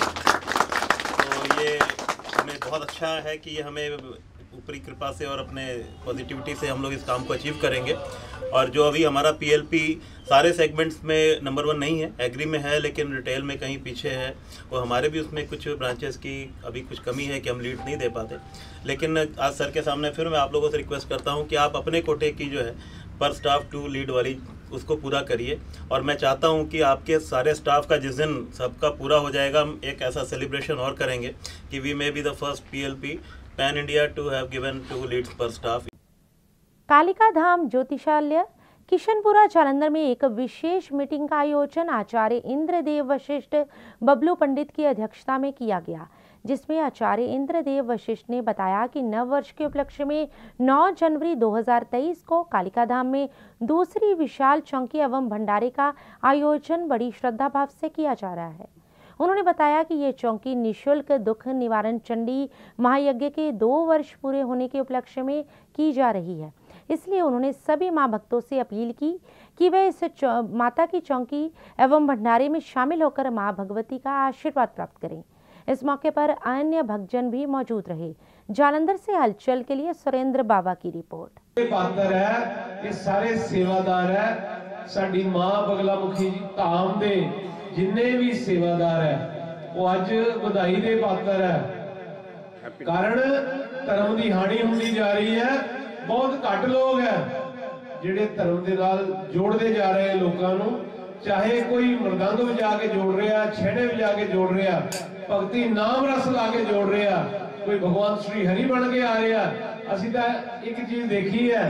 Speaker 13: तो ये हमें बहुत अच्छा है कि ये हमें ऊपरी कृपा से और अपने पॉजिटिविटी से हम लोग इस काम को अचीव करेंगे। और जो अभी हमारा PLP सारे सेगमेंट्स में नंबर 1 नहीं है, एग्री में है लेकिन रिटेल में कहीं पीछे है, वो हमारे भी उसमें कुछ ब्रांचेस की अभी कुछ कमी है कि हम लीड नहीं दे पाते। लेकिन आज सर के सामने फिर मैं आप लोगों से रिक्वेस्ट करता हूँ कि आप अपने कोटे की जो है पर स्टाफ 2 लीड वाली उसको पूरा करिए। और मैं चाहता हूं कि आपके सारे स्टाफ का जिस दिन सबका पूरा हो जाएगा, हम एक ऐसा सेलिब्रेशन और करेंगे कि we may be the first PLP pan India to have given 2 leads पर स्टाफ।
Speaker 1: कालिका धाम ज्योतिषालय किशनपुरा जालंधर में एक विशेष मीटिंग का आयोजन आचार्य इंद्रदेव वशिष्ठ बबलू पंडित की अध्यक्षता में किया गया, जिसमें आचार्य इंद्रदेव वशिष्ठ ने बताया कि नव वर्ष के उपलक्ष्य में 9 जनवरी 2023 को कालिका धाम में दूसरी विशाल चौकी एवं भंडारे का आयोजन बड़ी श्रद्धा भाव से किया जा रहा है। उन्होंने बताया कि ये चौकी निःशुल्क दुख निवारण चंडी महायज्ञ के 2 वर्ष पूरे होने के उपलक्ष्य में की जा रही है। इसलिए उन्होंने सभी मां भक्तों से अपील की कि वे इस माता की चौकी एवं भंडारे में शामिल होकर मां भगवती का आशीर्वाद प्राप्त करें। इस मौके पर अन्य भक्तजन भी मौजूद रहे। जालंधर से हलचल के लिए सुरेंद्र बाबा की रिपोर्ट।
Speaker 14: पात्र है, ये सारे सेवादार है, साडी मां बगला मुखी धाम दे जिन्ने भी सेवादार है वो अज बधाई दे पात्र है। कारण धर्म की हानि होंदी जा रही है। बहुत घट लोग है जिहड़े धर्म के नाल जोड़ते जा रहे हैं लोगों को, चाहे कोई मृदंग बजा के जोड़ रहा, छेड़े बजा के जोड़ रहा, भगती नाम रस ला के जोड़ रहा, कोई भगवान श्री हरि बन के आ रहा। असीं तां एक चीज देखी है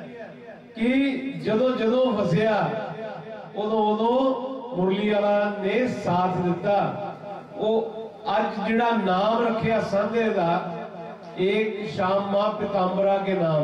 Speaker 14: कि जदों जदों फसिया उदों उदों मुरली वाला ने साथ दिता। वो अज जिहड़ा नाम रखिया सांधे दा एक शाम मां पीतांबरा के नाम,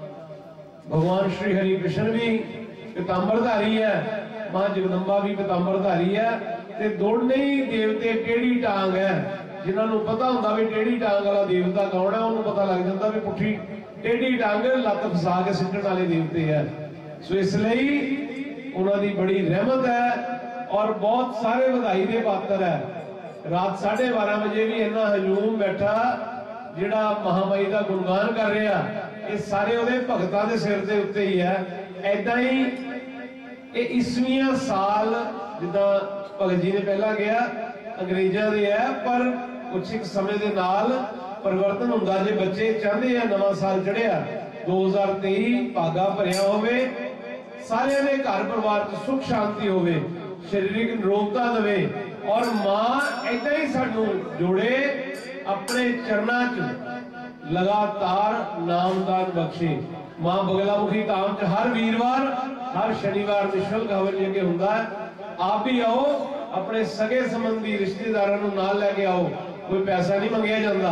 Speaker 14: भगवान श्री हरि कृष्ण भी पीतांबरधारी है, मां जगदम्बा भी पीतांबरधारी है, ते दोनों ही देवते टेढ़ी टांग है। जिन्होंने पता होंदा भी टेढ़ी टांग वाला देवता कौन है, उन्होंने पता लग जाता भी पुठी टेढ़ी टांग लत्त फसा के सिੱਟਣ वाले देवते है। सो इसलिए उन्होंने बड़ी रहमत है और बहुत सारे बधाई के पात्र है। रात 12:30 बजे भी इन्ना हजूम बैठा जिहड़ा महामाई का गुणगान कर रहा, ये सारे उहदे भगतां दे सिर दे उत्ते ही है। ऐदां ही ये ईस्वीयां साल जिद्दां भगत जी ने पहला गया अंग्रेजां दे है, पर कुछ एक समय दे नाल परिवर्तन हुंदा। जे बच्चे चाहते हैं नवां साल चढ़िया 2023 भागा भरिया होवे, सारे दे घर परिवार च सुख शांति होवे, शारीरिक निरोगता देवे और मां ऐदां ही सानू जोड़े अपने चरणा च लगातार नामदान बख्शे। मां बगलामुखी धाम च हर वीरवार हर शनिवार निःशुल्क हवन यज्ञ हुंदा है। आप भी आओ, अपने सगे संबंधी रिश्तेदारों को नाल लेके आओ, कोई पैसा नहीं मंगया जाता।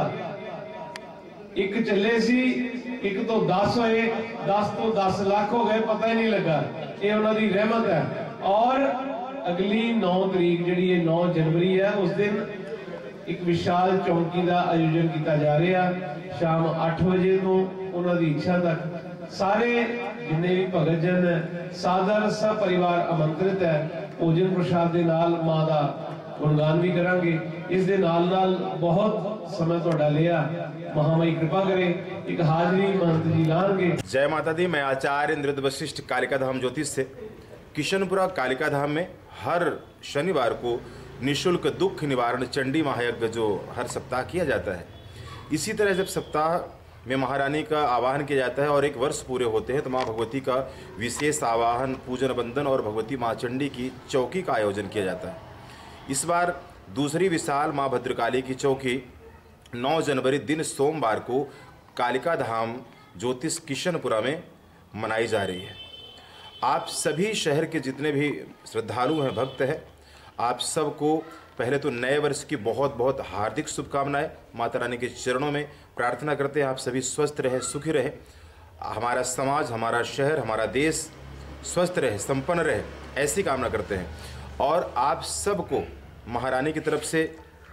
Speaker 14: एक चले सी, एक तो 10 होए, 10 तो 10 लाख हो गए, पता ही नहीं लगा। ये उन्होंने रहमत है। और अगली 9 तरीक जी 9 जनवरी है, उस दिन एक विशाल चौकी का आयोजन किया जा रहा, शाम 8 बजे तो उन्होंने इच्छा तक सारे जिन्हें भी भगत जन सादर सब परिवार आमंत्रित है। भोजन प्रसाद के नाल मां का गुणगान भी करांगे। इस दे नाल नाल बहुत समय तुहाडा लिया, महामाई कृपा करे। एक हाजरी महंत जी लाएंगे।
Speaker 15: जय माता दी। मैं आचार्य इंद्रदेव वशिष्ठ कालिका धाम ज्योतिष से किशनपुरा कालिका धाम में हर शनिवार को निःशुल्क दुख निवारण चंडी महायज्ञ जो हर सप्ताह किया जाता है। इसी तरह जब सप्ताह में महारानी का आवाहन किया जाता है और 1 वर्ष पूरे होते हैं तो माँ भगवती का विशेष आवाहन, पूजन बंदन और भगवती माँ चंडी की चौकी का आयोजन किया जाता है। इस बार दूसरी विशाल माँ भद्रकाली की चौकी 9 जनवरी दिन सोमवार को कालिका धाम ज्योतिष किशनपुरा में मनाई जा रही है। आप सभी शहर के जितने भी श्रद्धालु हैं, भक्त हैं, आप सबको पहले तो नए वर्ष की बहुत बहुत हार्दिक शुभकामनाएं। माता रानी के चरणों में प्रार्थना करते हैं आप सभी स्वस्थ रहे, सुखी रहे, हमारा समाज, हमारा शहर, हमारा देश स्वस्थ रहे, संपन्न रहे, ऐसी कामना करते हैं। और आप सबको महारानी की तरफ से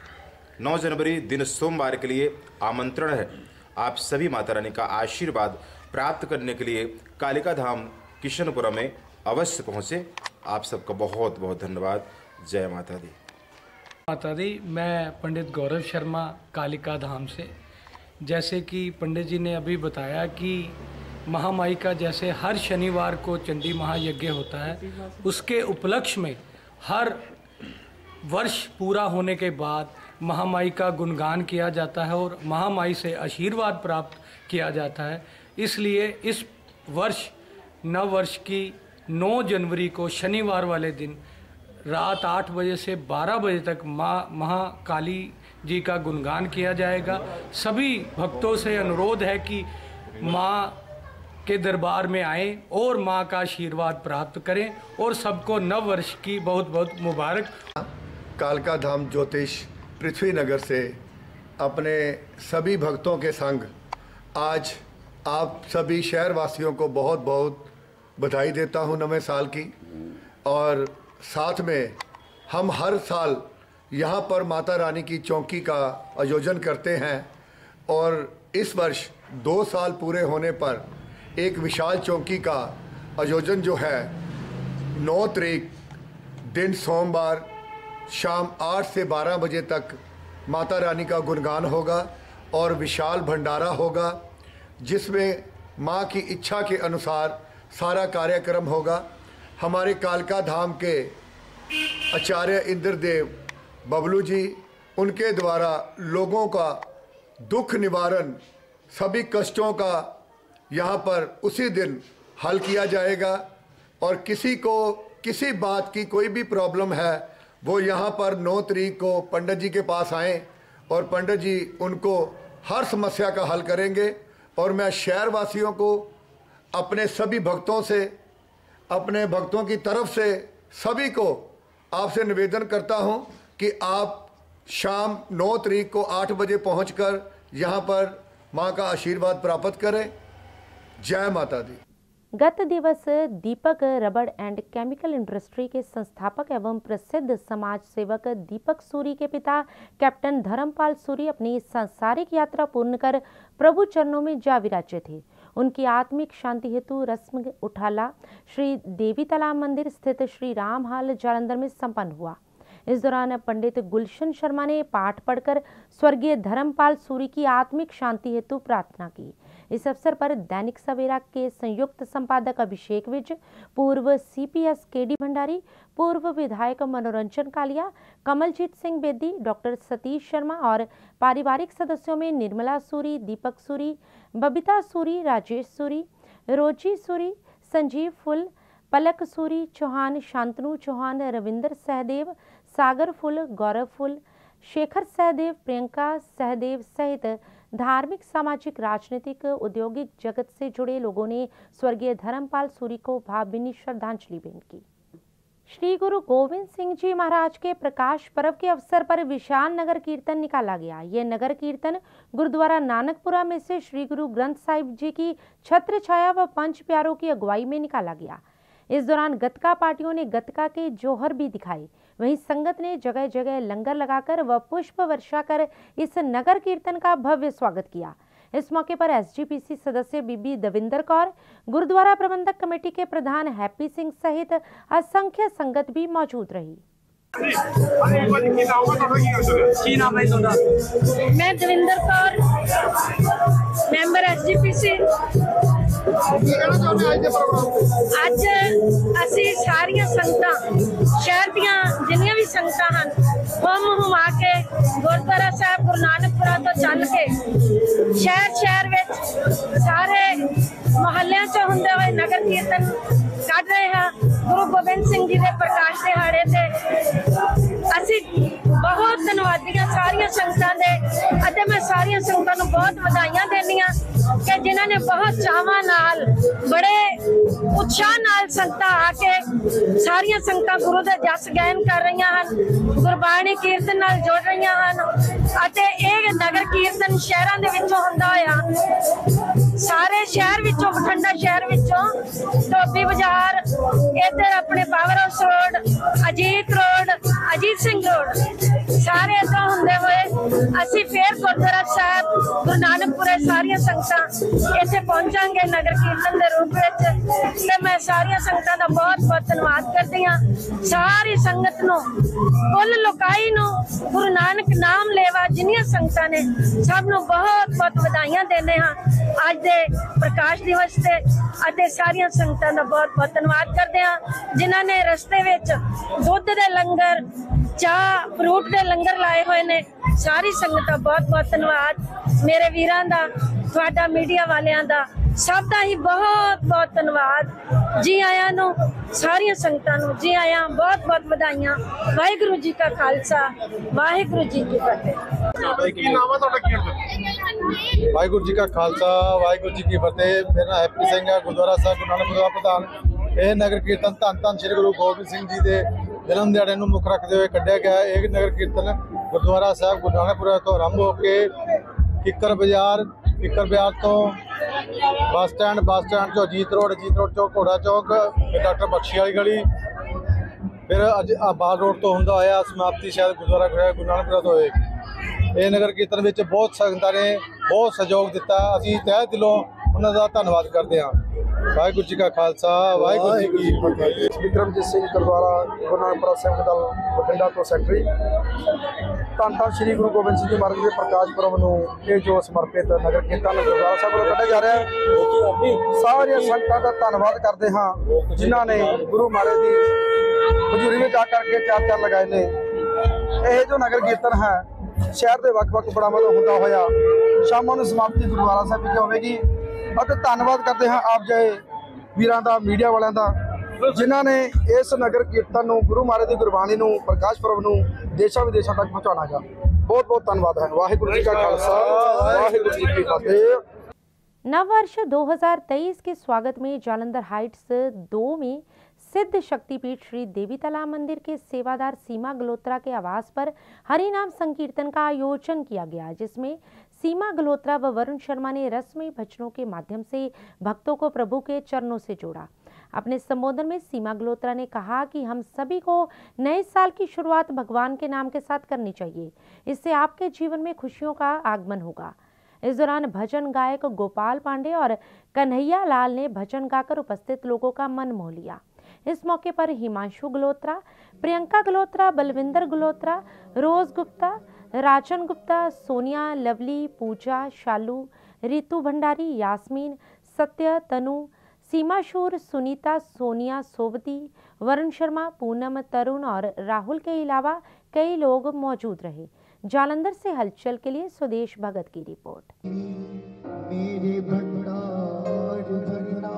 Speaker 15: 9 जनवरी दिन सोमवार के लिए आमंत्रण है। आप सभी माता रानी का आशीर्वाद प्राप्त करने के लिए कालिका धाम किशनपुरा में अवश्य पहुँचे। आप सबका बहुत बहुत धन्यवाद। जय माता दी।
Speaker 16: माता दी। मैं पंडित गौरव शर्मा कालिका धाम से। जैसे कि पंडित जी ने अभी बताया कि महामाई का जैसे हर शनिवार को चंडी महायज्ञ होता है, उसके उपलक्ष्य में हर वर्ष पूरा होने के बाद महामाई का गुणगान किया जाता है और महामाई से आशीर्वाद प्राप्त किया जाता है। इसलिए इस वर्ष नव वर्ष की 9 जनवरी को शनिवार वाले दिन रात 8 बजे से 12 बजे तक माँ महाकाली जी का गुणगान किया जाएगा। सभी भक्तों से अनुरोध है कि माँ के दरबार में आएं और माँ का आशीर्वाद प्राप्त करें और सबको नव वर्ष की बहुत बहुत मुबारक।
Speaker 17: कालिका धाम ज्योतिष पृथ्वीनगर से अपने सभी भक्तों के संग आज आप सभी शहरवासियों को बहुत बहुत बधाई देता हूँ नवे साल की। और साथ में हम हर साल यहाँ पर माता रानी की चौकी का आयोजन करते हैं और इस वर्ष 2 साल पूरे होने पर एक विशाल चौकी का आयोजन जो है 9 तारीख दिन सोमवार शाम 8 से 12 बजे तक माता रानी का गुणगान होगा और विशाल भंडारा होगा, जिसमें माँ की इच्छा के अनुसार सारा कार्यक्रम होगा। हमारे कालिका धाम के आचार्य इंद्रदेव बबलू जी, उनके द्वारा लोगों का दुख निवारण, सभी कष्टों का यहाँ पर उसी दिन हल किया जाएगा। और किसी को किसी बात की कोई भी प्रॉब्लम है वो यहाँ पर 9 तारीख को पंडित जी के पास आएँ और पंडित जी उनको हर समस्या का हल करेंगे। और मैं शहरवासियों को अपने सभी भक्तों से, अपने भक्तों की तरफ से सभी को आपसे निवेदन करता हूँ कि आप शाम 9 तारीख को 8 बजे पहुँचकर यहाँ पर माँ का आशीर्वाद प्राप्त करें। जय माता दी।
Speaker 1: गत दिवस दीपक रबड़ एंड केमिकल इंडस्ट्री के संस्थापक एवं प्रसिद्ध समाज सेवक दीपक सूरी के पिता कैप्टन धर्मपाल सूरी अपनी सांसारिक यात्रा पूर्ण कर प्रभु चरणों में जा विराजे थे। उनकी आत्मिक शांति हेतु रस्म उठाला श्री देवी तालाब मंदिर स्थित श्री राम हाल जालंधर में संपन्न हुआ। इस दौरान पंडित गुलशन शर्मा ने पाठ पढ़कर स्वर्गीय धर्मपाल सूरी की आत्मिक शांति हेतु प्रार्थना की। इस अवसर पर दैनिक सवेरा के संयुक्त संपादक अभिषेक विज, पूर्व सीपीएस केडी भंडारी, पूर्व विधायक मनोरंजन कालिया, कमलजीत सिंह बेदी, डॉक्टर सतीश शर्मा और पारिवारिक सदस्यों में निर्मला सूरी, दीपक सूरी, बबीता सूरी, राजेश सूरी, रोजी सूरी, संजीव फुल, पलक सूरी चौहान, शांतनु चौहान, रविंदर सहदेव, सागर फुल, गौरव फुल, शेखर सहदेव, प्रियंका सहदेव सहित धार्मिक, सामाजिक, राजनीतिक, औद्योगिक जगत से जुड़े लोगों ने स्वर्गीय धर्मपाल सूरी को भावभीनी श्रद्धांजलि भेंट की। श्री गुरु गोविंद सिंह जी महाराज के प्रकाश पर्व के अवसर पर विशाल नगर कीर्तन निकाला गया। ये नगर कीर्तन गुरुद्वारा नानकपुरा में से श्री गुरु ग्रंथ साहिब जी की छत्र छाया व पंच प्यारों की अगुवाई में निकाला गया। इस दौरान गतका पार्टियों ने गतका के जौहर भी दिखाए। वहीं संगत ने जगह जगह लंगर लगाकर व पुष्प वर्षा कर इस नगर कीर्तन का भव्य स्वागत किया। इस मौके पर एसजीपीसी सदस्य बीबी दविंदर कौर, गुरुद्वारा प्रबंधक कमेटी के प्रधान हैप्पी सिंह सहित असंख्य संगत भी मौजूद रही।
Speaker 18: मैं दविंदर कौर, मैंबर एसजीपीसी। ਅੱਜ ਅਸੀਂ ਸਾਰੀਆਂ ਸੰਗਤਾਂ ਸ਼ਹਿਰ ਦੀਆਂ ਜਿੰਨੀਆਂ ਵੀ ਸੰਗਤਾਂ ਹਨ ਹੁਮਾ ਕੇ ਗੁਰਦੁਆਰਾ ਸਾਹਿਬ ਗੁਰੂ ਨਾਨਕਪੁਰਾ ਤੋਂ ਚੱਲ ਕੇ ਸ਼ਹਿਰ ਵਿੱਚ ਸਾਰੇ ਮੁਹੱਲਿਆਂ 'ਚ ਹੁੰਦੇ ਹੋਏ ਨਗਰ ਕੀਰਤਨ ਕੱਢ ਰਹੇ ਹਾਂ। ਗੁਰੂ ਗੋਬਿੰਦ ਸਿੰਘ ਜੀ ਦੇ ਪ੍ਰਕਾਸ਼ ਦਿਹਾੜੇ ਤੇ ਅਸੀਂ ਬਹੁਤ ਧੰਨਵਾਦੀਆਂ ਸਾਰੀਆਂ ਸੰਗਤਾਂ ਦੇ ਅਤੇ ਮੈਂ ਸਾਰੀਆਂ ਸੰਗਤਾਂ ਨੂੰ ਬਹੁਤ ਵਧਾਈਆਂ ਦਿੰਦੀ ਹਾਂ ਕਿ ਜਿਨ੍ਹਾਂ ਨੇ ਬਹੁਤ ਚਾਵਾਂ ਨਾਲ बड़े उत्साह नाल संगतां आके सारियां संगतां गुरु दे जस गायन कर रही हैं, गुरबाणी कीर्तन नाल जोड़ रही हैं। अते इह नगर कीर्तन शहरां दे विचों हुंदा होया सारे शहर विचों, बठिंडा शहर विचों, धोबी बाजार, इधर अपने power house road, Ajit road, Ajit Singh road, सारे इदां हुंदे होए असीं फिर गुरुद्वारा साहब गुरु नानकपुरे सारियां संगतां इत्थे पहुंचांगे नगर कीर्तन दे रूप विच। ते मैं सारियां संगतां दा बहुत बहुत धन्नवाद करदी हां। सारी संगत नूं, कुल लोकाई नूं गुरु नानक नाम लेवा जिन्नियां संगतां ने सब नूं बहुत बहुत वधाइयां देने हां अज दे प्रकाश दिवस ते। अते सारियां संगतां दा बहुत बहुत धन्नवाद करदे हां जिन्हां ने रस्ते विच दुध दे लंगर, चाह, फ्रूट दे लंगर लाए हुए ने। सारी संगत दा बहुत बहुत धन्नवाद। मेरे वीरां दा, तुहाडा मीडिया वालियां दा, सब दा ही बहुत बहुत धन्नवाद। जी आयां नूं सारियां संगतां नूं जी आयां, बहुत बहुत वधाइयां। वाहिगुरू जी का खालसा, वाहिगुरू जी की फतेह।
Speaker 9: वाहिगुरू जी का खालसा, वाहिगुरू जी की फतेह। मेरा हैप्पी सिंह है, गुरुद्वारा साहब गुरु नानकपुर ਦਾ ਪ੍ਰਧਾਨ। ਇਹ ਨਗਰ ਕੀਰਤਨ ਧੰਨ ਧੰਨ ਸ਼੍ਰੀ ਗੁਰੂ ਗੋਬਿੰਦ ਸਿੰਘ ਜੀ ਦੇ ਜਨਮ ਦਿਹਾੜੇ ਨੂੰ ਮੁੱਖ ਰੱਖਦੇ ਹੋਏ ਕੱਢਿਆ ਗਿਆ। ਇਹ ਨਗਰ ਕੀਰਤਨ ਗੁਰਦੁਆਰਾ ਸਾਹਿਬ ਗੁਰੂ ਨਾਨਕਪੁਰ ਤੋਂ ਆਰੰਭ ਹੋ ਕੇ ਕਿੱਕਰ ਬਾਜ਼ਾਰ ਤੋਂ ਬੱਸ ਸਟੈਂਡ ਤੋਂ ਜੀਤ ਰੋਡ ਤੋਂ ਘੋੜਾ ਚੌਕ, ਡਾਕਟਰ ਬਖਸ਼ੀ ਵਾਲੀ ਗਲੀ, ਫਿਰ ਅੱਜ ਬਾਲ ਰੋਡ ਤੋਂ ਹੁੰਦਾ ਹੋਇਆ ਸਮਾਪਤੀ ਸ਼ਾਇਦ ਗੁਰਦੁਆਰਾ ਗੁਰੂ ਨਾਨਕਪੁਰ ਤੋਂ ਹੋਏਗੀ। ਇਹ ਨਗਰ ਕੀਰਤਨ ਵਿੱਚ ਬਹੁਤ ਸੰਗਤਾਂ ਨੇ ਬਹੁਤ ਸਹਿਯੋਗ ਦਿੱਤਾ। ਅਸੀਂ ਤਹਿ ਦਿਲੋਂ ਉਹਨਾਂ ਦਾ ਧੰਨਵਾਦ ਕਰਦੇ ਹਾਂ। ਵਾਹਿਗੁਰੂ ਜੀ ਕਾ ਖਾਲਸਾ, ਵਾਹਿਗੁਰੂ ਜੀ ਕੀ ਫਤਿਹ।
Speaker 19: ਵਿਕਰਮਜੀਤ ਸਿੰਘ ਗੁਰਦੁਆਰਾ ਗੁਰੂ ਨਾਨਕਪੁਰਾ ਸਿੰਘ ਦਲ ਬਠਿੰਡਾ ਤੋਂ ਸੈਕਟਰੀ। ਧੰਨ ਧੰਨ ਸ਼੍ਰੀ ਗੁਰੂ ਗੋਬਿੰਦ ਸਿੰਘ ਜੀ ਮਹਾਰਾਜ ਦੇ ਪ੍ਰਕਾਸ਼ ਪੁਰਬ ਨੂੰ ਇਹ ਜੋ ਸਮਰਪਿਤ ਨਗਰ ਕੀਰਤਨ ਗੁਰਦੁਆਰਾ ਸਾਹਿਬ ਵੱਲੋਂ ਕੱਢਿਆ ਜਾ ਰਿਹਾ ਹੈ। ਸਾਰੀਆਂ ਸੰਗਤਾਂ ਦਾ ਧੰਨਵਾਦ ਕਰਦੇ ਹਾਂ ਜਿਨ੍ਹਾਂ ਨੇ ਗੁਰੂ ਮਹਾਰਾਜ ਦੀ ਹਜ਼ੂਰੀ ਵਿੱਚ ਆ ਕਰਕੇ ਚਾਰ ਚਾਰ ਲਗਾਏ ਨੇ। ਇਹ ਜੋ ਨਗਰ ਕੀਰਤਨ ਹੈ ਸ਼ਹਿਰ ਦੇ ਵੱਖ-ਵੱਖ ਪੜਾਵਾਂ ਤੋਂ ਹੁੰਦਾ ਹੋਇਆ ਸ਼ਾਮਾਂ ਨੂੰ ਸਮਾਪਤੀ ਗੁਰਦੁਆਰਾ ਸਾਹਿਬ ਵਿਖੇ ਹੋਵੇਗੀ। ਅਤੇ ਧੰਨਵਾਦ ਕਰਦੇ ਹਾਂ ਆਪ ਜਿਹੇ ਵੀਰਾਂ ਦਾ, ਮੀਡੀਆ ਵਾਲਿਆਂ ਦਾ, ਜਿਨ੍ਹਾਂ ਨੇ ਇਸ ਨਗਰ ਕੀਰਤਨ ਨੂੰ, ਗੁਰੂ ਮਹਾਰਾਜ ਦੀ ਗੁਰਬਾਣੀ ਨੂੰ, ਪ੍ਰਕਾਸ਼ ਪੁਰਬ ਨੂੰ ਦੇਸ਼ਾਂ ਵਿਦੇਸ਼ਾਂ ਤੱਕ ਪਹੁੰਚਾਉਣਾ ਹੈ। ਬਹੁਤ ਬਹੁਤ ਧੰਨਵਾਦ है। वाहिगुरु जी का खालसा, वाहिगुरु जी की फतेह।
Speaker 1: नववर्ष 2023 के स्वागत में जालंधर हाइट्स 2 में सिद्ध शक्तिपीठ श्री देवी तालाब मंदिर के सेवादार सीमा गल्होत्रा के आवास पर हरिनाम संकीर्तन का आयोजन किया गया, जिसमें सीमा गल्होत्रा व वरुण शर्मा ने रसमयी भजनों के माध्यम से भक्तों को प्रभु के चरणों से जोड़ा। अपने संबोधन में सीमा गल्होत्रा ने कहा कि हम सभी को नए साल की शुरुआत भगवान के नाम के साथ करनी चाहिए, इससे आपके जीवन में खुशियों का आगमन होगा। इस दौरान भजन गायक गोपाल पांडे और कन्हैया लाल ने भजन गाकर उपस्थित लोगों का मन मोह लिया। इस मौके पर हिमांशु गल्होत्रा, प्रियंका गल्होत्रा, बलविंदर गल्होत्रा, रोज गुप्ता, राजन गुप्ता, सोनिया, लवली, पूजा, शालू, रितु भंडारी, यास्मीन, सत्य, तनु, सीमा शूर, सुनीता, सोनिया, सोवती, वरुण शर्मा, पूनम, तरुण और राहुल के अलावा कई लोग मौजूद रहे। जालंधर से हलचल के लिए सुदेश भगत की रिपोर्ट।
Speaker 20: मेरे भंडार भरना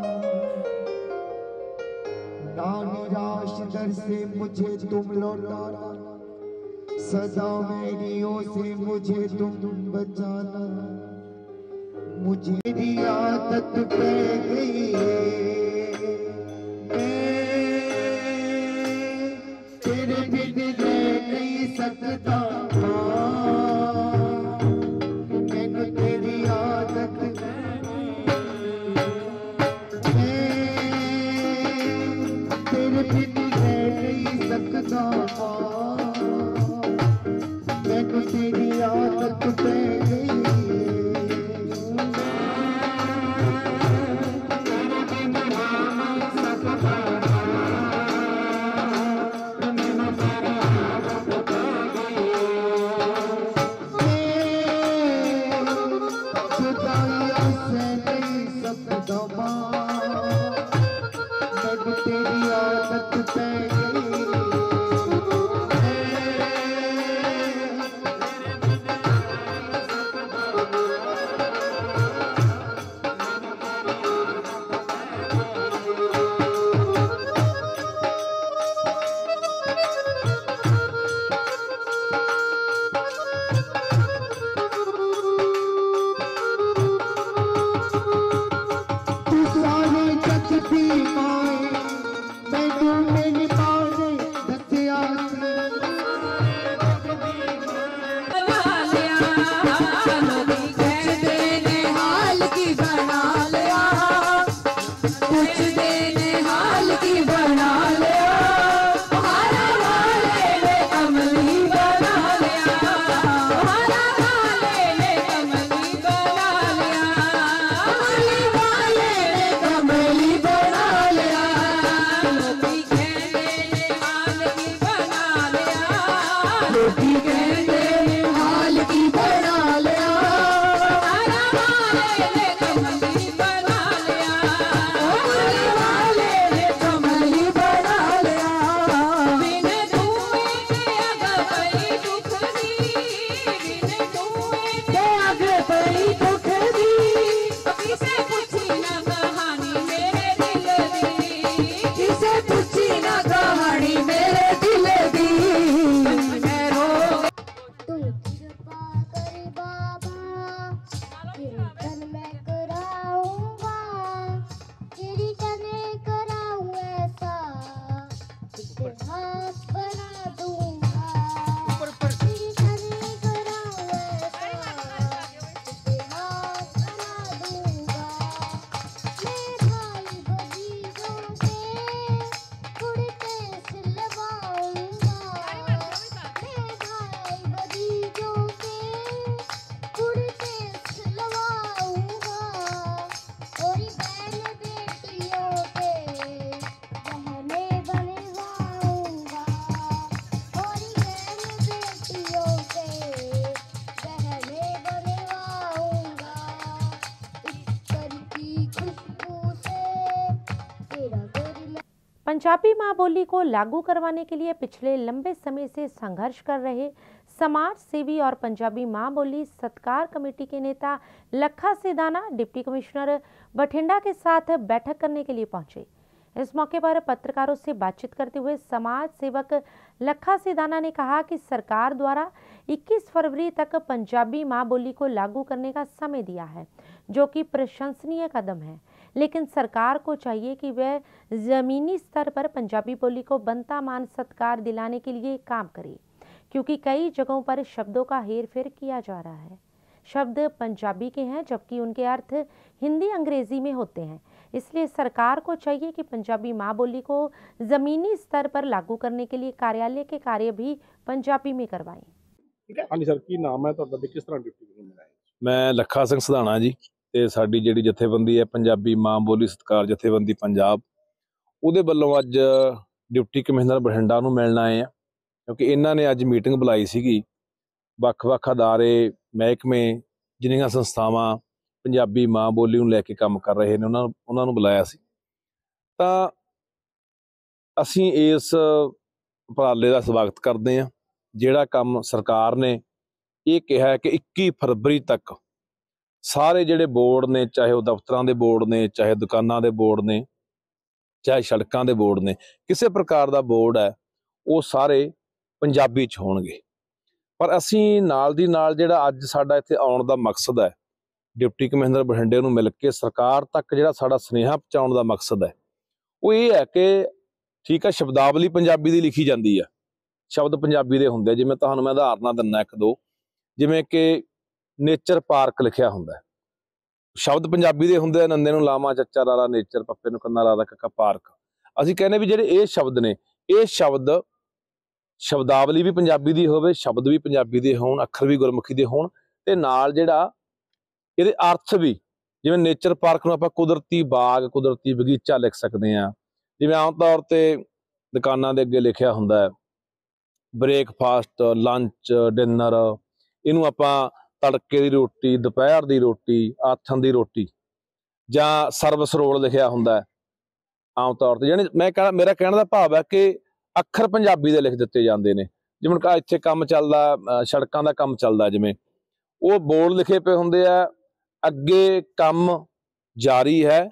Speaker 20: ना निराश दर से मुझे तुम लौटाना, सदा मेरियों से मुझे तुम बचाना। मुझे मेरी आदत पै गई तेरे बिन रह नहीं सकता। मैंने तेरी आदत तेरे बिन रह नहीं सकता। मैंने तेरी आदत पै गई तेरी आदत मेरी माँ ने दसिया
Speaker 1: पंजाबी माँ बोली को लागू करवाने के लिए पिछले लंबे समय से संघर्ष कर रहे समाज सेवी और पंजाबी माँ बोली सत्कार कमेटी के नेता लखा सिदाना डिप्टी कमिश्नर बठिंडा के साथ बैठक करने के लिए पहुंचे। इस मौके पर पत्रकारों से बातचीत करते हुए समाज सेवक लखा सिदाना ने कहा कि सरकार द्वारा 21 फरवरी तक पंजाबी माँ बोली को लागू करने का समय दिया है, जो कि प्रशंसनीय कदम है, लेकिन सरकार को चाहिए कि वह जमीनी स्तर पर पंजाबी बोली को बनता मान सत्कार दिलाने के लिए काम करे, क्योंकि कई जगहों पर शब्दों का हेरफेर किया जा रहा है। शब्द पंजाबी के हैं जबकि उनके अर्थ हिंदी अंग्रेजी में होते हैं, इसलिए सरकार को चाहिए कि पंजाबी माँ बोली को जमीनी स्तर पर लागू करने के लिए कार्यालय के कार्य भी पंजाबी में करवाएं।
Speaker 2: हाँ जी सर, की नाम है ਤੁਹਾਡਾ ਤੇ ਕਿਸ ਤਰ੍ਹਾਂ ਡਿਊਟੀ ਬਣਾਇਆ?
Speaker 21: मैं लखा सिंह सिधाना जी ਤੇ ਸਾਡੀ ਜਿਹੜੀ ਜਥੇਬੰਦੀ ਹੈ ਪੰਜਾਬੀ ਮਾਂ ਬੋਲੀ ਸਤਿਕਾਰ ਜਥੇਬੰਦੀ ਪੰਜਾਬ, ਉਹਦੇ ਵੱਲੋਂ ਅੱਜ ਡਿਪਟੀ ਕਮਿਸ਼ਨਰ ਬਠਿੰਡਾ ਨੂੰ ਮਿਲਣ ਆਏ ਆ, ਕਿਉਂਕਿ ਇਹਨਾਂ ਨੇ ਅੱਜ ਮੀਟਿੰਗ ਬੁਲਾਈ ਸੀਗੀ। ਵੱਖ-ਵੱਖ ਅਦਾਰੇ ਮਹਿਕਮੇ ਜਿੰਨੀਆਂ ਸੰਸਥਾਵਾਂ ਪੰਜਾਬੀ ਮਾਂ ਬੋਲੀ ਨੂੰ ਲੈ ਕੇ ਕੰਮ ਕਰ ਰਹੇ ਨੇ ਉਹਨਾਂ ਨੂੰ ਬੁਲਾਇਆ ਸੀ। ਤਾਂ ਅਸੀਂ ਇਸ ਉਪਰਾਲੇ ਦਾ ਸਵਾਗਤ ਕਰਦੇ ਹਾਂ। ਜਿਹੜਾ ਕੰਮ ਸਰਕਾਰ ਨੇ ਇਹ ਕਿਹਾ ਕਿ 21 ਫਰਵਰੀ ਤੱਕ ਸਾਰੇ ਜਿਹੜੇ ਬੋਰਡ ਨੇ, ਚਾਹੇ ਉਹ ਦਫ਼ਤਰਾਂ ਦੇ ਬੋਰਡ ਨੇ, ਚਾਹੇ ਦੁਕਾਨਾਂ ਦੇ ਬੋਰਡ ਨੇ, ਚਾਹੇ ਸੜਕਾਂ ਦੇ ਬੋਰਡ ਨੇ, ਕਿਸੇ ਪ੍ਰਕਾਰ ਦਾ ਬੋਰਡ ਹੈ ਉਹ ਸਾਰੇ ਪੰਜਾਬੀ 'ਚ ਹੋਣਗੇ। ਪਰ ਅਸੀਂ ਨਾਲ ਦੀ ਨਾਲ ਜਿਹੜਾ ਅੱਜ ਸਾਡਾ ਇੱਥੇ ਆਉਣ ਦਾ ਮਕਸਦ ਹੈ, ਡਿਪਟੀ ਕਮਿਸ਼ਨਰ ਬਠਿੰਡੇ ਨੂੰ ਮਿਲ ਕੇ ਸਰਕਾਰ ਤੱਕ ਜਿਹੜਾ ਸਾਡਾ ਸੁਨੇਹਾ ਪਹੁੰਚਾਉਣ ਦਾ ਮਕਸਦ ਹੈ, ਉਹ ਇਹ ਹੈ ਕਿ ਠੀਕ ਹੈ ਸ਼ਬਦਾਵਲੀ ਪੰਜਾਬੀ ਦੀ ਲਿਖੀ ਜਾਂਦੀ ਆ, ਸ਼ਬਦ ਪੰਜਾਬੀ ਦੇ ਹੁੰਦੇ, ਜਿਵੇਂ ਤੁਹਾਨੂੰ ਮੈਂ ਉਦਾਹਰਨਾਂ ਦਿੰਦਾ ਇੱਕ ਦੋ, ਜਿਵੇਂ ਕਿ ਨੇਚਰ ਪਾਰਕ ਲਿਖਿਆ ਹੁੰਦਾ, ਸ਼ਬਦ ਪੰਜਾਬੀ ਦੇ ਹੁੰਦੇ, ਨੰਦੇ ਨੂੰ ਲਾਵਾਂ ਚੱਚਾ ਰਾਰਾ ਨੇਚਰ, ਪੱਪੇ ਨੂੰ ਕੰਨਾ ਰਾਰਾ ਕੱਕਾ ਪਾਰਕ। ਅਸੀਂ ਕਹਿੰਦੇ ਵੀ ਜਿਹੜੇ ਇਹ ਸ਼ਬਦ ਨੇ, ਇਹ ਸ਼ਬਦ ਸ਼ਬਦਾਵਲੀ ਵੀ ਪੰਜਾਬੀ ਦੀ ਹੋਵੇ, ਸ਼ਬਦ ਵੀ ਪੰਜਾਬੀ ਦੇ ਹੋਣ, ਅੱਖਰ ਵੀ ਗੁਰਮੁਖੀ ਦੇ ਹੋਣ, ਤੇ ਨਾਲ ਜਿਹੜਾ ਇਹਦੇ ਅਰਥ ਵੀ, ਜਿਵੇਂ ਨੇਚਰ ਪਾਰਕ ਨੂੰ ਆਪਾਂ ਕੁਦਰਤੀ ਬਾਗ, ਕੁਦਰਤੀ ਬਗੀਚਾ ਲਿਖ ਸਕਦੇ ਹਾਂ। ਜਿਵੇਂ ਆਮ ਤੌਰ ਤੇ ਦੁਕਾਨਾਂ ਦੇ ਅੱਗੇ ਲਿਖਿਆ ਹੁੰਦਾ ਹੈ ਬ੍ਰੇਕਫਾਸਟ, ਲੰਚ, ਡਿਨਰ, ਇਹਨੂੰ ਆਪਾਂ ਤੜਕੇ ਦੀ ਰੋਟੀ, ਦੁਪਹਿਰ ਦੀ ਰੋਟੀ, ਆਥਣ ਦੀ ਰੋਟੀ, ਜਾਂ ਸਰਵਿਸ ਰੋਲ ਲਿਖਿਆ ਹੁੰਦਾ ਆਮ ਤੌਰ ਤੇ। ਯਾਨੀ ਮੇਰਾ ਕਹਿਣ ਦਾ ਭਾਵ ਹੈ ਕਿ ਅੱਖਰ ਪੰਜਾਬੀ ਦੇ ਲਿਖ ਦਿੱਤੇ ਜਾਂਦੇ ਨੇ। ਜਿਵੇਂ ਇੱਥੇ ਕੰਮ ਚੱਲਦਾ, ਸੜਕਾਂ ਦਾ ਕੰਮ ਚੱਲਦਾ, ਜਿਵੇਂ ਉਹ ਬੋਰਡ ਲਿਖੇ ਪਏ ਹੁੰਦੇ ਆ, ਅੱਗੇ ਕੰਮ ਜਾਰੀ ਹੈ,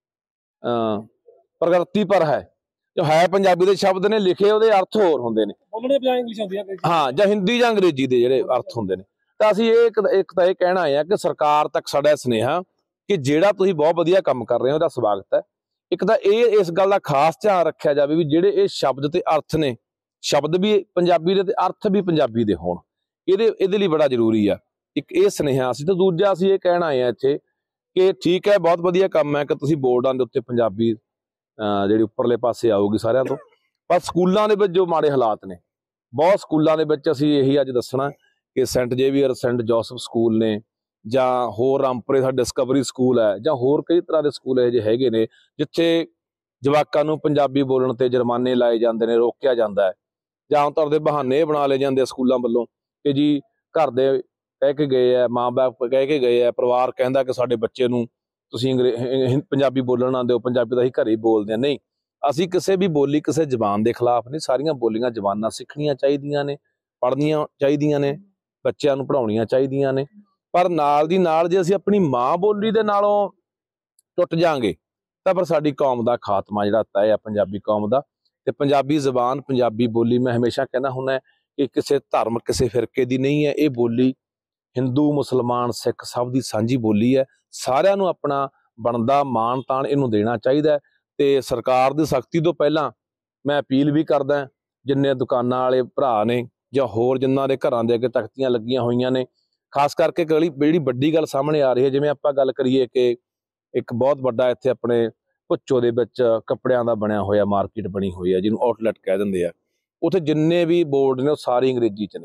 Speaker 21: ਪ੍ਰਗਤੀ ਪਰ ਹੈ, ਜੋ ਹੈ ਪੰਜਾਬੀ ਦੇ ਸ਼ਬਦ ਨੇ, ਲਿਖੇ ਉਹਦੇ ਅਰਥ ਹੋਰ ਹੁੰਦੇ ਨੇ, ਹਾਂ, ਜਾਂ ਹਿੰਦੀ ਜਾਂ ਅੰਗਰੇਜ਼ੀ ਦੇ ਜਿਹੜੇ ਅਰਥ ਹੁੰਦੇ ਨੇ। ਤਾਂ ਅਸੀਂ ਇੱਕ ਤਾਂ ਇਹ ਕਹਿਣਾ ਆ ਕਿ ਸਰਕਾਰ ਤੱਕ ਸਾਡਾ ਸੁਨੇਹਾ ਕਿ ਜਿਹੜਾ ਤੁਸੀਂ ਬਹੁਤ ਵਧੀਆ ਕੰਮ ਕਰ ਰਹੇ ਹੋ ਉਹਦਾ ਸਵਾਗਤ ਹੈ, ਇੱਕ ਤਾਂ ਇਹ ਇਸ ਗੱਲ ਦਾ ਖਾਸ ਧਿਆਨ ਰੱਖਿਆ ਜਾਵੇ ਵੀ ਜਿਹੜੇ ਇਹ ਸ਼ਬਦ ਤੇ ਅਰਥ ਨੇ, ਸ਼ਬਦ ਵੀ ਪੰਜਾਬੀ ਦੇ ਤੇ ਅਰਥ ਵੀ ਪੰਜਾਬੀ ਦੇ ਹੋਣ। ਇਹਦੇ ਲਈ ਬੜਾ ਜ਼ਰੂਰੀ ਆ। ਇੱਕ ਇਹ ਸੁਨੇਹਾ ਸੀ ਤੇ ਦੂਜਾ ਅਸੀਂ ਇਹ ਕਹਿਣਾ ਆਏ ਆ ਇੱਥੇ ਕਿ ਠੀਕ ਹੈ, ਬਹੁਤ ਵਧੀਆ ਕੰਮ ਹੈ ਕਿ ਤੁਸੀਂ ਬੋਰਡਾਂ ਦੇ ਉੱਤੇ ਪੰਜਾਬੀ ਜਿਹੜੀ ਉੱਪਰਲੇ ਪਾਸੇ ਆਊਗੀ ਸਾਰਿਆਂ ਤੋਂ, ਪਰ ਸਕੂਲਾਂ ਦੇ ਵਿੱਚ ਜੋ ਮਾੜੇ ਹਾਲਾਤ ਨੇ, ਬਹੁਤ ਸਕੂਲਾਂ ਦੇ ਵਿੱਚ ਅਸੀਂ ਇਹੀ ਅੱਜ ਦੱਸਣਾ ਕਿ saint Xavier, saint Joseph school ਨੇ, ਜਾਂ ਹੋਰ ਰਾਮਪੁਰੇ ਦਾ ਡਿਸਕਵਰੀ ਸਕੂਲ ਹੈ, ਜਾਂ ਹੋਰ ਕਈ ਤਰ੍ਹਾਂ ਦੇ ਸਕੂਲ ਇਹੋ ਜਿਹੇ ਹੈਗੇ ਨੇ ਜਿੱਥੇ ਜਵਾਕਾਂ ਨੂੰ ਪੰਜਾਬੀ ਬੋਲਣ ਤੇ ਜੁਰਮਾਨੇ ਲਾਏ ਜਾਂਦੇ ਨੇ, ਰੋਕਿਆ ਜਾਂਦਾ ਹੈ, ਜਾਂ ਆਮ ਤੌਰ ਦੇ ਬਹਾਨੇ ਇਹ ਬਣਾ ਲਏ ਜਾਂਦੇ ਆ ਸਕੂਲਾਂ ਵੱਲੋਂ ਕਿ ਜੀ ਘਰ ਦੇ ਕਹਿ ਕੇ ਗਏ ਆ, ਮਾਂ ਬਾਪ ਕਹਿ ਕੇ ਗਏ ਆ, ਪਰਿਵਾਰ ਕਹਿੰਦਾ ਕਿ ਸਾਡੇ ਬੱਚੇ ਨੂੰ ਤੁਸੀਂ ਪੰਜਾਬੀ ਬੋਲਣ ਨਾ ਦਿਓ, ਪੰਜਾਬੀ ਤਾਂ ਅਸੀਂ ਘਰੇ ਹੀ ਬੋਲਦੇ ਹਾਂ। ਨਹੀਂ, ਅਸੀਂ ਕਿਸੇ ਵੀ ਬੋਲੀ, ਕਿਸੇ ਜ਼ਬਾਨ ਦੇ ਖਿਲਾਫ ਨਹੀਂ। ਸਾਰੀਆਂ ਬੋਲੀਆਂ ਜ਼ਬਾਨਾਂ ਸਿੱਖਣੀਆਂ ਚਾਹੀਦੀਆਂ ਨੇ, ਪੜ੍ਹਨੀਆਂ ਚਾਹੀਦੀਆਂ ਨੇ, ਬੱਚਿਆਂ ਨੂੰ ਪੜ੍ਹਾਉਣੀਆਂ ਚਾਹੀਦੀਆਂ ਨੇ। ਪਰ ਨਾਲ ਦੀ ਨਾਲ ਜੇ ਅਸੀਂ ਆਪਣੀ ਮਾਂ ਬੋਲੀ ਦੇ ਨਾਲੋਂ ਟੁੱਟ ਜਾਾਂਗੇ ਤਾਂ ਫਿਰ ਸਾਡੀ ਕੌਮ ਦਾ ਖਾਤਮਾ ਜਿਹੜਾ ਤੈਅ ਹੈ ਪੰਜਾਬੀ ਕੌਮ ਦਾ। ਤੇ ਪੰਜਾਬੀ ਜ਼ਬਾਨ, ਪੰਜਾਬੀ ਬੋਲੀ, ਮੈਂ ਹਮੇਸ਼ਾ ਕਹਿੰਦਾ ਹੁੰਦਾ ਕਿ ਕਿਸੇ ਧਰਮ, ਕਿਸੇ ਫਿਰਕੇ ਦੀ ਨਹੀਂ ਹੈ। ਇਹ ਬੋਲੀ ਹਿੰਦੂ, ਮੁਸਲਮਾਨ, ਸਿੱਖ ਸਭ ਦੀ ਸਾਂਝੀ ਬੋਲੀ ਹੈ। ਸਾਰਿਆਂ ਨੂੰ ਆਪਣਾ ਬਣਦਾ ਮਾਣ ਤਾਣ ਇਹਨੂੰ ਦੇਣਾ ਚਾਹੀਦਾ। ਤੇ ਸਰਕਾਰ ਦੀ ਸਖਤੀ ਤੋਂ ਪਹਿਲਾਂ ਮੈਂ ਅਪੀਲ ਵੀ ਕਰਦਾ, ਜਿੰਨੇ ਦੁਕਾਨਾਂ ਵਾਲੇ ਭਰਾ ਨੇ ਜਾਂ ਹੋਰ ਜਿਨ੍ਹਾਂ ਦੇ ਘਰਾਂ ਦੇ ਅੱਗੇ ਤਖਤੀਆਂ ਲੱਗੀਆਂ ਹੋਈਆਂ ਨੇ, ਖਾਸ ਕਰਕੇ ਜਿਹੜੀ ਵੱਡੀ ਗੱਲ ਸਾਹਮਣੇ ਆ ਰਹੀ ਹੈ, ਜਿਵੇਂ ਆਪਾਂ ਗੱਲ ਕਰੀਏ ਕਿ ਇੱਕ ਬਹੁਤ ਵੱਡਾ ਇੱਥੇ ਆਪਣੇ ਭੁੱਚੋ ਦੇ ਵਿੱਚ ਕੱਪੜਿਆਂ ਦਾ ਬਣਿਆ ਹੋਇਆ ਮਾਰਕੀਟ ਬਣੀ ਹੋਈ ਹੈ, ਜਿਹਨੂੰ ਆਊਟਲੈਟ ਕਹਿ ਦਿੰਦੇ ਆ। ਉੱਥੇ ਜਿੰਨੇ ਵੀ ਬੋਰਡ ਨੇ ਉਹ ਸਾਰੇ ਅੰਗਰੇਜ਼ੀ 'ਚ ਨੇ।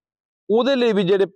Speaker 21: ਉਹਦੇ ਲਈ ਵੀ ਜਿਹੜੇ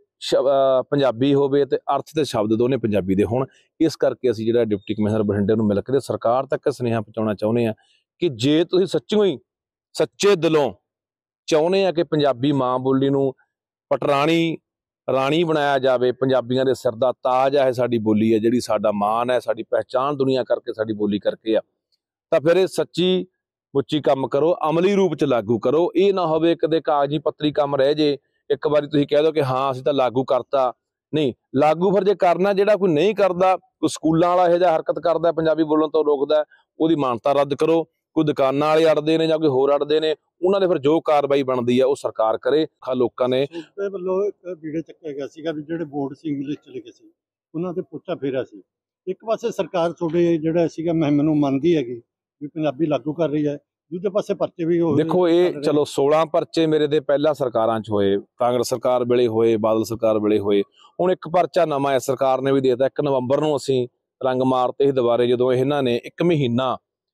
Speaker 21: ਪੰਜਾਬੀ ਹੋਵੇ ਤੇ ਅਰਥ ਤੇ ਸ਼ਬਦ ਦੋਨੇ ਪੰਜਾਬੀ ਦੇ ਹੋਣ। ਇਸ ਕਰਕੇ ਅਸੀਂ ਜਿਹੜਾ ਡਿਪਟੀ ਕਮਿਸ਼ਨਰ ਬਠਿੰਡੇ ਨੂੰ ਮਿਲ ਕੇ ਸਰਕਾਰ ਤੱਕ ਸੁਨੇਹਾ ਪਹੁੰਚਾਉਣਾ ਚਾਹੁੰਦੇ ਹਾਂ ਕਿ ਜੇ ਤੁਸੀਂ ਸੱਚਿਓ ਹੀ ਸੱਚੇ ਦਿਲੋਂ ਚਾਹੁੰਦੇ ਆ ਕਿ ਪੰਜਾਬੀ ਮਾਂ ਬੋਲੀ ਨੂੰ ਪਟਰਾਣੀ ਰਾਣੀ ਬਣਾਇਆ ਜਾਵੇ, ਪੰਜਾਬੀਆਂ ਦੇ ਸਿਰ ਦਾ ਤਾਜ ਹੈ ਸਾਡੀ ਬੋਲੀ ਹੈ, ਜਿਹੜੀ ਸਾਡਾ ਮਾਣ ਹੈ, ਸਾਡੀ ਪਹਿਚਾਣ ਦੁਨੀਆ ਕਰਕੇ ਸਾਡੀ ਬੋਲੀ ਕਰਕੇ ਆ, ਤਾਂ ਫਿਰ ਇਹ ਸੱਚੀ ਮੁੱਚੀ ਕੰਮ ਕਰੋ, ਅਮਲੀ ਰੂਪ 'ਚ ਲਾਗੂ ਕਰੋ। ਇਹ ਨਾ ਹੋਵੇ ਕਦੇ ਕਾਗਜ਼ੀ ਪੱਤਰੀ ਕੰਮ ਰਹਿ ਜੇ, ਇੱਕ ਵਾਰੀ ਤੁਸੀਂ ਕਹਿ ਦਿਓ ਕਿ ਹਾਂ ਅਸੀਂ ਤਾਂ ਲਾਗੂ ਕਰਤਾ। ਨਹੀਂ, ਲਾਗੂ ਫਿਰ ਜੇ ਕਰਨਾ, ਜਿਹੜਾ ਕੋਈ ਨਹੀਂ ਕਰਦਾ, ਕੋਈ ਸਕੂਲਾਂ ਵਾਲਾ ਇਹੋ ਜਿਹਾ ਹਰਕਤ ਕਰਦਾ, ਪੰਜਾਬੀ ਬੋਲਣ ਤੋਂ ਰੋਕਦਾ, ਉਹਦੀ ਮਾਨਤਾ ਰੱਦ ਕਰੋ। ਕੋਈ ਦੁਕਾਨਾਂ ਵਾਲੇ ਅੜਦੇ ਨੇ ਜਾਂ ਕੋਈ ਹੋਰ ਅੜਦੇ ਨੇ, ਉਹਨਾਂ ਦੇ ਫਿਰ ਜੋ ਕਾਰਵਾਈ ਬਣਦੀ ਹੈ ਉਹ ਸਰਕਾਰ ਕਰੇ। ਲੋਕਾਂ ਨੇ
Speaker 3: ਵੱਲੋਂ ਇੱਕ ਵੀਡੀਓ ਚੱਕਿਆ ਗਿਆ ਸੀਗਾ ਵੀ ਜਿਹੜੇ ਬੋਰਡ ਸੀ ਇੰਗਲਿਸ਼ 'ਚ ਲਿਖੇ ਸੀ ਉਹਨਾਂ ਤੇ ਪੋਚਾ ਫੇਰਿਆ ਸੀ। ਇੱਕ ਪਾਸੇ ਸਰਕਾਰ ਤੁਹਾਡੇ ਜਿਹੜਾ ਸੀਗਾ ਮੁਹਿੰਮ ਨੂੰ ਮੰਨਦੀ ਹੈਗੀ ਵੀ ਪੰਜਾਬੀ ਲਾਗੂ ਕਰ ਰਹੀ ਹੈ, ਦੂਜੇ ਪਾਸੇ ਪਰਚੇ ਵੀ ਹੋ
Speaker 21: ਦੇਖੋ, ਇਹ ਚਲੋ 16 ਪਰਚੇ ਮੇਰੇ ਦੇ ਪਹਿਲਾਂ ਸਰਕਾਰਾਂ 'ਚ ਹੋਏ, ਕਾਂਗਰਸ ਸਰਕਾਰ ਵੇਲੇ ਹੋਏ, ਬਾਦਲ ਸਰਕਾਰ ਵੇਲੇ ਹੋਏ। ਹੁਣ ਇੱਕ ਪਰਚਾ ਨਵਾਂ ਇਸ ਸਰਕਾਰ ਨੇ ਵੀ ਦੇ ਦਿੱਤਾ। 1 ਨਵੰਬਰ ਨੂੰ ਅਸੀਂ ਰੰਗ ਮਾਰਤੇ ਸੀ ਦੁਬਾਰੇ, ਜਦੋਂ ਇਹਨਾਂ ਨੇ 1 ਮਹੀਨਾ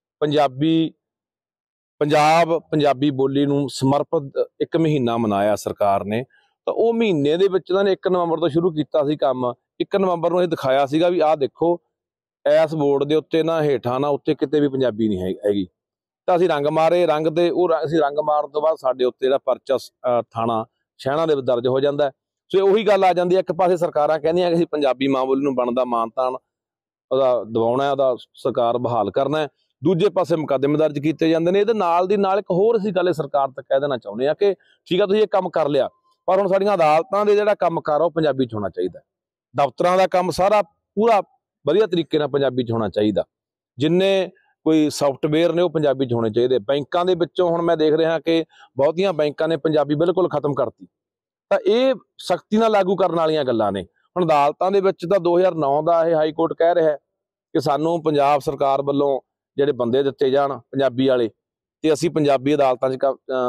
Speaker 21: ਪੰਜਾਬੀ ਬੋਲੀ ਨੂੰ ਸਮਰਪਿਤ 1 ਮਹੀਨਾ ਮਨਾਇਆ ਸਰਕਾਰ ਨੇ। ਤਾਂ ਉਹ ਮਹੀਨੇ ਦੇ ਵਿੱਚ ਇਹਨਾਂ ਨੇ 1 ਨਵੰਬਰ ਤੋਂ ਸ਼ੁਰੂ ਕੀਤਾ ਸੀ ਕੰਮ। 1 ਨਵੰਬਰ ਨੂੰ ਇਹ ਦਿਖਾਇਆ ਸੀਗਾ ਵੀ ਆਹ ਦੇਖੋ, ਇਸ ਬੋਰਡ ਦੇ ਉੱਤੇ ਨਾ ਹੇਠਾਂ ਨਾ ਉੱਤੇ ਕਿਤੇ ਵੀ ਪੰਜਾਬੀ ਨਹੀਂ ਹੈਗੀ। ਤਾਂ ਅਸੀਂ ਰੰਗ ਮਾਰੇ, ਰੰਗ ਦੇ ਉਹ ਅਸੀਂ ਰੰਗ ਮਾਰਨ ਤੋਂ ਬਾਅਦ ਸਾਡੇ ਉੱਤੇ ਜਿਹੜਾ ਪਰਚਾ ਥਾਣਾ ਸ਼ਹਿਣਾ ਦੇ ਦਰਜ ਹੋ ਜਾਂਦਾ। ਸੋ ਉਹੀ ਗੱਲ ਆ ਜਾਂਦੀ ਹੈ, ਇੱਕ ਪਾਸੇ ਸਰਕਾਰਾਂ ਕਹਿੰਦੀਆਂ ਕਿ ਅਸੀਂ ਪੰਜਾਬੀ ਮਾਂ ਬੋਲੀ ਨੂੰ ਬਣਦਾ ਮਾਣ ਤਾਣ ਉਹਦਾ ਦਿਵਾਉਣਾ, ਉਹਦਾ ਸਰਕਾਰ ਬਹਾਲ ਕਰਨਾ, ਦੂਜੇ ਪਾਸੇ ਮੁਕੱਦਮੇ ਦਰਜ ਕੀਤੇ ਜਾਂਦੇ ਨੇ। ਇਹਦੇ ਨਾਲ ਦੀ ਨਾਲ ਇੱਕ ਹੋਰ ਅਸੀਂ ਗੱਲ ਸਰਕਾਰ ਤੱਕ ਕਹਿ ਦੇਣਾ ਚਾਹੁੰਦੇ ਹਾਂ ਕਿ ਠੀਕ ਆ, ਤੁਸੀਂ ਇਹ ਕੰਮ ਕਰ ਲਿਆ, ਪਰ ਹੁਣ ਸਾਡੀਆਂ ਅਦਾਲਤਾਂ ਦੇ ਜਿਹੜਾ ਕੰਮ ਕਾਰ ਉਹ ਪੰਜਾਬੀ 'ਚ ਹੋਣਾ ਚਾਹੀਦਾ। ਦਫ਼ਤਰਾਂ ਦਾ ਕੰਮ ਸਾਰਾ ਪੂਰਾ ਵਧੀਆ ਤਰੀਕੇ ਨਾਲ ਪੰਜਾਬੀ 'ਚ ਹੋਣਾ ਚਾਹੀਦਾ। ਜਿੰਨੇ ਕੋਈ ਸੌਫਟਵੇਅਰ ਨੇ ਉਹ ਪੰਜਾਬੀ 'ਚ ਹੋਣੇ ਚਾਹੀਦੇ। ਬੈਂਕਾਂ ਦੇ ਵਿੱਚੋਂ ਹੁਣ ਮੈਂ ਦੇਖ ਰਿਹਾ ਕਿ ਬਹੁਤੀਆਂ ਬੈਂਕਾਂ ਨੇ ਪੰਜਾਬੀ ਬਿਲਕੁਲ ਖਤਮ ਕਰਤੀ। ਤਾਂ ਇਹ ਸਖਤੀ ਨਾਲ ਲਾਗੂ ਕਰਨ ਵਾਲੀਆਂ ਗੱਲਾਂ ਨੇ। ਹੁਣ ਅਦਾਲਤਾਂ ਦੇ ਵਿੱਚ ਤਾਂ 2009 ਦਾ ਇਹ ਹਾਈ ਕੋਰਟ ਕਹਿ ਰਿਹਾ ਕਿ ਸਾਨੂੰ ਪੰਜਾਬ ਸਰਕਾਰ ਵੱਲੋਂ ਜਿਹੜੇ ਬੰਦੇ ਦਿੱਤੇ ਜਾਣ ਪੰਜਾਬੀ ਵਾਲੇ, ਤੇ ਅਸੀਂ ਪੰਜਾਬੀ ਅਦਾਲਤਾਂ 'ਚ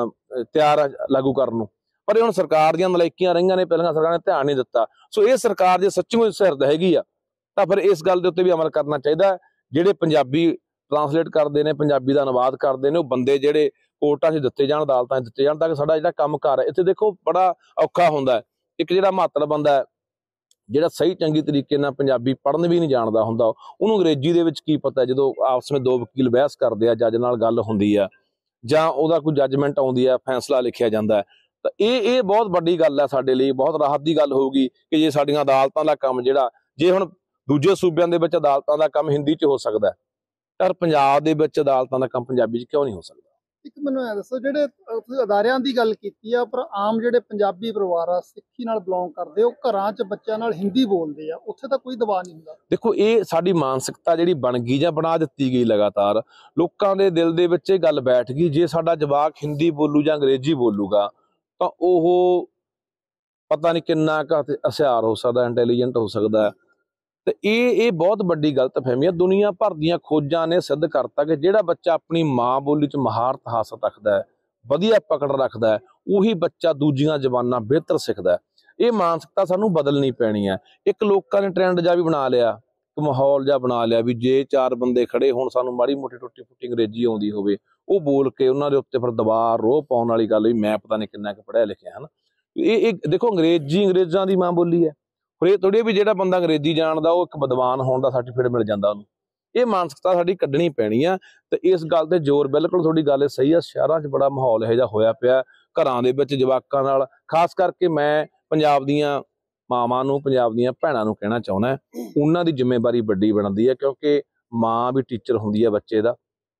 Speaker 21: ਤਿਆਰ ਆ ਲਾਗੂ ਕਰਨ ਨੂੰ। ਪਰ ਇਹ ਹੁਣ ਸਰਕਾਰ ਦੀਆਂ ਨਲਾਇਕੀਆਂ ਰਹੀਆਂ ਨੇ, ਪਹਿਲਾਂ ਸਰਕਾਰ ਨੇ ਧਿਆਨ ਨਹੀਂ ਦਿੱਤਾ। ਸੋ ਇਹ ਸਰਕਾਰ ਜੇ ਸੱਚਮੁੱਚ ਸਿਰਦ ਹੈਗੀ ਆ ਤਾਂ ਫਿਰ ਇਸ ਗੱਲ ਦੇ ਉੱਤੇ ਵੀ ਅਮਲ ਕਰਨਾ ਚਾਹੀਦਾ। ਜਿਹੜੇ ਪੰਜਾਬੀ ਟਰਾਂਸਲੇਟ ਕਰਦੇ ਨੇ, ਪੰਜਾਬੀ ਦਾ ਅਨੁਵਾਦ ਕਰਦੇ ਨੇ, ਉਹ ਬੰਦੇ ਜਿਹੜੇ ਕੋਰਟਾਂ 'ਚ ਦਿੱਤੇ ਜਾਣ, ਅਦਾਲਤਾਂ 'ਚ ਦਿੱਤੇ ਜਾਣ, ਤਾਂ ਕਿ ਸਾਡਾ ਜਿਹੜਾ ਕੰਮ ਕਾਰ ਹੈ ਇੱਥੇ ਦੇਖੋ ਬੜਾ ਔਖਾ ਹੁੰਦਾ। ਇੱਕ ਜਿਹੜਾ ਮਹੱਤਵ ਬੰਦਾ ਜਿਹੜਾ ਸਹੀ ਚੰਗੀ ਤਰੀਕੇ ਨਾਲ ਪੰਜਾਬੀ ਪੜ੍ਹਨ ਵੀ ਨਹੀਂ ਜਾਣਦਾ ਹੁੰਦਾ, ਉਹਨੂੰ ਅੰਗਰੇਜ਼ੀ ਦੇ ਵਿੱਚ ਕੀ ਪਤਾ। ਜਦੋਂ ਆਪਸ ਵਿੱਚ 2 ਵਕੀਲ ਬਹਿਸ ਕਰਦੇ ਆ, ਜੱਜ ਨਾਲ ਗੱਲ ਹੁੰਦੀ ਆ ਜਾਂ ਉਹਦਾ ਕੋਈ ਜੱਜਮੈਂਟ ਆਉਂਦੀ ਆ, ਫੈਸਲਾ ਲਿਖਿਆ ਜਾਂਦਾ, ਤਾਂ ਇਹ ਬਹੁਤ ਵੱਡੀ ਗੱਲ ਹੈ ਸਾਡੇ ਲਈ। ਬਹੁਤ ਰਾਹਤ ਦੀ ਗੱਲ ਹੋਊਗੀ ਕਿ ਜੇ ਸਾਡੀਆਂ ਅਦਾਲਤਾਂ ਦਾ ਕੰਮ ਜਿਹੜਾ, ਜੇ ਹੁਣ ਦੂਜੇ ਸੂਬਿਆਂ ਦੇ ਵਿੱਚ ਅਦਾਲਤਾਂ ਦਾ ਕੰਮ ਹਿੰਦੀ 'ਚ ਹੋ ਸਕਦਾ, ਪਰ ਪੰਜਾਬ ਦੇ ਵਿੱਚ ਅਦਾਲਤਾਂ ਦਾ ਕੰਮ ਪੰਜਾਬੀ 'ਚ ਕਿਉਂ ਨਹੀਂ ਹੋ ਸਕਦਾ?
Speaker 19: ਇੱਕ ਮੈਨੂੰ ਇਹ ਦੱਸੋ, ਜਿਹੜੇ ਤੁਸੀਂ ਅਦਾਰਿਆਂ ਦੀ ਗੱਲ ਕੀਤੀ ਆ, ਪਰ ਆਮ ਜਿਹੜੇ ਪੰਜਾਬੀ ਪਰਿਵਾਰ ਆ, ਸਿੱਖੀ ਨਾਲ ਬਿਲੋਂਗ ਕਰਦੇ, ਉਹ ਘਰਾਂ 'ਚ ਬੱਚਿਆਂ ਨਾਲ ਹਿੰਦੀ ਬੋਲਦੇ ਆ, ਉੱਥੇ ਤਾਂ ਕੋਈ ਦਬਾਅ ਨਹੀਂ ਹੁੰਦਾ।
Speaker 21: ਦੇਖੋ, ਇਹ ਸਾਡੀ ਮਾਨਸਿਕਤਾ ਜਿਹੜੀ ਬਣ ਗਈ ਜਾਂ ਬਣਾ ਦਿੱਤੀ ਗਈ, ਲਗਾਤਾਰ ਲੋਕਾਂ ਦੇ ਦਿਲ ਦੇ ਵਿੱਚ ਇਹ ਗੱਲ ਬੈਠ ਗਈ, ਜੇ ਸਾਡਾ ਜਵਾਕ ਹਿੰਦੀ ਬੋਲੂ ਜਾਂ ਅੰਗਰੇਜ਼ੀ ਬੋਲੂਗਾ ਤਾਂ ਉਹ ਪਤਾ ਨਹੀਂ ਕਿੰਨਾ ਕੁ ਹੁਸ਼ਿਆਰ ਹੋ ਸਕਦਾ, ਇੰਟੈਲੀਜੈਂਟ ਹੋ ਸਕਦਾ, ਤੇ ਇਹ ਬਹੁਤ ਵੱਡੀ ਗਲਤਫਹਿਮੀ ਹੈ। ਦੁਨੀਆ ਭਰ ਦੀਆਂ ਖੋਜਾਂ ਨੇ ਸਿੱਧ ਕਰਤਾ ਕਿ ਜਿਹੜਾ ਬੱਚਾ ਆਪਣੀ ਮਾਂ ਬੋਲੀ 'ਚ ਮਹਾਰਤ ਹਾਸਲ ਰੱਖਦਾ ਹੈ, ਵਧੀਆ ਪਕੜ ਰੱਖਦਾ ਹੈ, ਉਹੀ ਬੱਚਾ ਦੂਜੀਆਂ ਜ਼ਬਾਨਾਂ ਬਿਹਤਰ ਸਿੱਖਦਾ ਹੈ। ਇਹ ਮਾਨਸਿਕਤਾ ਸਾਨੂੰ ਬਦਲਣੀ ਪੈਣੀ ਹੈ। ਇੱਕ ਲੋਕਾਂ ਨੇ ਟ੍ਰੈਂਡ ਜਿਹਾ ਵੀ ਬਣਾ ਲਿਆ, ਇੱਕ ਮਾਹੌਲ ਜਿਹਾ ਬਣਾ ਲਿਆ ਵੀ ਜੇ 4 ਬੰਦੇ ਖੜੇ ਹੋਣ, ਸਾਨੂੰ ਮਾੜੀ ਮੋਟੀ ਟੁੱਟੀ ਫੁੱਟੀ ਅੰਗਰੇਜ਼ੀ ਆਉਂਦੀ ਹੋਵੇ, ਉਹ ਬੋਲ ਕੇ ਉਹਨਾਂ ਦੇ ਉੱਤੇ ਫਿਰ ਦਬਾਅ ਰੋਹ ਪਾਉਣ ਵਾਲੀ ਗੱਲ ਵੀ ਮੈਂ ਪਤਾ ਨਹੀਂ ਕਿੰਨਾ ਕੁ ਪੜ੍ਹਿਆ ਲਿਖਿਆ ਹਨ। ਇਹ ਦੇਖੋ, ਅੰਗਰੇਜ਼ੀ ਅੰਗਰੇਜ਼ਾਂ ਦੀ ਮਾਂ ਬੋਲੀ ਹੈ। ਫਿਰ ਇਹ ਥੋੜ੍ਹੀ ਵੀ ਜਿਹੜਾ ਬੰਦਾ ਅੰਗਰੇਜ਼ੀ ਜਾਣਦਾ ਉਹ ਇੱਕ ਵਿਦਵਾਨ ਹੋਣ ਦਾ ਸਰਟੀਫਿਕੇਟ ਮਿਲ ਜਾਂਦਾ ਉਹਨੂੰ। ਇਹ ਮਾਨਸਿਕਤਾ ਸਾਡੀ ਕੱਢਣੀ ਪੈਣੀ ਆ ਤੇ ਇਸ ਗੱਲ ਤੇ ਜ਼ੋਰ, ਬਿਲਕੁਲ ਤੁਹਾਡੀ ਗੱਲ ਸਹੀ ਆ। ਸ਼ਹਿਰਾਂ 'ਚ ਬੜਾ ਮਾਹੌਲ ਇਹੋ ਜਿਹਾ ਹੋਇਆ ਪਿਆ, ਘਰਾਂ ਦੇ ਵਿੱਚ ਜਵਾਕਾਂ ਨਾਲ। ਖਾਸ ਕਰਕੇ ਮੈਂ ਪੰਜਾਬ ਦੀਆਂ ਮਾਵਾਂ ਨੂੰ, ਪੰਜਾਬ ਦੀਆਂ ਭੈਣਾਂ ਨੂੰ ਕਹਿਣਾ ਚਾਹੁੰਦਾ, ਉਹਨਾਂ ਦੀ ਜ਼ਿੰਮੇਵਾਰੀ ਵੱਡੀ ਬਣਦੀ ਹੈ, ਕਿਉਂਕਿ ਮਾਂ ਵੀ ਟੀਚਰ ਹੁੰਦੀ ਹੈ ਬੱਚੇ ਦਾ।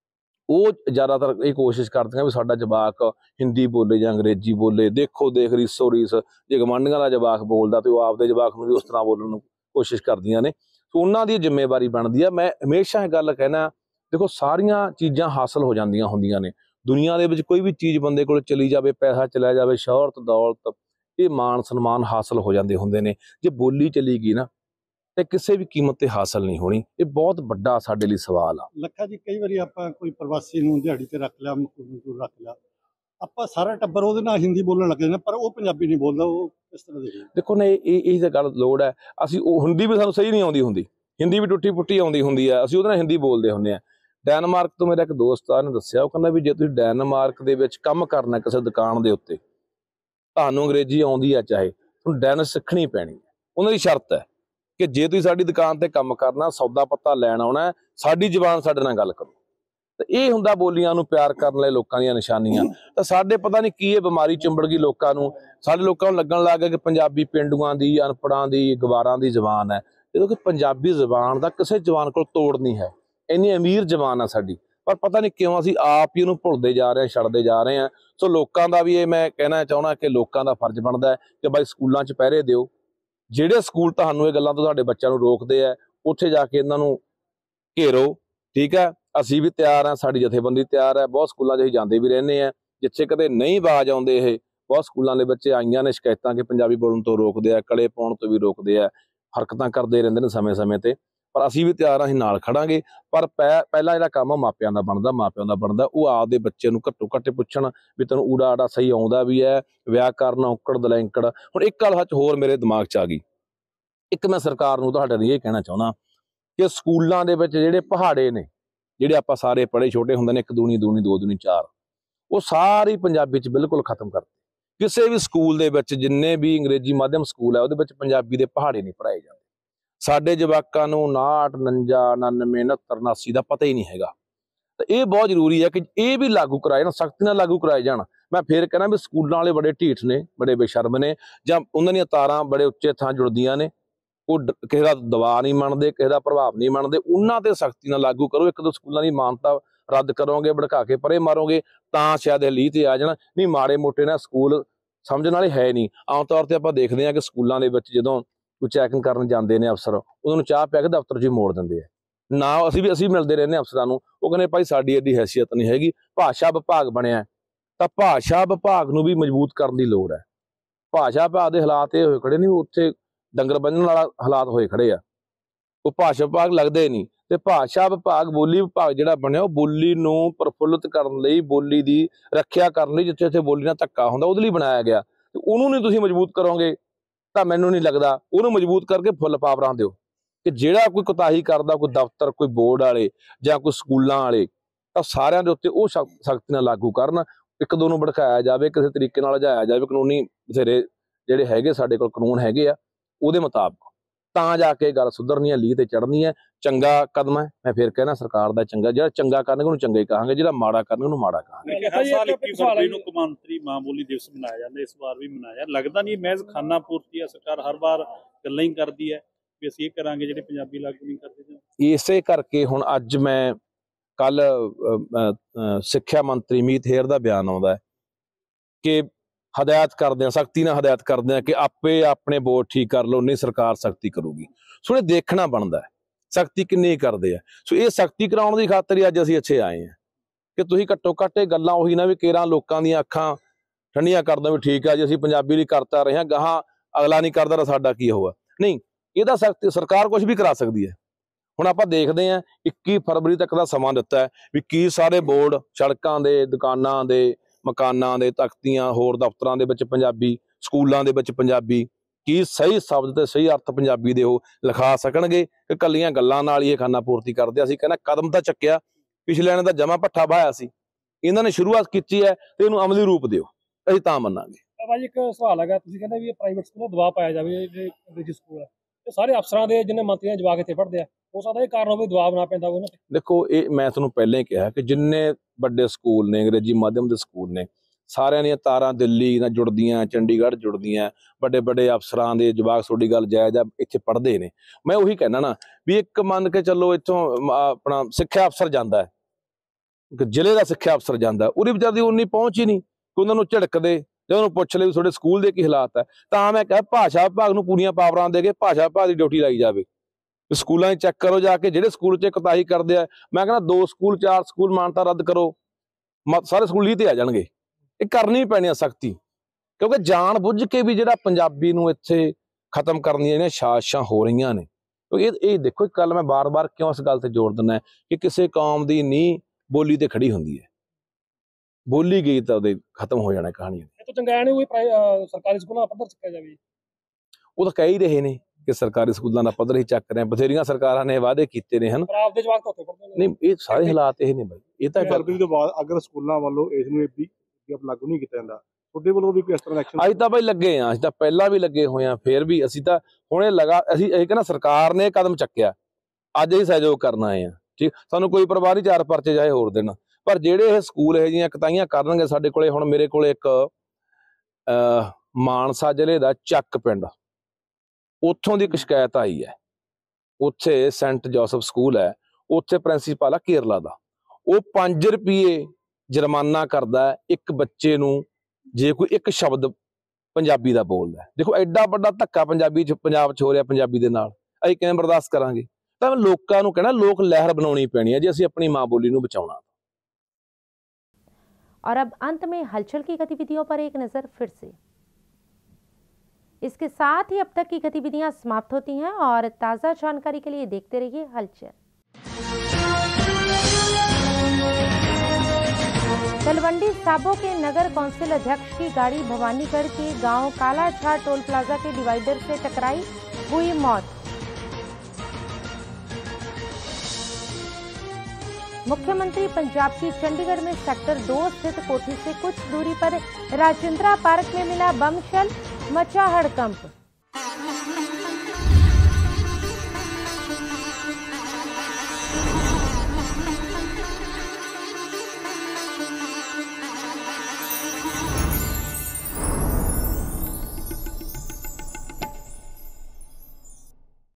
Speaker 21: ਉਹ ਜ਼ਿਆਦਾਤਰ ਇਹ ਕੋਸ਼ਿਸ਼ ਕਰਦੀਆਂ ਵੀ ਸਾਡਾ ਜਵਾਕ ਹਿੰਦੀ ਬੋਲੇ ਜਾਂ ਅੰਗਰੇਜ਼ੀ ਬੋਲੇ। ਦੇਖੋ ਦੇਖ, ਰੀਸੋ ਰੀਸ, ਜੇ ਗਵਾਂਢੀਆਂ ਦਾ ਜਵਾਕ ਬੋਲਦਾ ਤੇ ਉਹ ਆਪਦੇ ਜਵਾਕ ਨੂੰ ਵੀ ਉਸ ਤਰ੍ਹਾਂ ਬੋਲਣ ਨੂੰ ਕੋਸ਼ਿਸ਼ ਕਰਦੀਆਂ ਨੇ। ਸੋ ਉਹਨਾਂ ਦੀ ਜ਼ਿੰਮੇਵਾਰੀ ਬਣਦੀ ਆ। ਮੈਂ ਹਮੇਸ਼ਾ ਇਹ ਗੱਲ ਕਹਿਣਾ, ਦੇਖੋ ਸਾਰੀਆਂ ਚੀਜ਼ਾਂ ਹਾਸਲ ਹੋ ਜਾਂਦੀਆਂ ਹੁੰਦੀਆਂ ਨੇ ਦੁਨੀਆ ਦੇ ਵਿੱਚ। ਕੋਈ ਵੀ ਚੀਜ਼ ਬੰਦੇ ਕੋਲ ਚਲੀ ਜਾਵੇ, ਪੈਸਾ ਚਲਾ ਜਾਵੇ, ਸ਼ੌਹਰਤ, ਦੌਲਤ, ਇਹ ਮਾਣ ਸਨਮਾਨ ਹਾਸਲ ਹੋ ਜਾਂਦੇ ਹੁੰਦੇ ਨੇ। ਜੇ ਬੋਲੀ ਚਲੀ ਗਈ ਨਾ ਤੇ ਕਿਸੇ ਵੀ ਕੀਮਤ ਤੇ ਹਾਸਲ ਨਹੀਂ ਹੋਣੀ। ਇਹ ਬਹੁਤ ਵੱਡਾ ਸਾਡੇ ਲਈ ਸਵਾਲ ਆ।
Speaker 3: ਲੱਖਾ ਜੀ, ਕਈ ਵਾਰੀ ਆਪਾਂ ਕੋਈ ਪ੍ਰਵਾਸੀ ਨੂੰ ਦਿਹਾੜੀ ਤੇ ਰੱਖ ਲਿਆ, ਮਜ਼ਦੂਰ ਰੱਖ ਲਿਆ, ਆਪਾਂ ਸਾਰਾ ਟੱਬਰ ਉਹਦੇ ਨਾਲ ਹਿੰਦੀ ਬੋਲਣ ਲੱਗ ਜਾਂਦੇ, ਪਰ ਉਹ ਪੰਜਾਬੀ ਨਹੀਂ ਬੋਲਦਾ। ਉਹ ਕਿਸ ਤਰ੍ਹਾਂ ਦੇ?
Speaker 21: ਦੇਖੋ ਨਾ, ਇਹ ਤਾਂ ਗੱਲ ਲੋੜ ਹੈ। ਅਸੀਂ ਉਹ ਹਿੰਦੀ ਵੀ ਸਾਨੂੰ ਸਹੀ ਨਹੀਂ ਆਉਂਦੀ ਹੁੰਦੀ, ਹਿੰਦੀ ਵੀ ਟੁੱਟੀ ਫੁੱਟੀ ਆਉਂਦੀ ਹੁੰਦੀ ਆ, ਅਸੀਂ ਉਹਦੇ ਨਾਲ ਹਿੰਦੀ ਬੋਲਦੇ ਹੁੰਦੇ ਆ। ਡੈਨਮਾਰਕ ਤੋਂ ਮੇਰਾ ਇੱਕ ਦੋਸਤ ਆ, ਨੇ ਦੱਸਿਆ, ਉਹ ਕਹਿੰਦਾ ਵੀ ਜੇ ਤੁਸੀਂ ਡੈਨਮਾਰਕ ਦੇ ਵਿੱਚ ਕੰਮ ਕਰਨਾ ਕਿਸੇ ਦੁਕਾਨ ਦੇ ਉੱਤੇ, ਤੁਹਾਨੂੰ ਅੰਗਰੇਜ਼ੀ ਆਉਂਦੀ ਆ ਚਾਹੇ, ਤੁਹਾਨੂੰ ਡੈਨਿਸ਼ ਸਿੱਖਣੀ ਪੈਣੀ ਹੈ। ਉਹਨਾਂ ਦੀ ਸ਼ਰਤ ਹੈ ਕਿ ਜੇ ਤੁਸੀਂ ਸਾਡੀ ਦੁਕਾਨ ਤੇ ਕੰਮ ਕਰਨਾ, ਸੌਦਾ ਪੱਤਾ ਲੈਣ ਆਉਣਾ, ਸਾਡੀ ਜ਼ੁਬਾਨ ਸਾਡੇ ਨਾਲ ਗੱਲ ਕਰੋ। ਤੇ ਇਹ ਹੁੰਦਾ ਬੋਲੀਆਂ ਨੂੰ ਪਿਆਰ ਕਰਨ ਵਾਲੇ ਲੋਕਾਂ ਦੀਆਂ ਨਿਸ਼ਾਨੀਆਂ। ਤਾਂ ਸਾਡੇ ਪਤਾ ਨਹੀਂ ਕੀ ਇਹ ਬਿਮਾਰੀ ਚਿੰਬੜ ਗਈ ਲੋਕਾਂ ਨੂੰ। ਸਾਡੇ ਲੋਕਾਂ ਨੂੰ ਲੱਗਣ ਲੱਗ ਗਿਆ ਕਿ ਪੰਜਾਬੀ ਪਿੰਡੂਆਂ ਦੀ, ਅਨਪੜ੍ਹਾਂ ਦੀ, ਗਵਾਰਾਂ ਦੀ ਜ਼ੁਬਾਨ ਹੈ। ਜਦੋਂ ਕਿ ਪੰਜਾਬੀ ਜ਼ੁਬਾਨ ਦਾ ਕਿਸੇ ਜ਼ੁਬਾਨ ਕੋਲ ਤੋੜ ਨਹੀਂ ਹੈ। ਇੰਨੀ ਅਮੀਰ ਜ਼ੁਬਾਨ ਆ ਸਾਡੀ, ਪਰ ਪਤਾ ਨਹੀਂ ਕਿਉਂ ਅਸੀਂ ਆਪ ਹੀ ਉਹਨੂੰ ਭੁੱਲਦੇ ਜਾ ਰਹੇ ਹਾਂ, ਛੱਡਦੇ ਜਾ ਰਹੇ ਹਾਂ। ਸੋ ਲੋਕਾਂ ਦਾ ਵੀ ਇਹ ਮੈਂ ਕਹਿਣਾ ਚਾਹੁੰਦਾ ਕਿ ਲੋਕਾਂ ਦਾ ਫਰਜ਼ ਬਣਦਾ ਹੈ ਕਿ ਬਾਈ ਸਕੂਲਾਂ 'ਚ ਪਹਿਰੇ ਦਿਓ। ਜਿਹੜੇ ਸਕੂਲ ਤੁਹਾਨੂੰ ਇਹ ਗੱਲਾਂ ਤੋਂ ਤੁਹਾਡੇ ਬੱਚਿਆਂ ਨੂੰ ਰੋਕਦੇ ਆ, ਉੱਥੇ ਜਾ ਕੇ ਇਹਨਾਂ ਨੂੰ ਘੇਰੋ। ਠੀਕ ਹੈ, ਅਸੀਂ ਵੀ ਤਿਆਰ ਹਾਂ, ਸਾਡੀ ਜਥੇਬੰਦੀ ਤਿਆਰ ਹੈ। ਬਹੁਤ ਸਕੂਲਾਂ 'ਚ ਅਸੀਂ ਜਾਂਦੇ ਵੀ ਰਹਿੰਦੇ ਹਾਂ, ਜਿੱਥੇ ਕਦੇ ਨਹੀਂ ਆਵਾਜ਼ ਆਉਂਦੇ। ਇਹ ਬਹੁਤ ਸਕੂਲਾਂ ਦੇ ਬੱਚੇ ਆਈਆਂ ਨੇ ਸ਼ਿਕਾਇਤਾਂ ਕਿ ਪੰਜਾਬੀ ਬੋਲਣ ਤੋਂ ਰੋਕਦੇ ਆ, ਕੜੇ ਪਾਉਣ ਤੋਂ ਵੀ ਰੋਕਦੇ ਆ, ਹਰਕਤਾਂ ਕਰਦੇ ਰਹਿੰਦੇ ਨੇ ਸਮੇਂ-ਸਮੇਂ ਤੇ। ਪਰ ਅਸੀਂ ਵੀ ਤਿਆਰ ਹਾਂ, ਅਸੀਂ ਨਾਲ ਖੜਾਂਗੇ। ਪਰ ਪਹਿਲਾ ਜਿਹੜਾ ਕੰਮ ਆ ਮਾਪਿਆਂ ਦਾ ਬਣਦਾ, ਉਹ ਆਪਦੇ ਬੱਚੇ ਨੂੰ ਘੱਟੋ ਘੱਟ ਪੁੱਛਣ ਵੀ ਤੈਨੂੰ ਊੜਾ ਆੜਾ ਸਹੀ ਆਉਂਦਾ ਵੀ ਹੈ, ਵਿਆਕਰਨ, ਔਕੜ, ਦਲੈਂਕੜ। ਹੁਣ ਇੱਕ ਗੱਲ ਸੱਚ ਹੋਰ ਮੇਰੇ ਦਿਮਾਗ 'ਚ ਆ ਗਈ। ਇੱਕ ਮੈਂ ਸਰਕਾਰ ਨੂੰ ਤੁਹਾਡੇ ਲਈ ਇਹ ਕਹਿਣਾ ਚਾਹੁੰਦਾ ਕਿ ਸਕੂਲਾਂ ਦੇ ਵਿੱਚ ਜਿਹੜੇ ਪਹਾੜੇ ਨੇ, ਜਿਹੜੇ ਆਪਾਂ ਸਾਰੇ ਪੜ੍ਹੇ ਛੋਟੇ ਹੁੰਦੇ ਨੇ, 1 ਦੂਣੀ 2 ਦੂਣੀ 4, ਉਹ ਸਾਰੀ ਪੰਜਾਬੀ 'ਚ ਬਿਲਕੁਲ ਖਤਮ ਕਰਤੇ। ਕਿਸੇ ਵੀ ਸਕੂਲ ਦੇ ਵਿੱਚ, ਜਿੰਨੇ ਵੀ ਅੰਗਰੇਜ਼ੀ ਮਾਧਿਅਮ ਸਕੂਲ ਹੈ, ਉਹਦੇ ਵਿੱਚ ਪੰਜਾਬੀ ਦੇ ਪਹਾੜੇ ਨਹੀਂ ਪੜ੍ਹਾਏ ਜਾਂਦੇ। ਸਾਡੇ ਜਵਾਕਾਂ ਨੂੰ 59, 59, 99, 69, 79 ਦਾ ਪਤਾ ਹੀ ਨਹੀਂ ਹੈਗਾ। ਤਾਂ ਇਹ ਬਹੁਤ ਜ਼ਰੂਰੀ ਹੈ ਕਿ ਇਹ ਵੀ ਲਾਗੂ ਕਰਾਏ ਜਾਣ, ਸਖਤੀ ਨਾਲ ਲਾਗੂ ਕਰਾਏ ਜਾਣ। ਮੈਂ ਫੇਰ ਕਹਿਣਾ ਵੀ ਸਕੂਲਾਂ ਵਾਲੇ ਬੜੇ ਢੀਠ ਨੇ, ਬੜੇ ਬੇਸ਼ਰਮ ਨੇ, ਜਾਂ ਉਹਨਾਂ ਦੀਆਂ ਤਾਰਾਂ ਬੜੇ ਉੱਚੇ ਥਾਂ ਜੁੜਦੀਆਂ ਨੇ। ਉਹ ਕਿਸੇ ਦਾ ਦਬਾਅ ਨਹੀਂ ਮੰਨਦੇ, ਕਿਸੇ ਦਾ ਪ੍ਰਭਾਵ ਨਹੀਂ ਮੰਨਦੇ। ਉਹਨਾਂ ਤੇ ਸਖਤੀ ਨਾਲ ਲਾਗੂ ਕਰੋ। 1-2 ਸਕੂਲਾਂ ਦੀ ਮਾਨਤਾ ਰੱਦ ਕਰੋਗੇ, ਭੜਕਾ ਕੇ ਪਰੇ ਮਾਰੋਗੇ, ਤਾਂ ਸ਼ਾਇਦ ਇਹ ਲੀਹ ਤੇ ਆ ਜਾਣ। ਨਹੀਂ, ਮਾੜੇ ਮੋਟੇ ਨਾ ਸਕੂਲ ਸਮਝਣ ਵਾਲੇ ਹੈ ਨਹੀਂ। ਆਮ ਤੌਰ ਤੇ ਆਪਾਂ ਦੇਖਦੇ ਹਾਂ ਕਿ ਸਕੂਲਾਂ ਦੇ ਵਿੱਚ ਜਦੋਂ ਕੋਈ ਚੈਕਿੰਗ ਕਰਨ ਜਾਂਦੇ ਨੇ ਅਫਸਰ, ਉਹਨਾਂ ਨੂੰ ਚਾਹ ਪਿਆ ਕੇ ਦਫ਼ਤਰ 'ਚ ਹੀ ਮੋੜ ਦਿੰਦੇ ਆ। ਨਾ ਅਸੀਂ ਮਿਲਦੇ ਰਹਿੰਦੇ ਅਫਸਰਾਂ ਨੂੰ, ਉਹ ਕਹਿੰਦੇ ਭਾਈ ਸਾਡੀ ਐਡੀ ਹੈਸੀਅਤ ਨਹੀਂ ਹੈਗੀ। ਭਾਸ਼ਾ ਵਿਭਾਗ ਬਣਿਆ, ਤਾਂ ਭਾਸ਼ਾ ਵਿਭਾਗ ਨੂੰ ਵੀ ਮਜ਼ਬੂਤ ਕਰਨ ਦੀ ਲੋੜ ਹੈ। ਭਾਸ਼ਾ ਵਿਭਾਗ ਦੇ ਹਾਲਾਤ ਇਹ ਹੋਏ ਖੜੇ ਨਹੀਂ, ਉੱਥੇ ਡੰਗਰ ਬੰਨਣ ਵਾਲਾ ਹਾਲਾਤ ਹੋਏ ਖੜੇ ਆ। ਉਹ ਭਾਸ਼ਾ ਵਿਭਾਗ ਲੱਗਦੇ ਨਹੀਂ। ਤੇ ਭਾਸ਼ਾ ਵਿਭਾਗ, ਬੋਲੀ ਵਿਭਾਗ ਜਿਹੜਾ ਬਣਿਆ, ਉਹ ਬੋਲੀ ਨੂੰ ਪ੍ਰਫੁੱਲਤ ਕਰਨ ਲਈ, ਬੋਲੀ ਦੀ ਰੱਖਿਆ ਕਰਨ ਲਈ, ਜਿੱਥੇ ਜਿੱਥੇ ਬੋਲੀ ਨਾਲ ਧੱਕਾ ਹੁੰਦਾ ਉਹਦੇ ਲਈ ਬਣਾਇਆ ਗਿਆ। ਤੇ ਉਹਨੂੰ ਨਹੀਂ ਤੁਸੀਂ ਮਜ਼ਬੂਤ ਕਰੋਗੇ ਤਾਂ ਮੈਨੂੰ ਨਹੀਂ ਲੱਗਦਾ। ਉਹਨੂੰ ਮਜ਼ਬੂਤ ਕਰਕੇ ਫੁੱਲ ਪਾਵਰਾਂ ਦਿਓ ਕਿ ਜਿਹੜਾ ਕੋਈ ਕੁਤਾਹੀ ਕਰਦਾ, ਕੋਈ ਦਫ਼ਤਰ, ਕੋਈ ਬੋਰਡ ਵਾਲੇ ਜਾਂ ਕੋਈ ਸਕੂਲਾਂ ਵਾਲੇ, ਤਾਂ ਸਾਰਿਆਂ ਦੇ ਉੱਤੇ ਉਹ ਸਖਤੀ ਨਾਲ ਲਾਗੂ ਕਰਨ। 1-2 ਨੂੰ ਭੜਕਾਇਆ ਜਾਵੇ, ਕਿਸੇ ਤਰੀਕੇ ਨਾਲ ਹਜਾਇਆ ਜਾਵੇ। ਕਾਨੂੰਨੀ ਬਥੇਰੇ ਜਿਹੜੇ ਹੈਗੇ ਸਾਡੇ ਕੋਲ ਕਾਨੂੰਨ ਹੈਗੇ ਆ, ਉਹਦੇ ਮੁਤਾਬਕ, ਤਾਂ ਜਾ ਕੇ ਗੱਲ ਸੁਧਰਨੀ ਹੈ, ਲੀਹ ਤੇ ਚੜ੍ਹਨੀ ਹੈ। ਚੰਗਾ ਕਦਮ ਹੈ। ਮੈਂ ਫਿਰ ਕਹਿਣਾ ਸਰਕਾਰ ਦਾ ਚੰਗਾ, ਜਿਹੜਾ ਚੰਗਾ ਕਰਨਗੇ ਉਹਨੂੰ ਚੰਗਾ ਹੀ ਕਹਾਂਗੇ, ਜਿਹੜਾ ਮਾੜਾ ਕਰਨਗੇ ਉਹਨੂੰ ਮਾੜਾ ਕਹਾਂਗੇ।
Speaker 2: ਹਰ ਸਾਲ 21 ਫਰਵਰੀ ਨੂੰ ਕੌਮਾਂਤਰੀ ਮਾਂ ਬੋਲੀ ਦਿਵਸ ਮਨਾਇਆ ਜਾਂਦਾ, ਇਸ ਵਾਰ ਵੀ ਮਨਾਇਆ। ਲੱਗਦਾ ਨਹੀਂ ਮਹਿਜ਼ ਖਾਨਾ ਪੂਰਤੀ ਹੈ, ਸਰਕਾਰ ਹਰ ਵਾਰ ਗੱਲਾਂ ਹੀ ਕਰਦੀ ਹੈ ਵੀ ਅਸੀਂ ਇਹ ਕਰਾਂਗੇ, ਜਿਹੜੇ ਪੰਜਾਬੀ ਲਾਗੂ ਨਹੀਂ ਕਰਦੇ।
Speaker 21: ਇਸੇ ਕਰਕੇ ਹੁਣ ਅੱਜ ਮੈਂ ਕੱਲ ਸਿੱਖਿਆ ਮੰਤਰੀ ਮੀਤ ਹੇਰ ਦਾ ਬਿਆਨ ਆਉਂਦਾ ਹੈ ਕਿ ਹਦਾਇਤ ਕਰਦੇ ਆ, ਸਖਤੀ ਨਾਲ ਹਦਾਇਤ ਕਰਦੇ ਆ ਕਿ ਆਪੇ ਆਪਣੇ ਬੋਰਡ ਠੀਕ ਕਰ ਲਓ, ਨਹੀਂ ਸਰਕਾਰ ਸਖਤੀ ਕਰੂਗੀ। ਸੋ ਇਹ ਦੇਖਣਾ ਬਣਦਾ ਹੈ ਸਖਤੀ ਕਿੰਨੀ ਕਰਦੇ ਆ। ਸੋ ਇਹ ਸਖਤੀ ਕਰਾਉਣ ਦੀ ਖਾਤਰ ਹੀ ਅੱਜ ਅਸੀਂ ਇੱਥੇ ਆਏ ਹਾਂ ਕਿ ਤੁਸੀਂ ਘੱਟੋ ਘੱਟ ਇਹ ਗੱਲਾਂ ਉਹੀ ਨਾ ਵੀ ਕੇਰਾਂ ਲੋਕਾਂ ਦੀਆਂ ਅੱਖਾਂ ਠੰਡੀਆਂ ਕਰ ਦੋ ਵੀ ਠੀਕ ਆ ਜੀ, ਅਸੀਂ ਪੰਜਾਬੀ ਲਈ ਕਰਤਾ ਰਹੇ ਹਾਂ, ਗਾਹਾਂ ਅਗਲਾ ਨਹੀਂ ਕਰਦਾ ਤਾਂ ਸਾਡਾ ਕੀ ਹੋਊਗਾ। ਨਹੀਂ, ਇਹਦਾ ਸਰਕਾਰ ਕੁਝ ਵੀ ਕਰਾ ਸਕਦੀ ਹੈ। ਹੁਣ ਆਪਾਂ ਦੇਖਦੇ ਹਾਂ 21 ਫਰਵਰੀ ਤੱਕ ਦਾ ਸਮਾਂ ਦਿੱਤਾ ਹੈ ਵੀ ਕੀ ਸਾਰੇ ਬੋਰਡ ਸੜਕਾਂ ਦੇ, ਦੁਕਾਨਾਂ ਦੇ, ਮਕਾਨਾਂ ਦੇ, ਤਖਤੀਆਂ, ਹੋਰ ਦਫ਼ਤਰਾਂ ਦੇ ਵਿੱਚ ਪੰਜਾਬੀ, ਸਕੂਲਾਂ ਦੇ ਵਿੱਚ ਪੰਜਾਬੀ, ਕੀ ਸਹੀ ਸ਼ਬਦ ਤੇ ਸਹੀ ਅਰਥ ਪੰਜਾਬੀ ਦੇ ਉਹ ਲਿਖਾ ਸਕਣਗੇ ਕਿ ਕੱਲੀਆਂ ਗੱਲਾਂ ਨਾਲ ਹੀ ਇਹ ਖਾਨਾ ਪੂਰਤੀ ਕਰਦੇ। ਅਸੀਂ ਕਹਿੰਦਾ ਕਦਮ ਤਾਂ ਚੱਕਿਆ, ਪਿਛਲਿਆਂ ਨੇ ਤਾਂ ਜਮਾ ਭੱਠਾ ਬਹਾਇਆ ਸੀ, ਇਹਨਾਂ ਨੇ ਸ਼ੁਰੂਆਤ ਕੀਤੀ ਹੈ ਤੇ ਇਹਨੂੰ ਅਮਲੀ ਰੂਪ ਦਿਓ, ਅਸੀਂ ਤਾਂ ਮੰਨਾਂਗੇ।
Speaker 19: ਭਾਜੀ ਇੱਕ ਸਵਾਲ ਹੈਗਾ, ਤੁਸੀਂ ਕਹਿੰਦੇ ਵੀ ਪ੍ਰਾਈਵੇਟ ਸਕੂਲ ਦਾ ਦਬਾਅ ਪਾਇਆ ਜਾਵੇ, ਜਿਹੜੇ ਅੰਗਰੇਜ਼ੀ ਸਕੂਲ ਹੈ ਤੇ ਸਾਰੇ ਅਫਸਰਾਂ ਦੇ ਜਿੰਨੇ ਮੰਤਰੀਆਂ ਜਵਾਕ ਇੱਥੇ ਪੜ੍ਹਦੇ ਆ, ਹੋ ਸਕਦਾ ਇਹ ਕਾਰਨ ਹੋਵੇ ਦਬਾਅ ਨਾ ਪੈਂਦਾ ਉਹਨਾਂ ਤੇ। ਦੇਖੋ
Speaker 21: ਇਹ ਮੈਂ ਤੁਹਾਨੂੰ ਪਹਿਲਾਂ ਹੀ ਕਿਹਾ ਕਿ ਜਿੰਨੇ ਵੱਡੇ ਸਕੂਲ ਨੇ, ਅੰਗਰੇਜ਼ੀ ਮਾਧਿਅਮ ਦੇ ਸਕੂਲ ਨੇ, ਸਾਰਿਆਂ ਦੀਆਂ ਤਾਰਾਂ ਦਿੱਲੀ ਨਾਲ ਜੁੜਦੀਆਂ, ਚੰਡੀਗੜ੍ਹ ਜੁੜਦੀਆਂ, ਵੱਡੇ ਵੱਡੇ ਅਫਸਰਾਂ ਦੇ ਜਵਾਕ, ਤੁਹਾਡੀ ਗੱਲ ਜਾਇਜ਼ ਆ, ਇੱਥੇ ਪੜ੍ਹਦੇ ਨੇ। ਮੈਂ ਉਹੀ ਕਹਿਣਾ ਨਾ ਵੀ ਇੱਕ ਮੰਨ ਕੇ ਚੱਲੋ ਇੱਥੋਂ ਆਪਣਾ ਸਿੱਖਿਆ ਅਫਸਰ ਜਾਂਦਾ ਹੈ, ਜ਼ਿਲ੍ਹੇ ਦਾ ਸਿੱਖਿਆ ਅਫਸਰ ਜਾਂਦਾ, ਉਹਦੀ ਵਿਚਾਰ ਦੀ ਉਨੀ ਪਹੁੰਚ ਹੀ ਨਹੀਂ ਕਿ ਉਹਨਾਂ ਨੂੰ ਝਿੜਕਦੇ ਜਾਂ ਉਹਨੂੰ ਪੁੱਛ ਲੈ ਵੀ ਤੁਹਾਡੇ ਸਕੂਲ ਦੇ ਕੀ ਹਾਲਾਤ ਹੈ। ਤਾਂ ਮੈਂ ਕਿਹਾ ਭਾਸ਼ਾ ਵਿਭਾਗ ਨੂੰ ਪੂਰੀਆਂ ਪਾਵਰਾਂ ਦੇ ਕੇ ਭਾਸ਼ਾ ਵਿਭਾਗ ਦੀ ਡਿਊਟੀ ਲਾਈ ਜਾਵੇ, ਸਕੂਲਾਂ 'ਚ ਚੈੱਕ ਕਰੋ ਜਾ ਕੇ ਜਿਹੜੇ ਸਕੂਲ 'ਚ ਕੋਤਾਹੀ ਕਰਦੇ ਆ। ਮੈਂ ਕਹਿੰਦਾ 2 ਸਕੂਲ 4 ਸਕੂਲ ਮਾਨਤਾ ਰੱਦ ਕਰੋ, ਸਾਰੇ ਸਕੂਲ ਲੀਹ ਤੇ ਆ ਜਾਣਗੇ। ਇਹ ਕਰਨੀ ਪੈਣੀ ਆ ਸਖਤੀ, ਕਿਉਂਕਿ ਜਾਣ ਬੁੱਝ ਕੇ ਵੀ ਜਿਹੜਾ ਪੰਜਾਬੀ ਨੂੰ ਇੱਥੇ ਖਤਮ ਕਰਨ ਦੀਆਂ ਜਿਹੜੀਆਂ ਸਾਜ਼ਿਸ਼ਾਂ ਹੋ ਰਹੀਆਂ ਨੇ। ਇਹ ਦੇਖੋ, ਇੱਕ ਗੱਲ ਮੈਂ ਬਾਰ-ਬਾਰ ਕਿਉਂ ਇਸ ਗੱਲ ਤੇ ਜ਼ੋਰ ਦਿੰਦਾ ਕਿ ਕਿਸੇ ਕੌਮ ਦੀ ਨੀਂਹ ਬੋਲੀ ਤੇ ਖੜੀ ਹੁੰਦੀ ਹੈ, ਬੋਲੀ ਗਈ ਤਾਂ ਉਹਦੇ ਖਤਮ ਹੋ ਜਾਣਾ ਕਹਾਣੀ। ਇਹ ਤਾਂ ਚੰਗਾ ਨਹੀਂ ਕੋਈ ਸਰਕਾਰੀ ਸਕੂਲਾਂ ਦਾ ਪੱਧਰ ਚੱਕਿਆ ਜਾਵੇ, ਉਹ ਤਾਂ ਕਹਿ ਹੀ ਰਹੇ ਨੇ ਕਿ ਸਰਕਾਰੀ ਸਕੂਲਾਂ ਦਾ ਪੱਧਰ ਹੀ ਚੱਕ ਰਹੇ। ਬਥੇਰੀਆਂ ਸਰਕਾਰਾਂ ਨੇ ਵਾਅਦੇ ਕੀਤੇ ਨੇ ਹਨ, ਪਰ ਆਪਦੇ ਜਵਾਕ ਤਾਂ ਉੱਥੇ ਪੜ੍ਹਦੇ ਨੇ। ਨਹੀਂ, ਇਹ ਸਾਰੇ ਹਾਲਾਤ ਇਹ ਨੇ ਬਾਈ, ਇਹ ਤਾਂ ਫਰਵਰੀ ਤੋਂ ਬਾਅਦ ਅਗਰ ਸਕੂਲਾਂ ਵੱਲੋਂ ਇਸ ਨੂੰ ਵੀ ਲਾਗੂ ਨਹੀਂ ਕੀਤਾ ਜਾਂਦਾ, ਤੁਹਾਡੇ ਵੱਲੋਂ ਵੀ ਕਿਸ ਤਰ੍ਹਾਂ ਐਕਸ਼ਨ? ਅਸੀਂ ਤਾਂ ਬਾਈ ਲੱਗੇ ਆ, ਅਸੀਂ ਤਾਂ ਪਹਿਲਾਂ ਵੀ ਲੱਗੇ ਹੋਏ ਆ, ਫਿਰ ਵੀ ਅਸੀਂ ਤਾਂ ਹੁਣ ਅਸੀਂ ਕਹਿੰਦਾ ਸਰਕਾਰ ਨੇ ਕਦਮ ਚੱਕਿਆ, ਅੱਜ ਹੀ ਸਹਿਯੋਗ ਕਰਨ ਆਏ ਆ। ਠੀਕ, ਸਾਨੂੰ ਕੋਈ ਪਰਵਾਹ ਨਹੀਂ 4 ਪਰਚੇ ਜਾਏ ਹੋਰ ਦੇਣ, ਪਰ ਜਿਹੜੇ ਇਹ ਸਕੂਲ ਇਹੋ ਜਿਹੀਆਂ ਕਤਾਈਆਂ ਕਰਨਗੇ ਸਾਡੇ ਕੋਲੇ। ਹੁਣ ਮੇਰੇ ਕੋਲੇ ਇੱਕ ਮਾਨਸਾ ਜ਼ਿਲ੍ਹੇ ਦਾ ਚੱਕ ਪਿੰਡ, ਉੱਥੋਂ ਦੀ ਇੱਕ ਸ਼ਿਕਾਇਤ ਆਈ ਹੈ। ਉੱਥੇ ਸੈਂਟ ਜੋਸਫ ਸਕੂਲ ਹੈ, ਉੱਥੇ ਪ੍ਰਿੰਸੀਪਲ ਆ ਕੇਰਲਾ ਦਾ, ਉਹ 5 ਰੁਪਏ ਜੁਰਮਾਨਾ ਕਰਦਾ ਇੱਕ ਬੱਚੇ ਨੂੰ ਜੇ ਕੋਈ ਇੱਕ ਸ਼ਬਦ ਪੰਜਾਬੀ ਦਾ ਬੋਲਦਾ। ਦੇਖੋ ਐਡਾ ਵੱਡਾ ਧੱਕਾ ਪੰਜਾਬ 'ਚ ਹੋ ਰਿਹਾ ਪੰਜਾਬੀ ਦੇ ਨਾਲ, ਅਸੀਂ ਕਿਵੇਂ ਬਰਦਾਸ਼ਤ ਕਰਾਂਗੇ? ਤਾਂ ਲੋਕਾਂ ਨੂੰ ਕਹਿਣਾ ਲੋਕ ਲਹਿਰ बनानी ਪੈਣੀ है जी, ਅਸੀਂ अपनी माँ बोली ਨੂੰ बचाना।
Speaker 1: और अब अंत में हलचल की गतिविधियों पर एक नजर फिर से। इसके साथ ही अब तक की गतिविधियां समाप्त होती हैं और ताजा जानकारी के लिए देखते रहिए हलचल। तलवंडी साबो के नगर कौंसिल अध्यक्ष की गाड़ी भवानीगढ़ के गांव कालाझाड़ टोल प्लाजा के डिवाइडर से टकराई, हुई मौत। मुख्यमंत्री पंजाब की चंडीगढ़ में सेक्टर 2 स्थित कोठी से कुछ दूरी पर राजेंद्रा पार्क में मिला बम शेल, मचा हड़कंप।